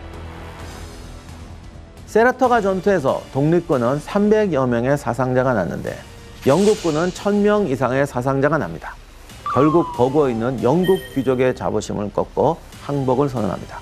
세라토가 전투에서 독립군은 300여 명의 사상자가 났는데 영국군은 1000명 이상의 사상자가 납니다. 결국 거구어 있는 영국 귀족의 자부심을 꺾고 항복을 선언합니다.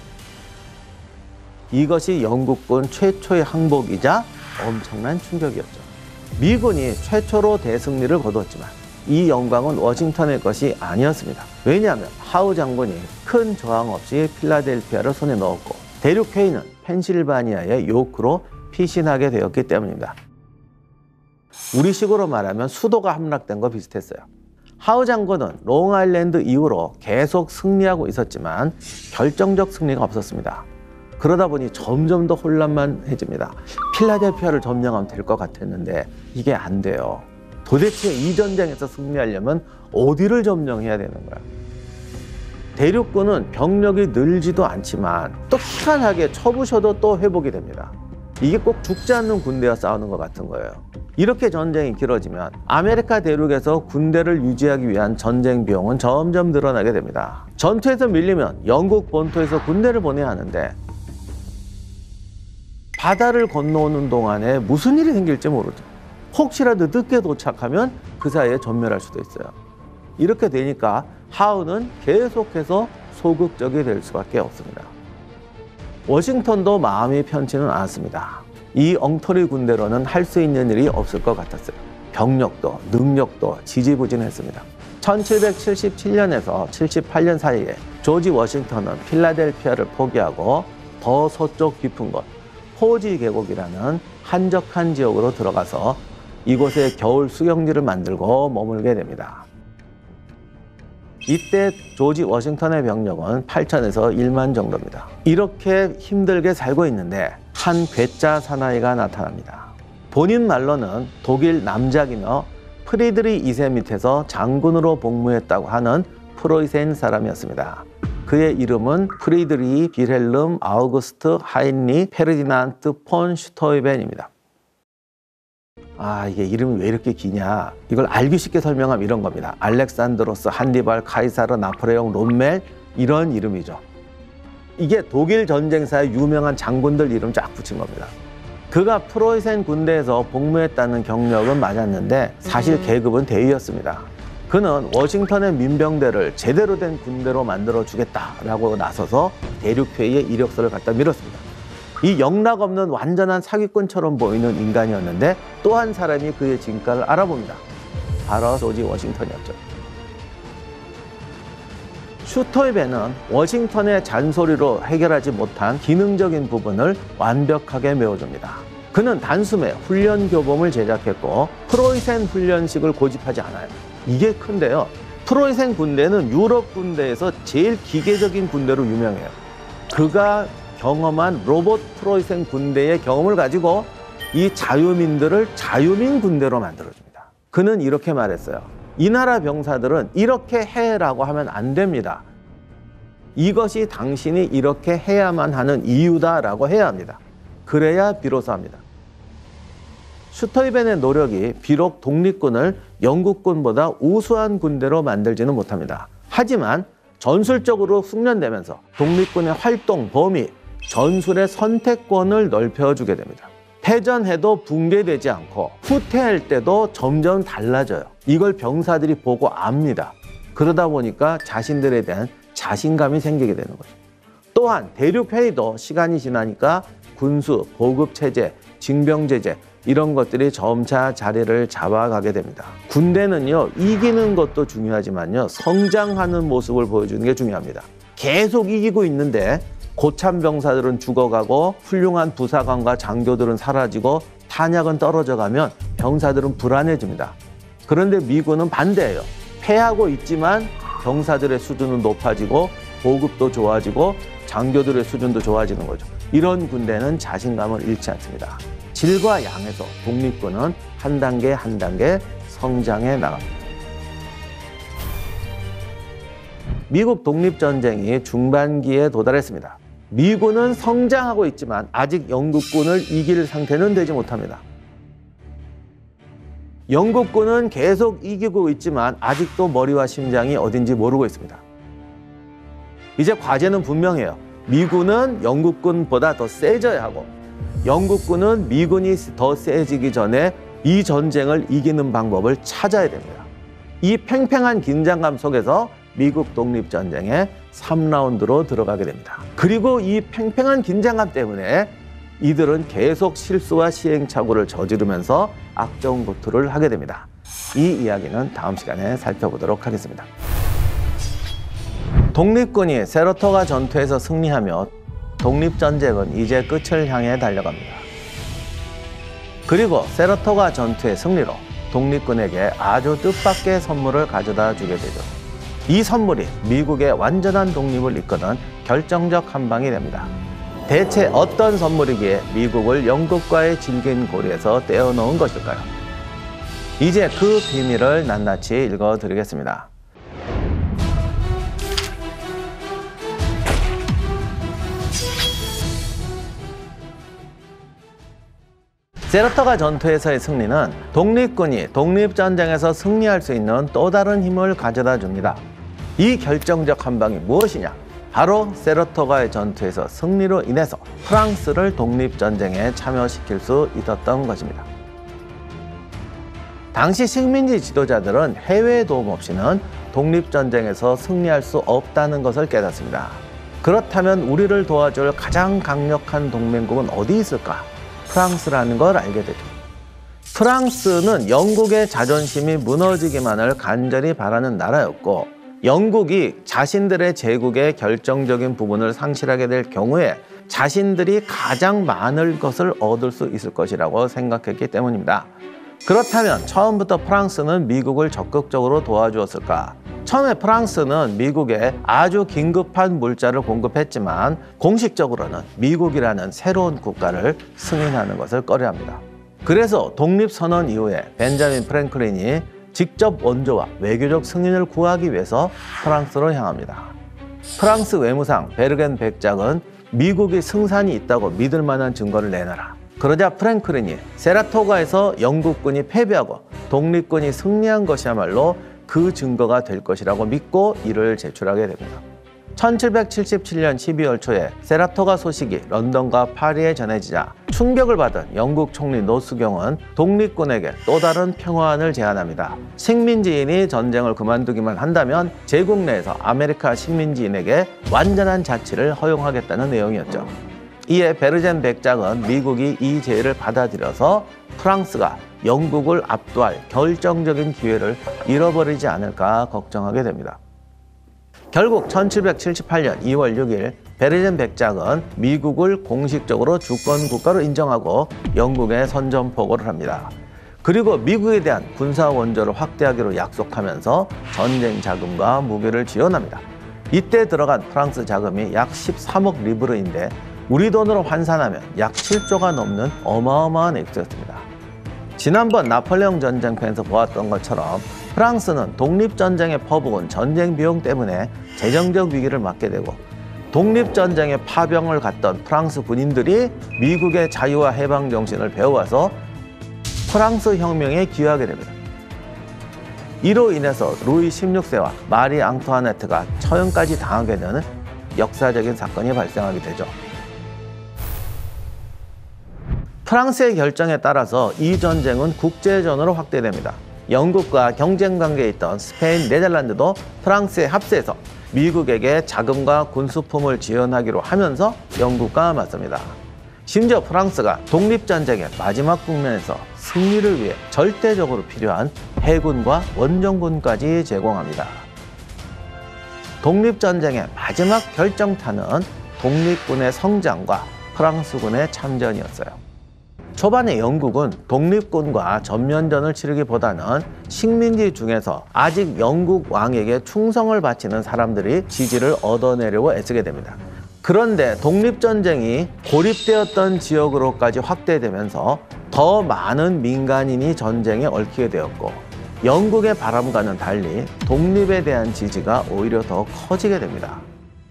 이것이 영국군 최초의 항복이자 엄청난 충격이었죠. 미군이 최초로 대승리를 거두었지만 이 영광은 워싱턴의 것이 아니었습니다. 왜냐하면 하우 장군이 큰 저항 없이 필라델피아를 손에 넣었고 대륙회의는 펜실바니아의 요크로 피신하게 되었기 때문입니다. 우리식으로 말하면 수도가 함락된 거 비슷했어요. 하우 장군은 롱아일랜드 이후로 계속 승리하고 있었지만 결정적 승리가 없었습니다. 그러다 보니 점점 더 혼란만해집니다. 필라델피아를 점령하면 될 것 같았는데 이게 안 돼요. 도대체 이 전쟁에서 승리하려면 어디를 점령해야 되는 거야? 대륙군은 병력이 늘지도 않지만 또 희한하게 쳐부셔도 또 회복이 됩니다. 이게 꼭 죽지 않는 군대와 싸우는 것 같은 거예요. 이렇게 전쟁이 길어지면 아메리카 대륙에서 군대를 유지하기 위한 전쟁 비용은 점점 늘어나게 됩니다. 전투에서 밀리면 영국 본토에서 군대를 보내야 하는데 바다를 건너오는 동안에 무슨 일이 생길지 모르죠. 혹시라도 늦게 도착하면 그 사이에 전멸할 수도 있어요. 이렇게 되니까 하우는 계속해서 소극적이 될 수밖에 없습니다. 워싱턴도 마음이 편치는 않았습니다. 이 엉터리 군대로는 할 수 있는 일이 없을 것 같았어요. 병력도 능력도 지지부진했습니다. 1777년에서 78년 사이에 조지 워싱턴은 필라델피아를 포기하고 더 서쪽 깊은 곳 포지 계곡이라는 한적한 지역으로 들어가서 이곳에 겨울 수경지를 만들고 머물게 됩니다. 이때 조지 워싱턴의 병력은 8천에서 1만 정도입니다. 이렇게 힘들게 살고 있는데 한 괴짜 사나이가 나타납니다. 본인 말로는 독일 남작이며 프리드리 2세 밑에서 장군으로 복무했다고 하는 프로이센 사람이었습니다. 그의 이름은 프리드리 빌헬름 아우구스트 하인리 페르디난트 폰 슈토이벤입니다. 이게 이름이 왜 이렇게 기냐? 이걸 알기 쉽게 설명하면 이런 겁니다. 알렉산드로스, 한니발, 카이사르, 나폴레옹, 롬멜 이런 이름이죠. 이게 독일 전쟁사의 유명한 장군들 이름 쫙 붙인 겁니다. 그가 프로이센 군대에서 복무했다는 경력은 맞았는데 사실 계급은 대위였습니다. 그는 워싱턴의 민병대를 제대로 된 군대로 만들어주겠다라고 나서서 대륙회의에 이력서를 갖다 밀었습니다. 이 영락없는 완전한 사기꾼처럼 보이는 인간이었는데 또 한 사람이 그의 진가를 알아봅니다. 바로 조지 워싱턴이었죠. 슈토이벤은 워싱턴의 잔소리로 해결하지 못한 기능적인 부분을 완벽하게 메워줍니다. 그는 단숨에 훈련 교범을 제작했고 프로이센 훈련식을 고집하지 않아요. 이게 큰데요. 프로이센 군대는 유럽 군대에서 제일 기계적인 군대로 유명해요. 그가 경험한 로봇 프로이센 군대의 경험을 가지고 이 자유민들을 자유민 군대로 만들어줍니다. 그는 이렇게 말했어요. 이 나라 병사들은 이렇게 해라고 하면 안 됩니다. 이것이 당신이 이렇게 해야만 하는 이유다라고 해야 합니다. 그래야 비로소 합니다. 슈터이벤의 노력이 비록 독립군을 영국군보다 우수한 군대로 만들지는 못합니다. 하지만 전술적으로 숙련되면서 독립군의 활동 범위, 전술의 선택권을 넓혀주게 됩니다. 패전해도 붕괴되지 않고 후퇴할 때도 점점 달라져요. 이걸 병사들이 보고 압니다. 그러다 보니까 자신들에 대한 자신감이 생기게 되는 거죠. 또한 대륙회의도 시간이 지나니까 군수, 보급체제, 징병제제 이런 것들이 점차 자리를 잡아가게 됩니다. 군대는요, 이기는 것도 중요하지만요, 성장하는 모습을 보여주는 게 중요합니다. 계속 이기고 있는데 고참 병사들은 죽어가고 훌륭한 부사관과 장교들은 사라지고 탄약은 떨어져 가면 병사들은 불안해집니다. 그런데 미군은 반대예요. 패하고 있지만 병사들의 수준은 높아지고 보급도 좋아지고 장교들의 수준도 좋아지는 거죠. 이런 군대는 자신감을 잃지 않습니다. 질과 양에서 독립군은 한 단계 한 단계 성장해 나갑니다. 미국 독립전쟁이 중반기에 도달했습니다. 미군은 성장하고 있지만 아직 영국군을 이길 상태는 되지 못합니다. 영국군은 계속 이기고 있지만 아직도 머리와 심장이 어딘지 모르고 있습니다. 이제 과제는 분명해요. 미군은 영국군보다 더 세져야 하고 영국군은 미군이 더 세지기 전에 이 전쟁을 이기는 방법을 찾아야 됩니다. 이 팽팽한 긴장감 속에서 미국 독립전쟁의 3라운드로 들어가게 됩니다. 그리고 이 팽팽한 긴장감 때문에 이들은 계속 실수와 시행착오를 저지르면서 악정고투를 하게 됩니다. 이 이야기는 다음 시간에 살펴보도록 하겠습니다. 독립군이 세라토가 전투에서 승리하며 독립전쟁은 이제 끝을 향해 달려갑니다. 그리고 세라토가 전투의 승리로 독립군에게 아주 뜻밖의 선물을 가져다 주게 되죠. 이 선물이 미국의 완전한 독립을 이끄는 결정적 한 방이 됩니다. 대체 어떤 선물이기에 미국을 영국과의 질긴 고리에서 떼어놓은 것일까요? 이제 그 비밀을 낱낱이 읽어드리겠습니다. 세라토가 전투에서의 승리는 독립군이 독립전쟁에서 승리할 수 있는 또 다른 힘을 가져다 줍니다. 이 결정적 한 방이 무엇이냐? 바로 세라토가의 전투에서 승리로 인해서 프랑스를 독립전쟁에 참여시킬 수 있었던 것입니다. 당시 식민지 지도자들은 해외 도움 없이는 독립전쟁에서 승리할 수 없다는 것을 깨닫습니다. 그렇다면 우리를 도와줄 가장 강력한 동맹국은 어디 있을까? 프랑스라는 걸 알게 되죠. 프랑스는 영국의 자존심이 무너지기만을 간절히 바라는 나라였고 영국이 자신들의 제국의 결정적인 부분을 상실하게 될 경우에 자신들이 가장 많은 것을 얻을 수 있을 것이라고 생각했기 때문입니다. 그렇다면 처음부터 프랑스는 미국을 적극적으로 도와주었을까? 처음에 프랑스는 미국에 아주 긴급한 물자를 공급했지만 공식적으로는 미국이라는 새로운 국가를 승인하는 것을 꺼려합니다. 그래서 독립선언 이후에 벤자민 프랭클린이 직접 원조와 외교적 승인을 구하기 위해서 프랑스로 향합니다. 프랑스 외무상 베르겐 백작은 미국이 승산이 있다고 믿을 만한 증거를 내놔라. 그러자 프랭클린이 세라토가에서 영국군이 패배하고 독립군이 승리한 것이야말로 그 증거가 될 것이라고 믿고 이를 제출하게 됩니다. 1777년 12월 초에 세라토가 소식이 런던과 파리에 전해지자 충격을 받은 영국 총리 노수경은 독립군에게 또 다른 평화안을 제안합니다. 식민지인이 전쟁을 그만두기만 한다면 제국 내에서 아메리카 식민지인에게 완전한 자치를 허용하겠다는 내용이었죠. 이에 베르겐 백작은 미국이 이 제의를 받아들여서 프랑스가 영국을 압도할 결정적인 기회를 잃어버리지 않을까 걱정하게 됩니다. 결국 1778년 2월 6일 베르겐 백작은 미국을 공식적으로 주권 국가로 인정하고 영국에 선전포고를 합니다. 그리고 미국에 대한 군사 원조를 확대하기로 약속하면서 전쟁 자금과 무기를 지원합니다. 이때 들어간 프랑스 자금이 약 13억 리브르인데 우리 돈으로 환산하면 약 7조가 넘는 어마어마한 액수였습니다. 지난번 나폴레옹 전쟁편에서 보았던 것처럼 프랑스는 독립전쟁에 퍼부은 전쟁 비용 때문에 재정적 위기를 맞게 되고 독립전쟁에 파병을 갔던 프랑스 군인들이 미국의 자유와 해방 정신을 배워와서 프랑스 혁명에 기여하게 됩니다. 이로 인해서 루이 16세와 마리 앙투아네트가 처형까지 당하게 되는 역사적인 사건이 발생하게 되죠. 프랑스의 결정에 따라서 이 전쟁은 국제전으로 확대됩니다. 영국과 경쟁 관계에 있던 스페인, 네덜란드도 프랑스에 합세해서 미국에게 자금과 군수품을 지원하기로 하면서 영국과 맞섭니다. 심지어 프랑스가 독립전쟁의 마지막 국면에서 승리를 위해 절대적으로 필요한 해군과 원정군까지 제공합니다. 독립전쟁의 마지막 결정타는 독립군의 성장과 프랑스군의 참전이었어요. 초반에 영국은 독립군과 전면전을 치르기보다는 식민지 중에서 아직 영국 왕에게 충성을 바치는 사람들이 지지를 얻어내려고 애쓰게 됩니다. 그런데 독립전쟁이 고립되었던 지역으로까지 확대되면서 더 많은 민간인이 전쟁에 얽히게 되었고, 영국의 바람과는 달리 독립에 대한 지지가 오히려 더 커지게 됩니다.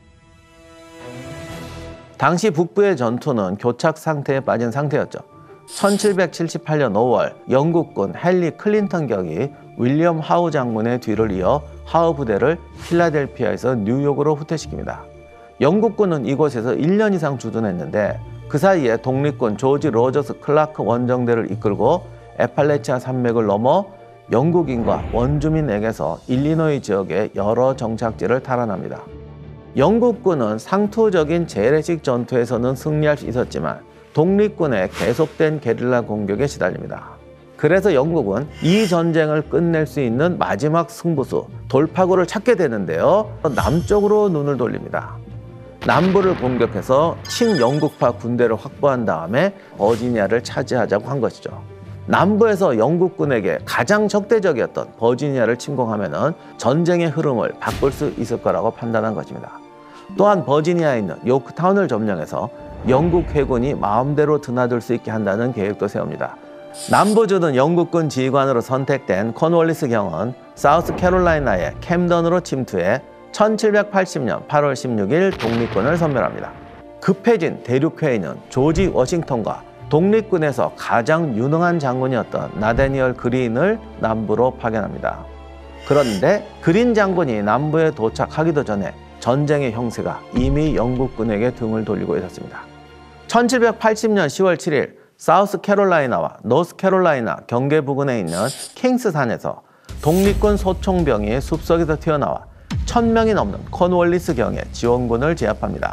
당시 북부의 전투는 교착 상태에 빠진 상태였죠. 1778년 5월 영국군 헨리 클린턴 경이 윌리엄 하우 장군의 뒤를 이어 하우 부대를 필라델피아에서 뉴욕으로 후퇴시킵니다. 영국군은 이곳에서 1년 이상 주둔했는데 그 사이에 독립군 조지 로저스 클라크 원정대를 이끌고 에팔레치아 산맥을 넘어 영국인과 원주민에게서 일리노이 지역의 여러 정착지를 탈환합니다. 영국군은 상투적인 재래식 전투에서는 승리할 수 있었지만 독립군의 계속된 게릴라 공격에 시달립니다. 그래서 영국은 이 전쟁을 끝낼 수 있는 마지막 승부수, 돌파구를 찾게 되는데요. 남쪽으로 눈을 돌립니다. 남부를 공격해서 친영국파 군대를 확보한 다음에 버지니아를 차지하자고 한 것이죠. 남부에서 영국군에게 가장 적대적이었던 버지니아를 침공하면 전쟁의 흐름을 바꿀 수 있을 거라고 판단한 것입니다. 또한 버지니아에 있는 요크타운을 점령해서 영국 해군이 마음대로 드나들 수 있게 한다는 계획도 세웁니다. 남부주둔 영국군 지휘관으로 선택된 코널리스 경은 사우스캐롤라이나의 캠던으로 침투해 1780년 8월 16일 독립군을 섬멸합니다. 급해진 대륙회의는 조지 워싱턴과 독립군에서 가장 유능한 장군이었던 나다니엘 그린을 남부로 파견합니다. 그런데 그린 장군이 남부에 도착하기도 전에 전쟁의 형세가 이미 영국군에게 등을 돌리고 있었습니다. 1780년 10월 7일 사우스캐롤라이나와 노스캐롤라이나 경계 부근에 있는 킹스산에서 독립군 소총병이 숲속에서 튀어나와 1000명이 넘는 코널리스 경의 지원군을 제압합니다.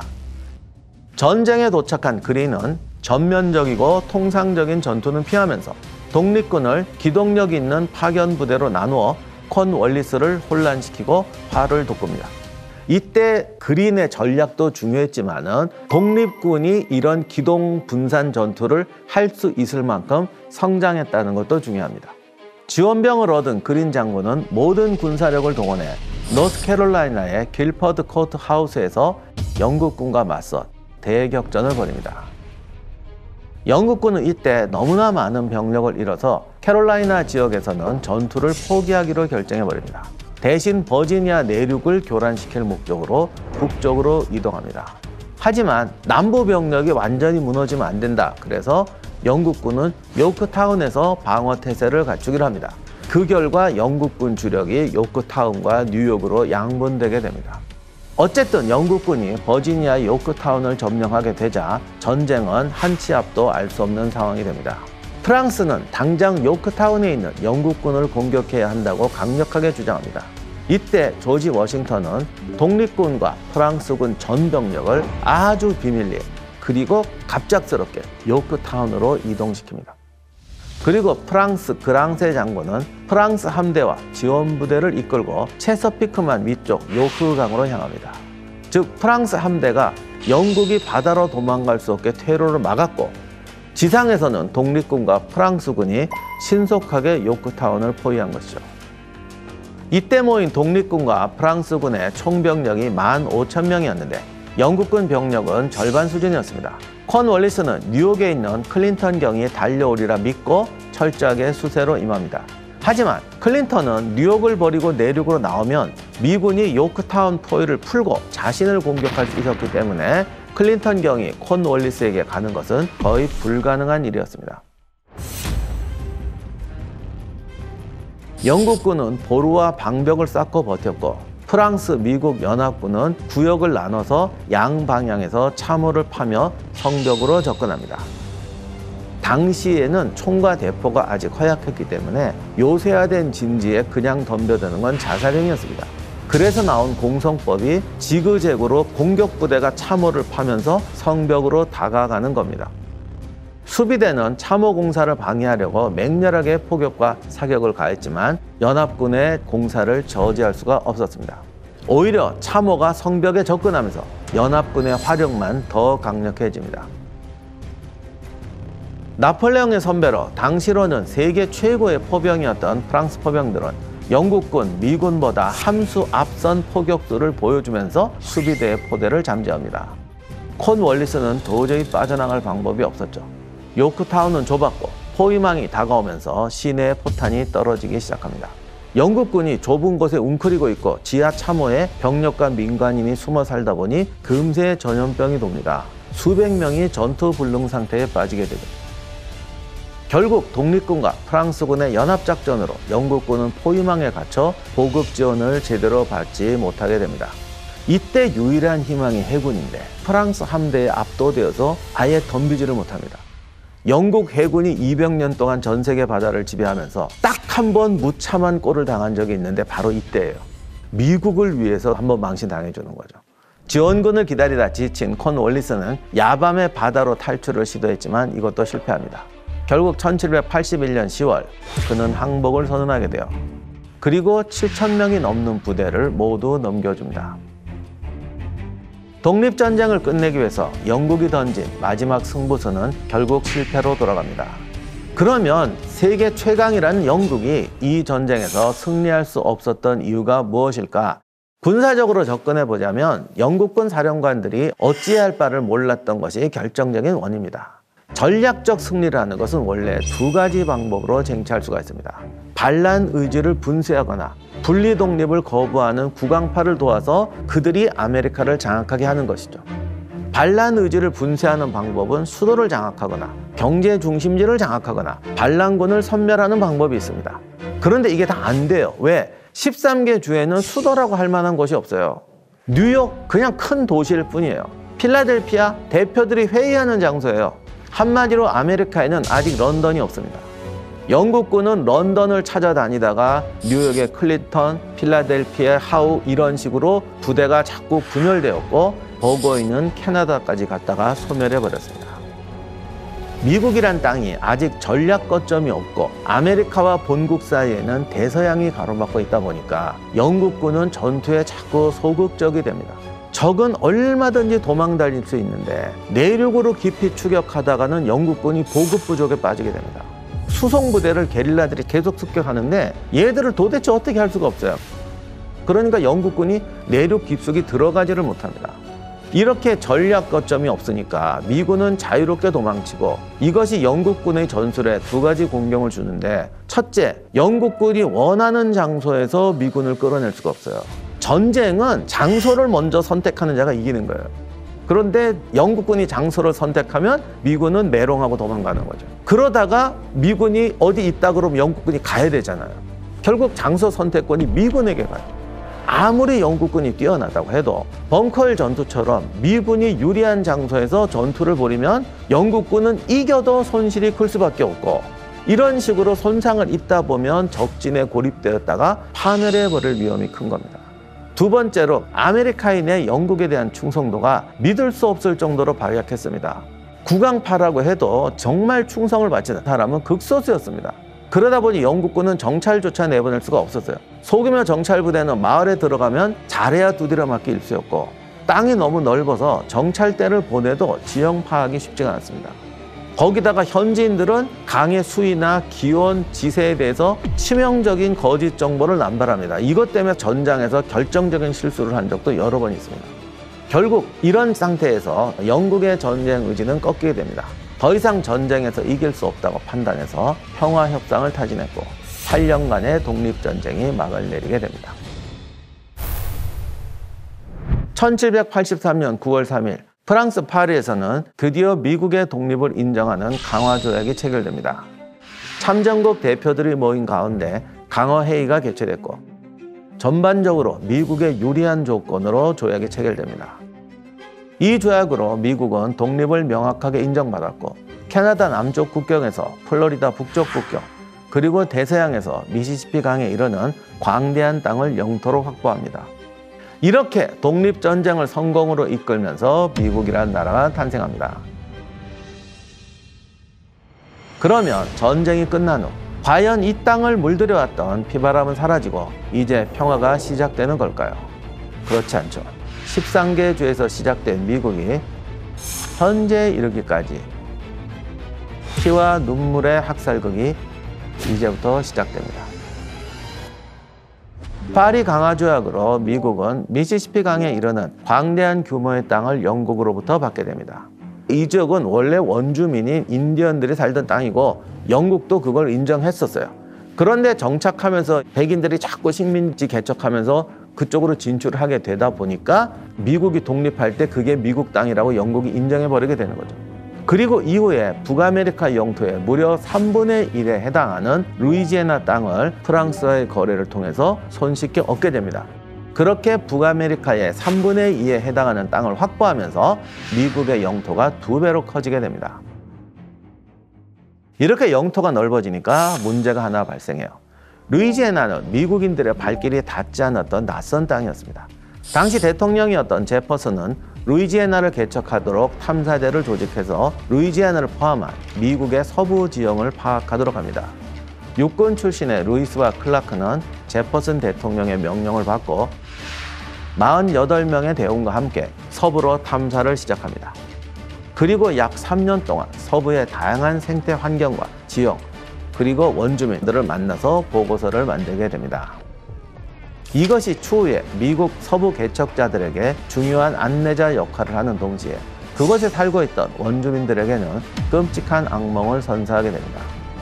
전쟁에 도착한 그린은 전면적이고 통상적인 전투는 피하면서 독립군을 기동력 있는 파견 부대로 나누어 콘월리스를 혼란시키고 화를 돋굽니다. 이때 그린의 전략도 중요했지만은 독립군이 이런 기동 분산 전투를 할 수 있을 만큼 성장했다는 것도 중요합니다. 지원병을 얻은 그린 장군은 모든 군사력을 동원해 노스캐롤라이나의 길퍼드 코트 하우스에서 영국군과 맞서 대격전을 벌입니다. 영국군은 이때 너무나 많은 병력을 잃어서 캐롤라이나 지역에서는 전투를 포기하기로 결정해버립니다. 대신 버지니아 내륙을 교란시킬 목적으로 북쪽으로 이동합니다. 하지만 남부 병력이 완전히 무너지면 안 된다. 그래서 영국군은 요크타운에서 방어 태세를 갖추기로 합니다. 그 결과 영국군 주력이 요크타운과 뉴욕으로 양분되게 됩니다. 어쨌든 영국군이 버지니아 요크타운을 점령하게 되자 전쟁은 한 치 앞도 알 수 없는 상황이 됩니다. 프랑스는 당장 요크타운에 있는 영국군을 공격해야 한다고 강력하게 주장합니다. 이때 조지 워싱턴은 독립군과 프랑스군 전 병력을 아주 비밀리에 그리고 갑작스럽게 요크타운으로 이동시킵니다. 그리고 프랑스 그랑세 장군은 프랑스 함대와 지원부대를 이끌고 체서피크만 위쪽 요크강으로 향합니다. 즉 프랑스 함대가 영국이 바다로 도망갈 수 없게 퇴로를 막았고 지상에서는 독립군과 프랑스군이 신속하게 요크타운을 포위한 것이죠. 이때 모인 독립군과 프랑스군의 총병력이 15,000명이었는데 영국군 병력은 절반 수준이었습니다. 콘월리스는 뉴욕에 있는 클린턴 경이 달려오리라 믿고 철저하게 수세로 임합니다. 하지만 클린턴은 뉴욕을 버리고 내륙으로 나오면 미군이 요크타운 포위를 풀고 자신을 공격할 수 있었기 때문에 클린턴 경이 콘월리스에게 가는 것은 거의 불가능한 일이었습니다. 영국군은 보루와 방벽을 쌓고 버텼고 프랑스, 미국 연합군은 구역을 나눠서 양방향에서 참호를 파며 성벽으로 접근합니다. 당시에는 총과 대포가 아직 허약했기 때문에 요새화된 진지에 그냥 덤벼드는 건 자살행위였습니다. 그래서 나온 공성법이 지그재그로 공격부대가 참호를 파면서 성벽으로 다가가는 겁니다. 수비대는 참호 공사를 방해하려고 맹렬하게 포격과 사격을 가했지만 연합군의 공사를 저지할 수가 없었습니다. 오히려 참호가 성벽에 접근하면서 연합군의 화력만 더 강력해집니다. 나폴레옹의 선배로 당시로는 세계 최고의 포병이었던 프랑스 포병들은 영국군, 미군보다 함수 앞선 포격수를 보여주면서 수비대의 포대를 잠재웁니다. 콘월리스는 도저히 빠져나갈 방법이 없었죠. 요크타운은 좁았고 포위망이 다가오면서 시내에 포탄이 떨어지기 시작합니다. 영국군이 좁은 곳에 웅크리고 있고 지하 참호에 병력과 민간인이 숨어 살다 보니 금세 전염병이 돕니다. 수백 명이 전투 불능 상태에 빠지게 되죠. 결국 독립군과 프랑스군의 연합작전으로 영국군은 포위망에 갇혀 보급 지원을 제대로 받지 못하게 됩니다. 이때 유일한 희망이 해군인데 프랑스 함대에 압도되어서 아예 덤비지를 못합니다. 영국 해군이 200년 동안 전 세계 바다를 지배하면서 딱 한 번 무참한 꼴을 당한 적이 있는데 바로 이때예요. 미국을 위해서 한번 망신당해주는 거죠. 지원군을 기다리다 지친 콘월리스는 야밤에 바다로 탈출을 시도했지만 이것도 실패합니다. 결국 1781년 10월 그는 항복을 선언하게 돼요. 그리고 7,000명이 넘는 부대를 모두 넘겨줍니다. 독립전쟁을 끝내기 위해서 영국이 던진 마지막 승부수는 결국 실패로 돌아갑니다. 그러면 세계 최강이라는 영국이 이 전쟁에서 승리할 수 없었던 이유가 무엇일까? 군사적으로 접근해보자면 영국군 사령관들이 어찌해야 할 바를 몰랐던 것이 결정적인 원인입니다. 전략적 승리라는 것은 원래 두 가지 방법으로 쟁취할 수가 있습니다. 반란 의지를 분쇄하거나 분리 독립을 거부하는 국왕파를 도와서 그들이 아메리카를 장악하게 하는 것이죠. 반란 의지를 분쇄하는 방법은 수도를 장악하거나 경제 중심지를 장악하거나 반란군을 섬멸하는 방법이 있습니다. 그런데 이게 다 안 돼요. 왜? 13개 주에는 수도라고 할 만한 곳이 없어요. 뉴욕 그냥 큰 도시일 뿐이에요. 필라델피아 대표들이 회의하는 장소예요. 한마디로 아메리카에는 아직 런던이 없습니다. 영국군은 런던을 찾아다니다가 뉴욕의 클린턴, 필라델피아, 하우 이런 식으로 부대가 자꾸 분열되었고 버거이는 캐나다까지 갔다가 소멸해버렸습니다. 미국이란 땅이 아직 전략 거점이 없고 아메리카와 본국 사이에는 대서양이 가로막고 있다 보니까 영국군은 전투에 자꾸 소극적이 됩니다. 적은 얼마든지 도망 다닐 수 있는데 내륙으로 깊이 추격하다가는 영국군이 보급 부족에 빠지게 됩니다. 수송부대를 게릴라들이 계속 습격하는데 얘들을 도대체 어떻게 할 수가 없어요. 그러니까 영국군이 내륙 깊숙이 들어가지를 못합니다. 이렇게 전략 거점이 없으니까 미군은 자유롭게 도망치고 이것이 영국군의 전술에 두 가지 공경을 주는데 첫째, 영국군이 원하는 장소에서 미군을 끌어낼 수가 없어요. 전쟁은 장소를 먼저 선택하는 자가 이기는 거예요. 그런데 영국군이 장소를 선택하면 미군은 메롱하고 도망가는 거죠. 그러다가 미군이 어디 있다 그러면 영국군이 가야 되잖아요. 결국 장소 선택권이 미군에게 가요. 아무리 영국군이 뛰어나다고 해도 벙커힐 전투처럼 미군이 유리한 장소에서 전투를 벌이면 영국군은 이겨도 손실이 클 수밖에 없고 이런 식으로 손상을 입다 보면 적진에 고립되었다가 파멸해버릴 위험이 큰 겁니다. 두 번째로 아메리카인의 영국에 대한 충성도가 믿을 수 없을 정도로 발약했습니다. 국왕파라고 해도 정말 충성을 바치는 사람은 극소수였습니다. 그러다 보니 영국군은 정찰조차 내보낼 수가 없었어요. 소규모 정찰부대는 마을에 들어가면 잘해야 두드려 맞기 일쑤였고 땅이 너무 넓어서 정찰대를 보내도 지형 파악이 쉽지가 않습니다. 거기다가 현지인들은 강의 수위나 기온, 지세에 대해서 치명적인 거짓 정보를 남발합니다. 이것 때문에 전장에서 결정적인 실수를 한 적도 여러 번 있습니다. 결국 이런 상태에서 영국의 전쟁 의지는 꺾이게 됩니다. 더 이상 전쟁에서 이길 수 없다고 판단해서 평화 협상을 타진했고 8년간의 독립전쟁이 막을 내리게 됩니다. 1783년 9월 3일 프랑스 파리에서는 드디어 미국의 독립을 인정하는 강화조약이 체결됩니다. 참전국 대표들이 모인 가운데 강화회의가 개최됐고 전반적으로 미국에 유리한 조건으로 조약이 체결됩니다. 이 조약으로 미국은 독립을 명확하게 인정받았고 캐나다 남쪽 국경에서 플로리다 북쪽 국경 그리고 대서양에서 미시시피 강에 이르는 광대한 땅을 영토로 확보합니다. 이렇게 독립전쟁을 성공으로 이끌면서 미국이라는 나라가 탄생합니다. 그러면 전쟁이 끝난 후 과연 이 땅을 물들여왔던 피바람은 사라지고 이제 평화가 시작되는 걸까요? 그렇지 않죠. 13개 주에서 시작된 미국이 현재에 이르기까지 피와 눈물의 학살극이 이제부터 시작됩니다. 파리 강화조약으로 미국은 미시시피 강에 이르는 광대한 규모의 땅을 영국으로부터 받게 됩니다. 이 지역은 원래 원주민인 인디언들이 살던 땅이고 영국도 그걸 인정했었어요. 그런데 정착하면서 백인들이 자꾸 식민지 개척하면서 그쪽으로 진출하게 되다 보니까 미국이 독립할 때 그게 미국 땅이라고 영국이 인정해버리게 되는 거죠. 그리고 이후에 북아메리카 영토의 무려 3분의 1에 해당하는 루이지애나 땅을 프랑스와의 거래를 통해서 손쉽게 얻게 됩니다. 그렇게 북아메리카의 3분의 2에 해당하는 땅을 확보하면서 미국의 영토가 2배로 커지게 됩니다. 이렇게 영토가 넓어지니까 문제가 하나 발생해요. 루이지애나는 미국인들의 발길이 닿지 않았던 낯선 땅이었습니다. 당시 대통령이었던 제퍼슨은 루이지애나를 개척하도록 탐사대를 조직해서 루이지애나를 포함한 미국의 서부 지형을 파악하도록 합니다. 육군 출신의 루이스와 클라크는 제퍼슨 대통령의 명령을 받고 48명의 대원과 함께 서부로 탐사를 시작합니다. 그리고 약 3년 동안 서부의 다양한 생태 환경과 지형, 그리고 원주민들을 만나서 보고서를 만들게 됩니다. 이것이 추후에 미국 서부 개척자들에게 중요한 안내자 역할을 하는 동시에 그곳에 살고 있던 원주민들에게는 끔찍한 악몽을 선사하게 됩니다.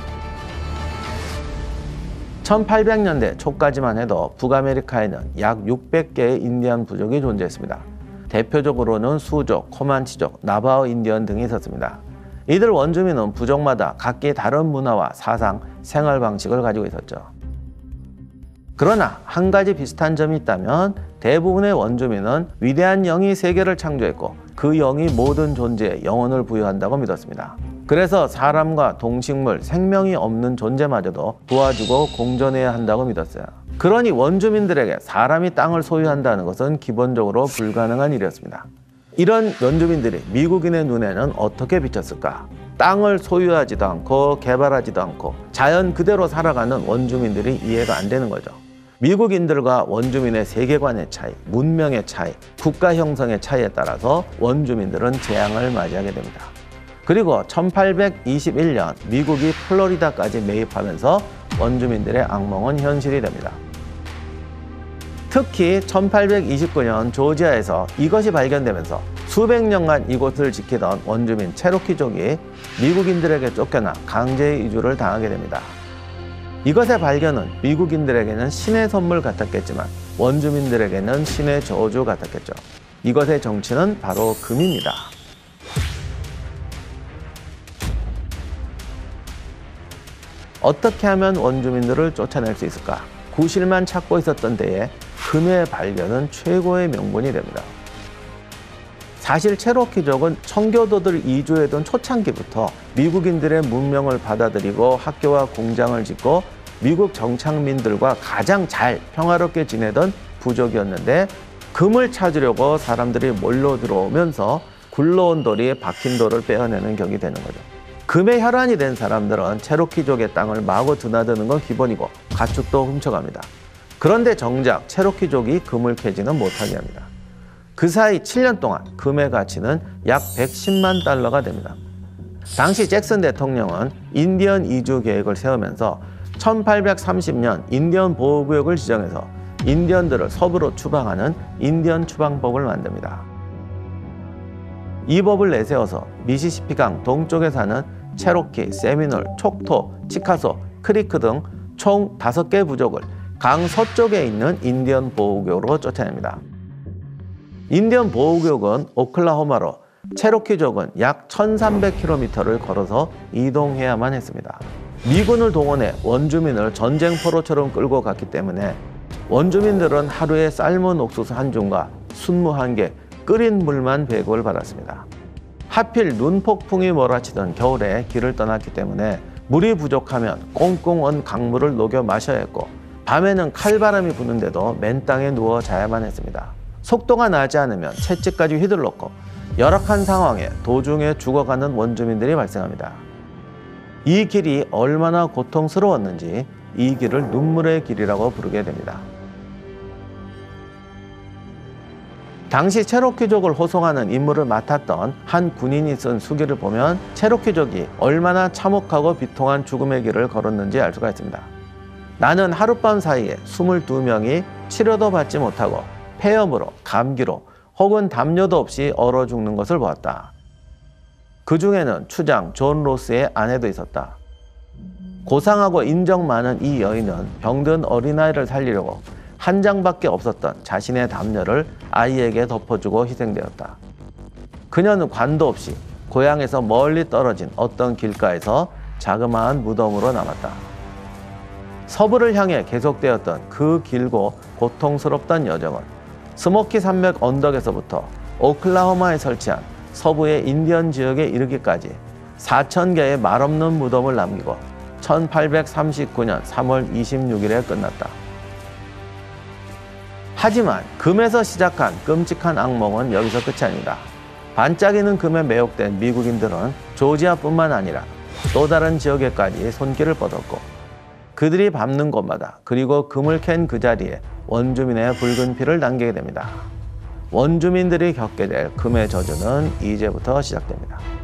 1800년대 초까지만 해도 북아메리카에는 약 600개의 인디언 부족이 존재했습니다. 대표적으로는 수족, 코만치족, 나바오 인디언 등이 있었습니다. 이들 원주민은 부족마다 각기 다른 문화와 사상, 생활 방식을 가지고 있었죠. 그러나 한 가지 비슷한 점이 있다면 대부분의 원주민은 위대한 영이 세계를 창조했고 그 영이 모든 존재에 영혼을 부여한다고 믿었습니다. 그래서 사람과 동식물, 생명이 없는 존재마저도 도와주고 공존해야 한다고 믿었어요. 그러니 원주민들에게 사람이 땅을 소유한다는 것은 기본적으로 불가능한 일이었습니다. 이런 원주민들이 미국인의 눈에는 어떻게 비쳤을까? 땅을 소유하지도 않고 개발하지도 않고 자연 그대로 살아가는 원주민들이 이해가 안 되는 거죠. 미국인들과 원주민의 세계관의 차이, 문명의 차이, 국가 형성의 차이에 따라서 원주민들은 재앙을 맞이하게 됩니다. 그리고 1821년 미국이 플로리다까지 매입하면서 원주민들의 악몽은 현실이 됩니다. 특히 1829년 조지아에서 이것이 발견되면서 수백 년간 이곳을 지키던 원주민 체로키족이 미국인들에게 쫓겨나 강제 이주를 당하게 됩니다. 이것의 발견은 미국인들에게는 신의 선물 같았겠지만 원주민들에게는 신의 저주 같았겠죠. 이것의 정치는 바로 금입니다. 어떻게 하면 원주민들을 쫓아낼 수 있을까? 구실만 찾고 있었던 때에 금의 발견은 최고의 명분이 됩니다. 사실 체로키족은 청교도들 이주해던 초창기부터 미국인들의 문명을 받아들이고 학교와 공장을 짓고 미국 정착민들과 가장 잘 평화롭게 지내던 부족이었는데 금을 찾으려고 사람들이 몰려 들어오면서 굴러온 돌이 박힌 돌을 빼어내는 격이 되는 거죠. 금의 혈안이 된 사람들은 체로키족의 땅을 마구 드나드는 건 기본이고 가축도 훔쳐갑니다. 그런데 정작 체로키족이 금을 캐지는 못하게 합니다. 그 사이 7년 동안 금의 가치는 약 110만 달러가 됩니다. 당시 잭슨 대통령은 인디언 이주 계획을 세우면서 1830년 인디언 보호구역을 지정해서 인디언들을 서부로 추방하는 인디언 추방법을 만듭니다. 이 법을 내세워서 미시시피강 동쪽에 사는 체로키, 세미놀, 촉토, 치카소, 크리크 등 총 5개 부족을 강 서쪽에 있는 인디언 보호구역으로 쫓아냅니다. 인디언 보호구역은 오클라호마로 체로키족은 약 1300km를 걸어서 이동해야만 했습니다. 미군을 동원해 원주민을 전쟁포로처럼 끌고 갔기 때문에 원주민들은 하루에 삶은 옥수수 한 줌과 순무 한 개, 끓인 물만 배급을 받았습니다. 하필 눈폭풍이 몰아치던 겨울에 길을 떠났기 때문에 물이 부족하면 꽁꽁 언 강물을 녹여 마셔야 했고, 밤에는 칼바람이 부는데도 맨 땅에 누워 자야만 했습니다. 속도가 나지 않으면 채찍까지 휘둘렀고, 열악한 상황에 도중에 죽어가는 원주민들이 발생합니다. 이 길이 얼마나 고통스러웠는지 이 길을 눈물의 길이라고 부르게 됩니다. 당시 체로키족을 호송하는 임무를 맡았던 한 군인이 쓴 수기를 보면 체로키족이 얼마나 참혹하고 비통한 죽음의 길을 걸었는지 알 수가 있습니다. 나는 하룻밤 사이에 22명이 치료도 받지 못하고 폐염으로, 감기로 혹은 담요도 없이 얼어 죽는 것을 보았다. 그 중에는 추장 존 로스의 아내도 있었다. 고상하고 인정 많은 이 여인은 병든 어린아이를 살리려고 한 장밖에 없었던 자신의 담요를 아이에게 덮어주고 희생되었다. 그녀는 관도 없이 고향에서 멀리 떨어진 어떤 길가에서 자그마한 무덤으로 남았다. 서부를 향해 계속되었던 그 길고 고통스럽던 여정은 스모키 산맥 언덕에서부터 오클라호마에 설치한 서부의 인디언 지역에 이르기까지 4,000개의 말없는 무덤을 남기고 1839년 3월 26일에 끝났다. 하지만 금에서 시작한 끔찍한 악몽은 여기서 끝이 아니다. 반짝이는 금에 매혹된 미국인들은 조지아뿐만 아니라 또 다른 지역에까지 손길을 뻗었고, 그들이 밟는 곳마다, 그리고 금을 캔 그 자리에 원주민의 붉은 피를 남기게 됩니다. 원주민들이 겪게 될 금의 저주는 이제부터 시작됩니다.